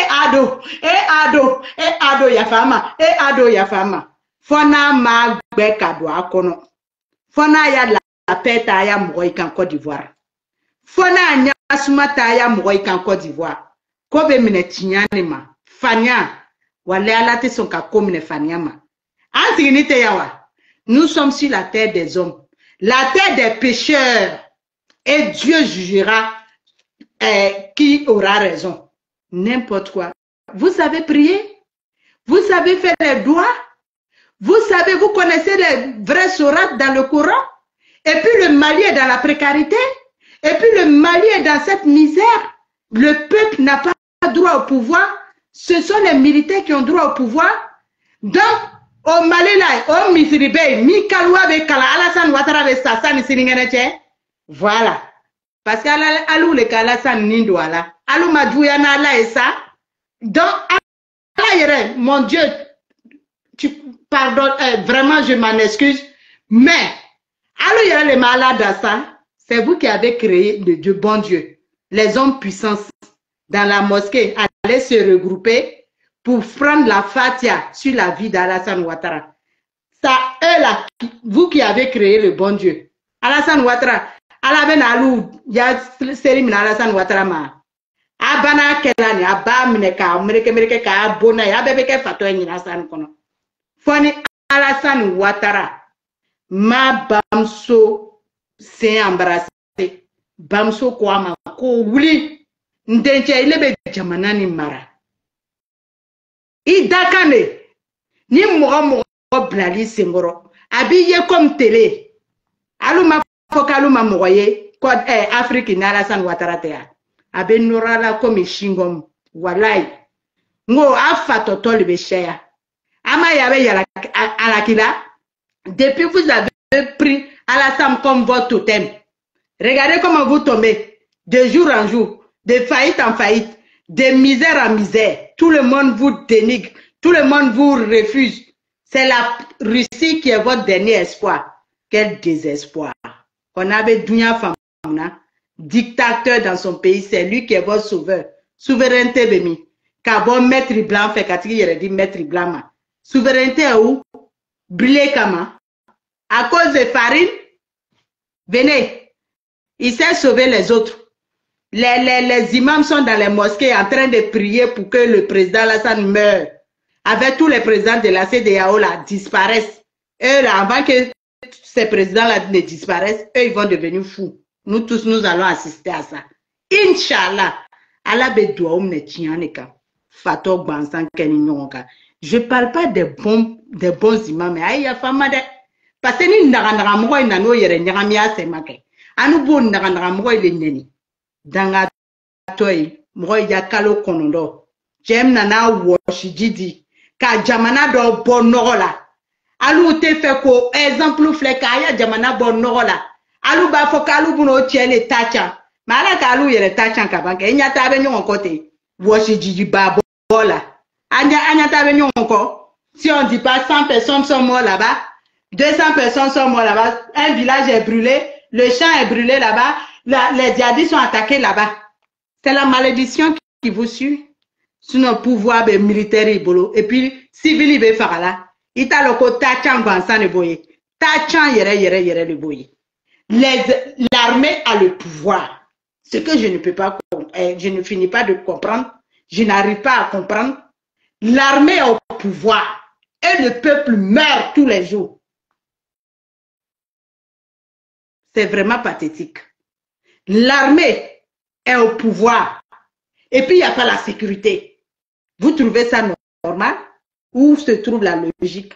Speaker 1: ado ya fama fona ma gbe kado akono fona ya la peta ya mo ikan Côte d'Ivoire fona nya Asumata Moïka en Côte d'Ivoire. Kobe Minetianima. Fania. Wale alate son kakomine Faniama. Antiginite yawa. Nous sommes sur la terre des hommes. La terre des pécheurs. Et Dieu jugera qui aura raison. N'importe quoi. Vous savez prier? Vous savez faire les doigts? Vous savez, vous connaissez les vrais sourates dans le Coran? Et puis le Mali est dans la précarité? Et puis le Mali est dans cette misère? Le peuple n'a pas droit au pouvoir? Ce sont les militaires qui ont droit au pouvoir? Donc, au Mali là, au Misribe, Mikalwa Bekala, Alassane Ouattara Bessassan, Siningeneche. Voilà. Parce qu'Alou le Alassane Nindouala, Alou Madjouyana là et ça. Donc, mon Dieu, pardon, vraiment je m'en excuse, mais Alou Yere les malades à ça, c'est vous qui avez créé le Dieu, bon Dieu. Les hommes puissants dans la mosquée allaient se regrouper pour prendre la fatia sur la vie d'Alassane Ouattara. Ça, eux là, vous qui avez créé le bon Dieu. Alassane Ouattara, Alaben Alou, il y a Sérim Alassane Ouattara ma. Abana kelani, abamneka, mereke ka abona, abebeke fatwa ni Alassane kono. Foni Alassane Ouattara, ma bamso s'est embrassé. Bamso kwa ma ko wuli. Ndenche ilebe jamanani mara. Idakane, ni moro blali sengoro. Habillé comme télé. Aluma fokaluma moye, code Afrique na Alassane Ouattara tea. Abe norala comme shingom, walai. Ngo afato tol besheya. Ama yabe yala alakila. Depuis vous avez pris Alassane comme votre totem. Regardez comment vous tombez de jour en jour. De faillite en faillite, de misère en misère. Tout le monde vous dénigre, tout le monde vous refuse. C'est la Russie qui est votre dernier espoir. Quel désespoir. On avait Dounia Famana, dictateur dans son pays, c'est lui qui est votre sauveur. Souveraineté Bemi. Kabo maître blanc fait katiki yere dit maître blanc. Souveraineté où? Brûlé kama. À cause de farine, venez. Il sait sauver les autres. Les imams sont dans les mosquées en train de prier pour que le président Alassane meure. Avec tous les présidents de la CEDEAO là disparaissent. Eux là, avant que ces présidents-là ne disparaissent, eux ils vont devenir fous. Nous tous, nous allons assister à ça. Inch'Allah. Allah bedoua ne tianeka. Fato bansan keninyoka. Je parle pas des bons imams, mais aïe fama de. Parce que ni ndagandara moko inano yere nyagamia semake. Anu bo ndagandara moko ile neni. Danga toy moko ya kalo konondo. Jem nana washijidi. Ka jamana do bonola. Alu te fait ko exemple flekaya jamana bonola. Alu ba fokalu buno tiele tacha. Mala ka alu yere tacha kabanke. Nya tabe nyon kote. Washijidi ba bola. Anya tabe nyon ko. Si on dit pas 100 personnes sont mortes là-bas, 200 personnes sont mortes là-bas, un village est brûlé, le champ est brûlé là-bas, les djihadistes sont attaqués là-bas. C'est la malédiction qui vous suit. Sinon, pouvoir militaire et puis civil il veut faire là. Il t'a le côté tachan vansan le boye. Tachan yere le boye. L'armée a le pouvoir. Ce que je ne peux pas, je ne finis pas de comprendre, je n'arrive pas à comprendre. L'armée a au pouvoir. Et le peuple meurt tous les jours. C'est vraiment pathétique. L'armée est au pouvoir. Et puis, il n'y a pas la sécurité. Vous trouvez ça normal? Où se trouve la logique?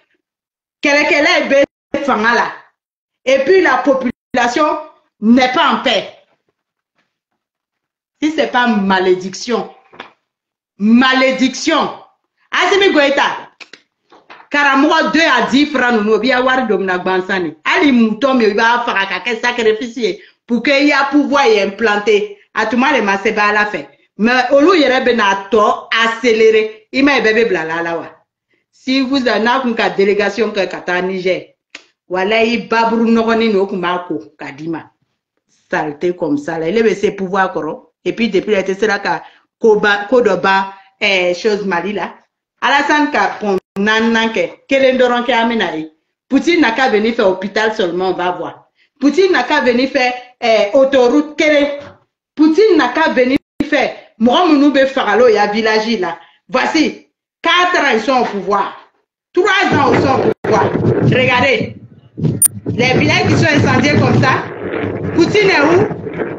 Speaker 1: Et puis, la population n'est pas en paix. Si ce n'est pas malédiction. Malédiction. Azimi Goïta. Karamoa 2 à 10 francs nous bien avoir domina bansani. Ali mouton me va faire un sacrifice pour qu'il y a pouvoir y implanter. À tout le monde c'est pas la fin. Mais au lieu de benato accélérer, il m'a bébé blala. Si vous en avez une délégation que Kata Niger, voilà il babrou nogoni no kumako kadima. Saleté comme ça, il est ses pouvoirs koro. Et puis depuis la tesera ka kodoba chose Mali là. Alassane ka nananke, kelendoron ke amenaï. Poutine n'a qu'à venir faire hôpital seulement, on va voir. Poutine n'a qu'à venir faire autoroute, Poutine n'a qu'à qu'à venir faire. Moi, nous be faralo, il y a village là. Voici, 4 ans ils sont au pouvoir. 3 ans ils sont au pouvoir. Regardez. Les villages qui sont incendiés comme ça. Poutine est où?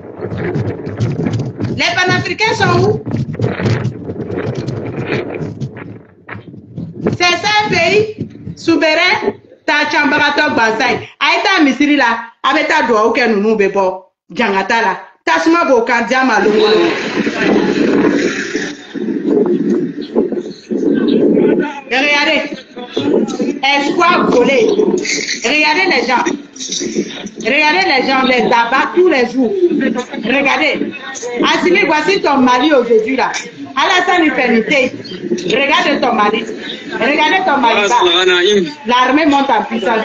Speaker 1: Les panafricains sont où? C'est ça un pays souverain. Ta chambarato basai. Aïta misiri là. Abeta doa ou ken nous bebo. Djangata là. Tasuma bo kandia malongo. Regardez. Espoir volé. Regardez les gens. Regardez les gens, les abattent tous les jours. Regardez. Assimi, voici ton mari aujourd'hui là. Alassane Ifenité. Regarde ton mari. Regardez ton mari. L'armée monte en puissance.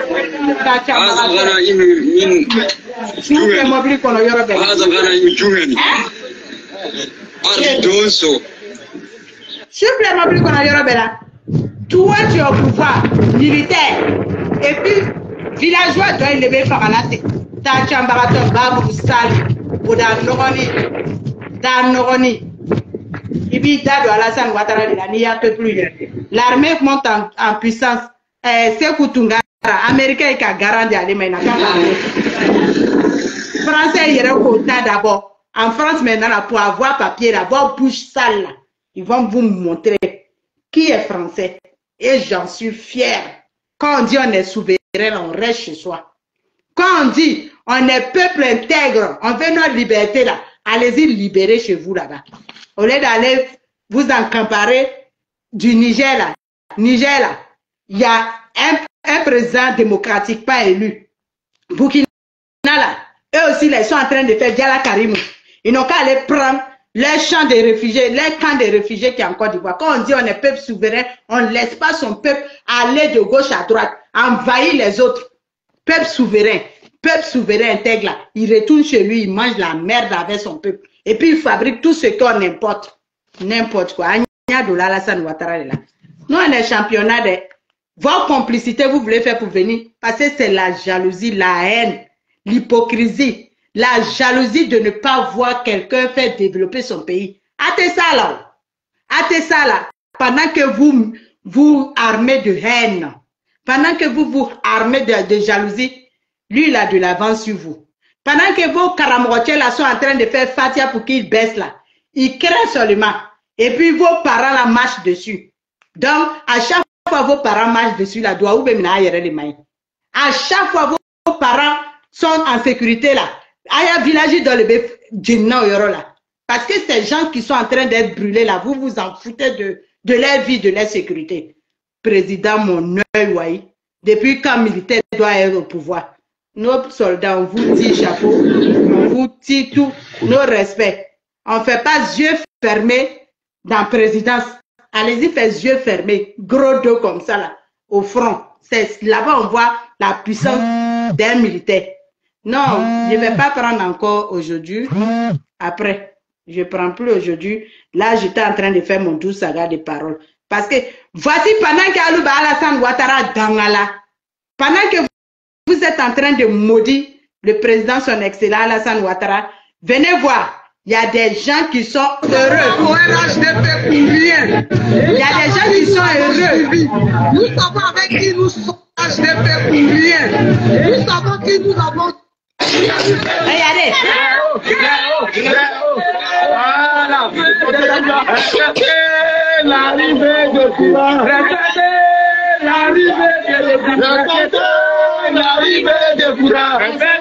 Speaker 1: Toi, tu es au pouvoir militaire. Et puis, villageois doit lever par la tête. Ta chambarato, babou, sale, ou dans Noroni. Et puis, Dado Alassane Ouattara de la Nia peut plus. L'armée monte en puissance. C'est Koutungara, Américain qui a garanti à l'Émena. Français, il y a d'abord. En France, maintenant, pour avoir papier, avoir bouche sale, là, ils vont vous montrer qui est français. Et j'en suis fier. Quand on dit on est souverain, on reste chez soi. Quand on dit on est peuple intègre, on veut notre liberté là, allez-y libérer chez vous là-bas. Au lieu d'aller vous en comparer du Niger là. Niger là, il y a un président démocratique pas élu. Burkina là, eux aussi ils sont en train de faire Diala Karimou. Ils n'ont qu'à aller prendre les champs des réfugiés, les camps des réfugiés qui est en Côte d'Ivoire. Quand on dit on est peuple souverain, on ne laisse pas son peuple aller de gauche à droite, envahir les autres. Peuple souverain intègre là, il retourne chez lui, il mange la merde avec son peuple. Et puis il fabrique tout ce qu'on importe. N'importe quoi. Alassane Ouattara est là. Nous, on est championnat de votre complicité, vous voulez faire pour venir. Parce que c'est la jalousie, la haine, l'hypocrisie. La jalousie de ne pas voir quelqu'un faire développer son pays. Hâtez ça là. Hâtez ça là. Pendant que vous armez de haine, pendant que vous armez de jalousie, lui il a de l'avance sur vous. Pendant que vos caramorotiers là sont en train de faire fatia pour qu'ils baissent là, ils créent seulement. Et puis vos parents là marchent dessus. Donc à chaque fois vos parents marchent dessus là, doit ouvrir les mains. À chaque fois vos parents sont en sécurité là. Aya village dans le Djinna Yoro là. Parce que ces gens qui sont en train d'être brûlés là, vous vous en foutez de leur vie, de leur sécurité. Président, mon œil, oui. Depuis quand militaire doit être au pouvoir. Nos soldats, on vous dit chapeau, on vous dit tout, nos respects. On ne fait pas yeux fermés dans la présidence. Allez-y, faites yeux fermés, gros dos comme ça là, au front. C'est là-bas on voit la puissance d'un militaire. Non, je ne vais pas prendre encore aujourd'hui. Après, je ne prends plus aujourd'hui. Là, j'étais en train de faire mon doux saga de paroles. Parce que, voici pendant qu'Alouba Alassane Ouattara Dangala, pendant que vous êtes en train de maudire le président, son excellent Alassane Ouattara, venez voir, il y a des gens qui sont heureux. Il y a des gens qui sont heureux. Nous savons avec qui nous sommes. Nous savons qui nous avons. Regardez.
Speaker 3: Voilà. L'arrivée de Koura. L'arrivée de Koura. L'arrivée de Koura.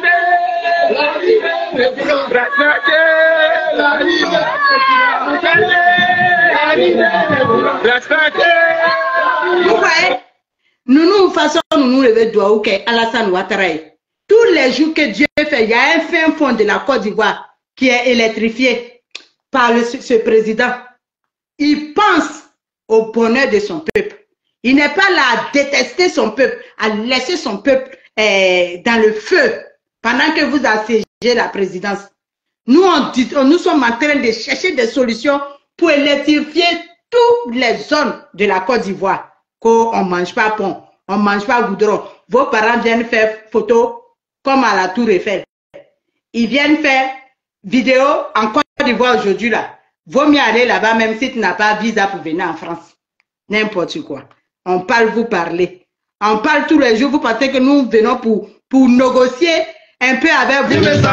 Speaker 1: Vous voyez, nous façon nous lever doigt ou que Alassane Ouattara. Tous les jours que Dieu fait, il y a un fin fond de la Côte d'Ivoire qui est électrifié par ce président. Il pense au bonheur de son peuple. Il n'est pas là à détester son peuple, à laisser son peuple dans le feu pendant que vous assiégez la présidence. Nous sommes en train de chercher des solutions pour électrifier toutes les zones de la Côte d'Ivoire. Qu'on ne mange pas pont, on ne mange pas goudron. Vos parents viennent faire photo comme à la Tour Eiffel. Ils viennent faire vidéo en Côte d'Ivoire aujourd'hui là. Vaut mieux aller là-bas même si tu n'as pas visa pour venir en France. N'importe quoi. On parle, vous parlez. On parle tous les jours. Vous pensez que nous venons pour négocier un peu avec vous. Est-ce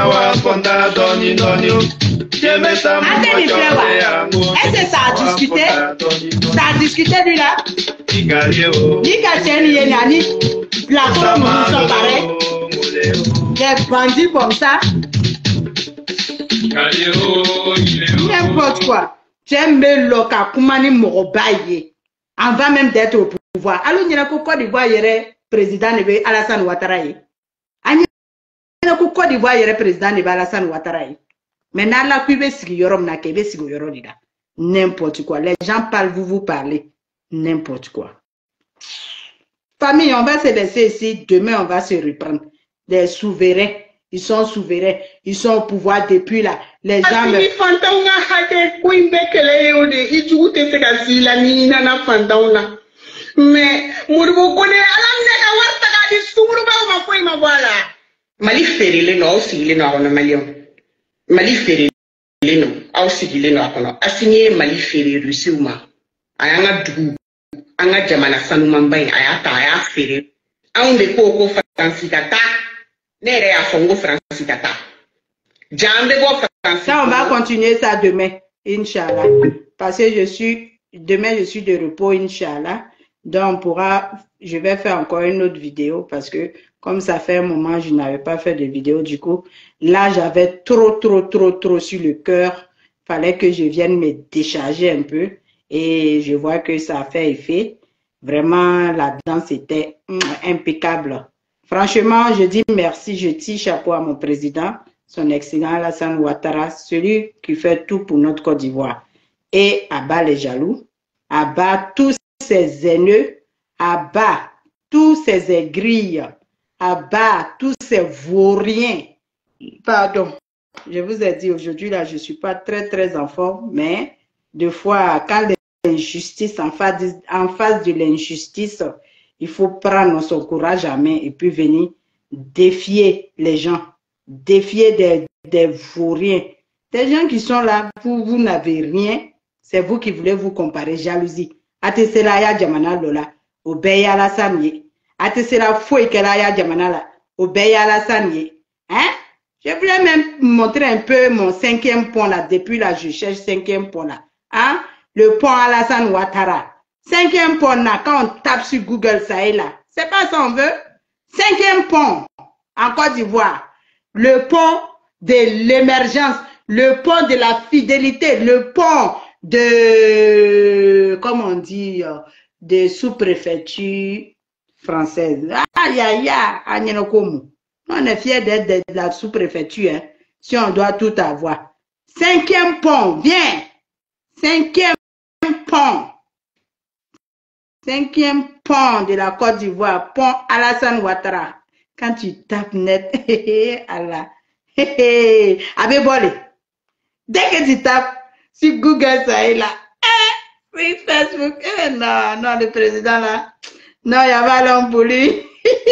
Speaker 1: que ça a discuté? Ça a discuté lui là? Ni Kacheni Yenani, la forme nous sont pareils. Des bandits comme ça. N'importe quoi. J'aime le Kakumani Morobaye. Avant même d'être au pouvoir. Alors, il y a un Côte d'Ivoire, il y a le président Alassane Ouattara. Il y a un Côte d'Ivoire, il y a le président Alassane Ouattara. Maintenant, là, n'importe quoi. Les gens parlent, vous parlez. N'importe quoi. Famille, on va se laisser ici. Demain, on va se reprendre. Les souverains. Ils sont souverains. Ils sont au pouvoir depuis là. Les gens...
Speaker 2: Mais Mali ferele no sigile no akono Malion. Mali ferele no au sigile no akono. Asinye Mali ferele rusuma. Ayanga dugu. Anga jamana sanu mambai ayata aya ferele. Aunde koko Francis Tata. Nere ya fongo Francis Tata. Jambe go Francis.
Speaker 1: Ça on va continuer ça demain, Inch'Allah. Parce que demain je suis de repos, Inch'Allah. Donc je vais faire encore une autre vidéo parce que comme ça fait un moment, je n'avais pas fait de vidéo. Du coup, là, j'avais trop sur le cœur. Fallait que je vienne me décharger un peu. Et je vois que ça a fait effet. Vraiment, là-dedans, c'était impeccable. Franchement, je dis merci. Je tire chapeau à mon président, son excellent Alassane Ouattara, celui qui fait tout pour notre Côte d'Ivoire. Et abat les jaloux, abat tous ces haineux, abat tous ces aigrilles, abat tous ces vauriens. Pardon, je vous ai dit aujourd'hui, là, je ne suis pas très en forme, mais des fois, quand l'injustice, en face de l'injustice, il faut prendre son courage à main et puis venir défier les gens, défier des vauriens. Des gens qui sont là, vous n'avez rien, c'est vous qui voulez vous comparer, jalousie. Ateselaya Jamana Lola, Obeya la Sanye. Atesela Fouekelaya Jamana la, Obeya la Sanye. Hein? Je voulais même montrer un peu mon 5e pont là, depuis là, je cherche 5e pont là. Hein? Le pont Alassane Ouattara. 5e pont là, quand on tape sur Google, ça est là. C'est pas ça on veut? 5e pont en Côte d'Ivoire. Le pont de l'émergence, le pont de la fidélité, le pont de, comment on dit, de sous-préfecture française. On est fiers d'être de la sous-préfecture, hein, si on doit tout avoir. 5e pont, viens. 5e pont. 5e pont de la Côte d'Ivoire, pont Alassane Ouattara. Quand tu tapes net, Allah. Abébole. Dès que tu tapes sur Google, ça est là. Oui, Facebook. Non, le président là. Non, il n'y a pas l'homme pour lui.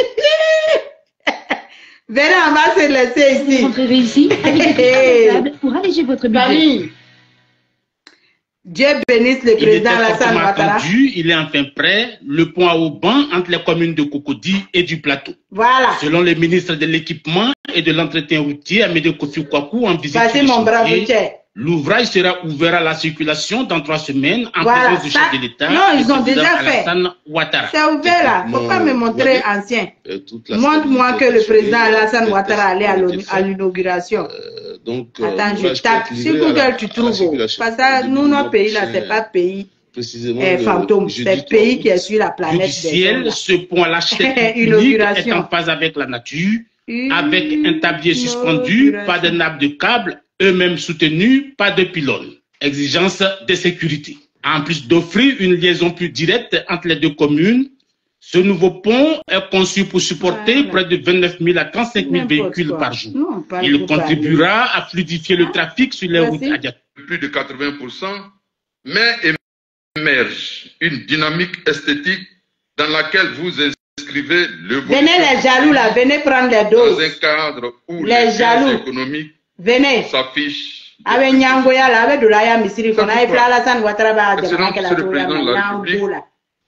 Speaker 1: Venez, on va se laisser ici.
Speaker 8: Vous rentrerez ici avec des responsables pour alléger votre budget.
Speaker 1: Famille. Dieu bénisse le président Alassane Ouattara.
Speaker 9: Il est enfin prêt, le pont à Auban entre les communes de Cocody et du Plateau.
Speaker 1: Voilà.
Speaker 9: Selon le ministre de l'équipement et de l'entretien routier, Amédée Kofi Kwaku, en visite
Speaker 1: Vas-y, mon brave routier.
Speaker 9: L'ouvrage sera ouvert à la circulation dans 3 semaines en présence du chef de l'État.
Speaker 1: Non, ils ont déjà fait.
Speaker 9: C'est
Speaker 1: ouvert là. Il ne faut pas me montrer ancien. Montre-moi que le président Alassane Ouattara allait à l'inauguration. Attends, je tape. Sur Google, tu trouves. Parce que nous, notre pays là, ce n'est pas pays fantôme. C'est pays qui est sur la planète.
Speaker 9: Du ciel, ce pont à l'architecture unique est en phase avec la nature, avec un tablier suspendu, pas de nappe de câble, eux-mêmes soutenus, pas de pylône. Exigence de sécurité. En plus d'offrir une liaison plus directe entre les 2 communes, ce nouveau pont est conçu pour supporter près de 29 000 à 35 000 véhicules par jour. Il contribuera à fluidifier le trafic sur les routes adiacentes.
Speaker 10: Plus de 80%, mais émerge une dynamique esthétique dans laquelle vous inscrivez le
Speaker 1: Venez les jaloux là, venez prendre les doses.
Speaker 10: Dans un cadre où
Speaker 1: les jaloux
Speaker 10: économiques
Speaker 1: Venez.
Speaker 10: s'affiche.
Speaker 1: Avec Nyangoya, là, avec Doulaya Misiri, qu'on a fait Alassane Ouattara,
Speaker 10: Excellence, Monsieur le Président de la République,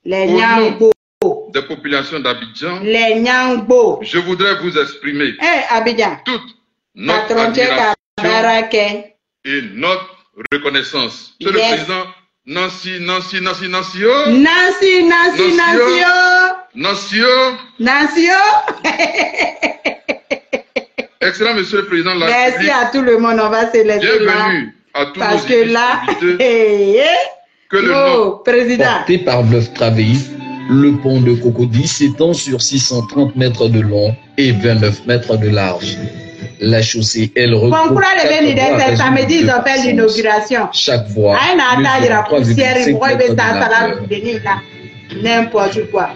Speaker 10: des populations d'Abidjan, je voudrais vous exprimer toute notre admiration et notre reconnaissance. Monsieur le Président, Excellent Monsieur le Président de la République.
Speaker 1: Merci à tout le monde, on va se laisser
Speaker 10: bienvenue à tous
Speaker 1: parce
Speaker 10: nos
Speaker 1: que là,
Speaker 10: que le nom
Speaker 1: président.
Speaker 11: Porté par Veuve Travei, le pont de Cocody s'étend sur 630 mètres de long et 29 mètres de large. La chaussée, elle regroupe
Speaker 1: samedi, ils ont fait l'inauguration.
Speaker 11: Chaque voie,
Speaker 1: n'importe quoi.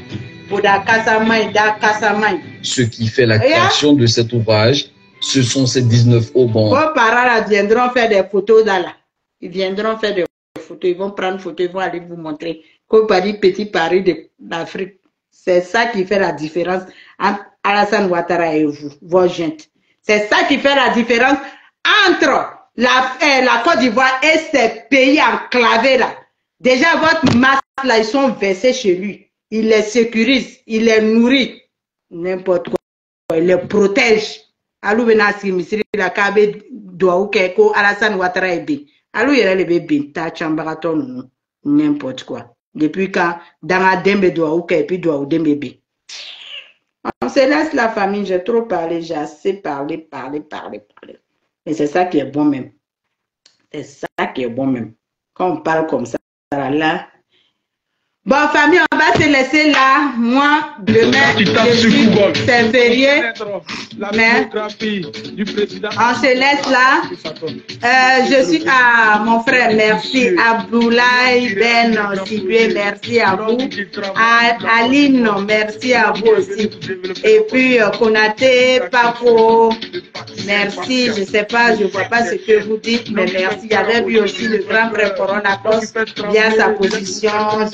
Speaker 11: Ce qui fait la création de cet ouvrage, ce sont ces 19 haubans.
Speaker 1: Vos parents viendront faire des photos là. Ils viendront faire des photos, ils vont prendre photos, ils vont aller vous montrer. Comme Paris, petit Paris d'Afrique. C'est ça qui fait la différence entre Alassane Ouattara et vous, vos jeunes. C'est ça qui fait la différence entre la Côte d'Ivoire et ces pays enclavés là. Déjà, votre masse là, ils sont versés chez lui. Il les sécurise, il les nourrit. N'importe quoi. Il les protège. Alou benasi misiri la kabe doa ou keko Alassane Ouattara ebe. Alou yere le bébé ta chambaraton n'importe quoi. Depuis quand dans la dembe doa ou ke puis doa ou dembe be. On se laisse la famille, j'ai trop parlé, j'ai assez parlé. Mais c'est ça qui est bon même. C'est ça qui est bon même. Quand on parle comme ça, là. Bon, famille, on va se laisser là. Moi, demain, c'est férié. Mais on se laisse là. Je suis à mon frère, merci. Abdoulaye Ben Sibé, merci à vous. À Aline, merci à vous aussi. Et puis, Konaté, Paco, merci. Je ne sais pas, je ne vois pas ce que vous dites, mais merci. Il y avait vu aussi le grand frère Coronatos, via sa position,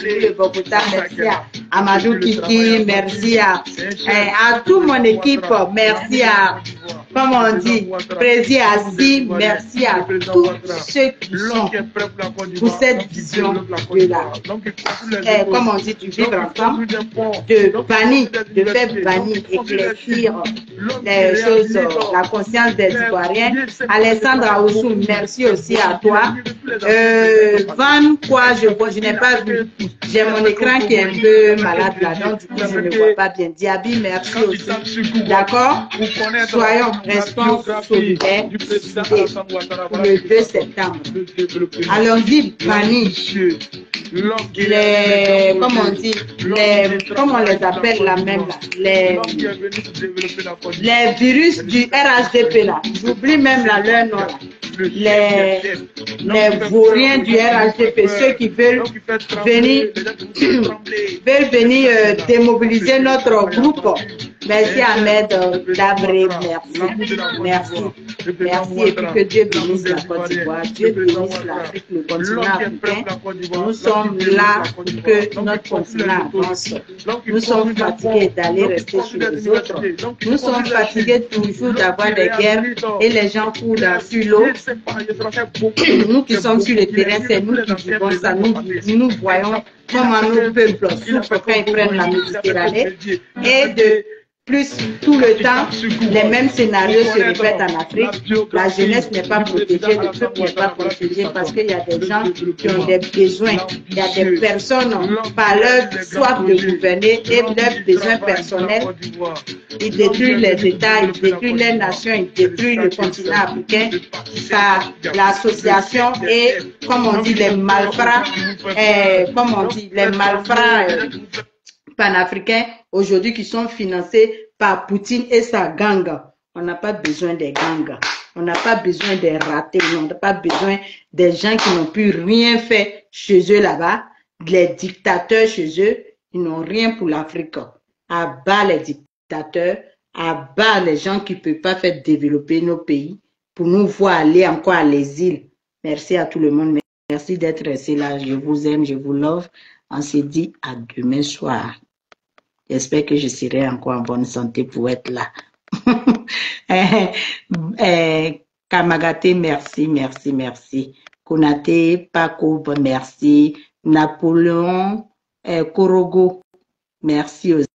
Speaker 1: merci à Amadou Kiki, merci à toute mon équipe, merci à, comme on dit, Président Assi, merci à tous ceux qui sont pour cette vision de la, comme on dit, du vivre ensemble, de bannir, de faire bannir, éclaircir les choses, la conscience des Ivoiriens. Alessandra Oussou, merci aussi à toi. Van, quoi, je n'ai pas vu. J'ai mon écran qui est un peu malade là, donc du coup je ne vois pas bien. Diaby, merci aussi. D'accord? Restons solidaires le 2 septembre. Allons-y, bannir les, comment on dit, comment on les appelle là même là, les virus du RHDP là. J'oublie même là leur nom là. Les vauriens du RHDP, ceux qui veulent venir démobiliser notre groupe. Merci Ahmed Dabré, merci. Et puis que Dieu bénisse la Côte d'Ivoire, Dieu bénisse l'Afrique, le continent africain. Nous sommes là pour que notre continent avance. Nous sommes fatigués d'aller rester chez les autres. Nous sommes fatigués toujours d'avoir des guerres et les gens courent sur l'eau. Nous qui sommes sur le terrain, c'est nous qui vivons ça. Nous voyons comment nos peuples souffrent quand ils prennent la Méditerranée. Et de plus, tout le temps, les mêmes scénarios se répètent en Afrique. La jeunesse n'est pas protégée, le peuple n'est pas protégé parce qu'il y a des gens qui ont des besoins. Il y a des personnes par leur soif de gouverner et leurs besoins personnels. Ils détruisent les États, ils détruisent les nations, ils détruisent le continent africain par l'association et, comme on dit, les malfrats, panafricains aujourd'hui qui sont financés par Poutine et sa gang. On n'a pas besoin des gangs. On n'a pas besoin des ratés. On n'a pas besoin des gens qui n'ont pu rien faire chez eux là-bas. Les dictateurs chez eux, ils n'ont rien pour l'Afrique. À bas les dictateurs, à bas les gens qui ne peuvent pas faire développer nos pays pour nous voir aller encore à l'exil. Merci à tout le monde. Merci d'être resté là. Je vous aime, je vous love. On se dit à demain soir. J'espère que je serai encore en bonne santé pour être là. Kamagate, merci, merci, merci. Konate, Paco, merci. Napoléon, Korogo, merci aussi.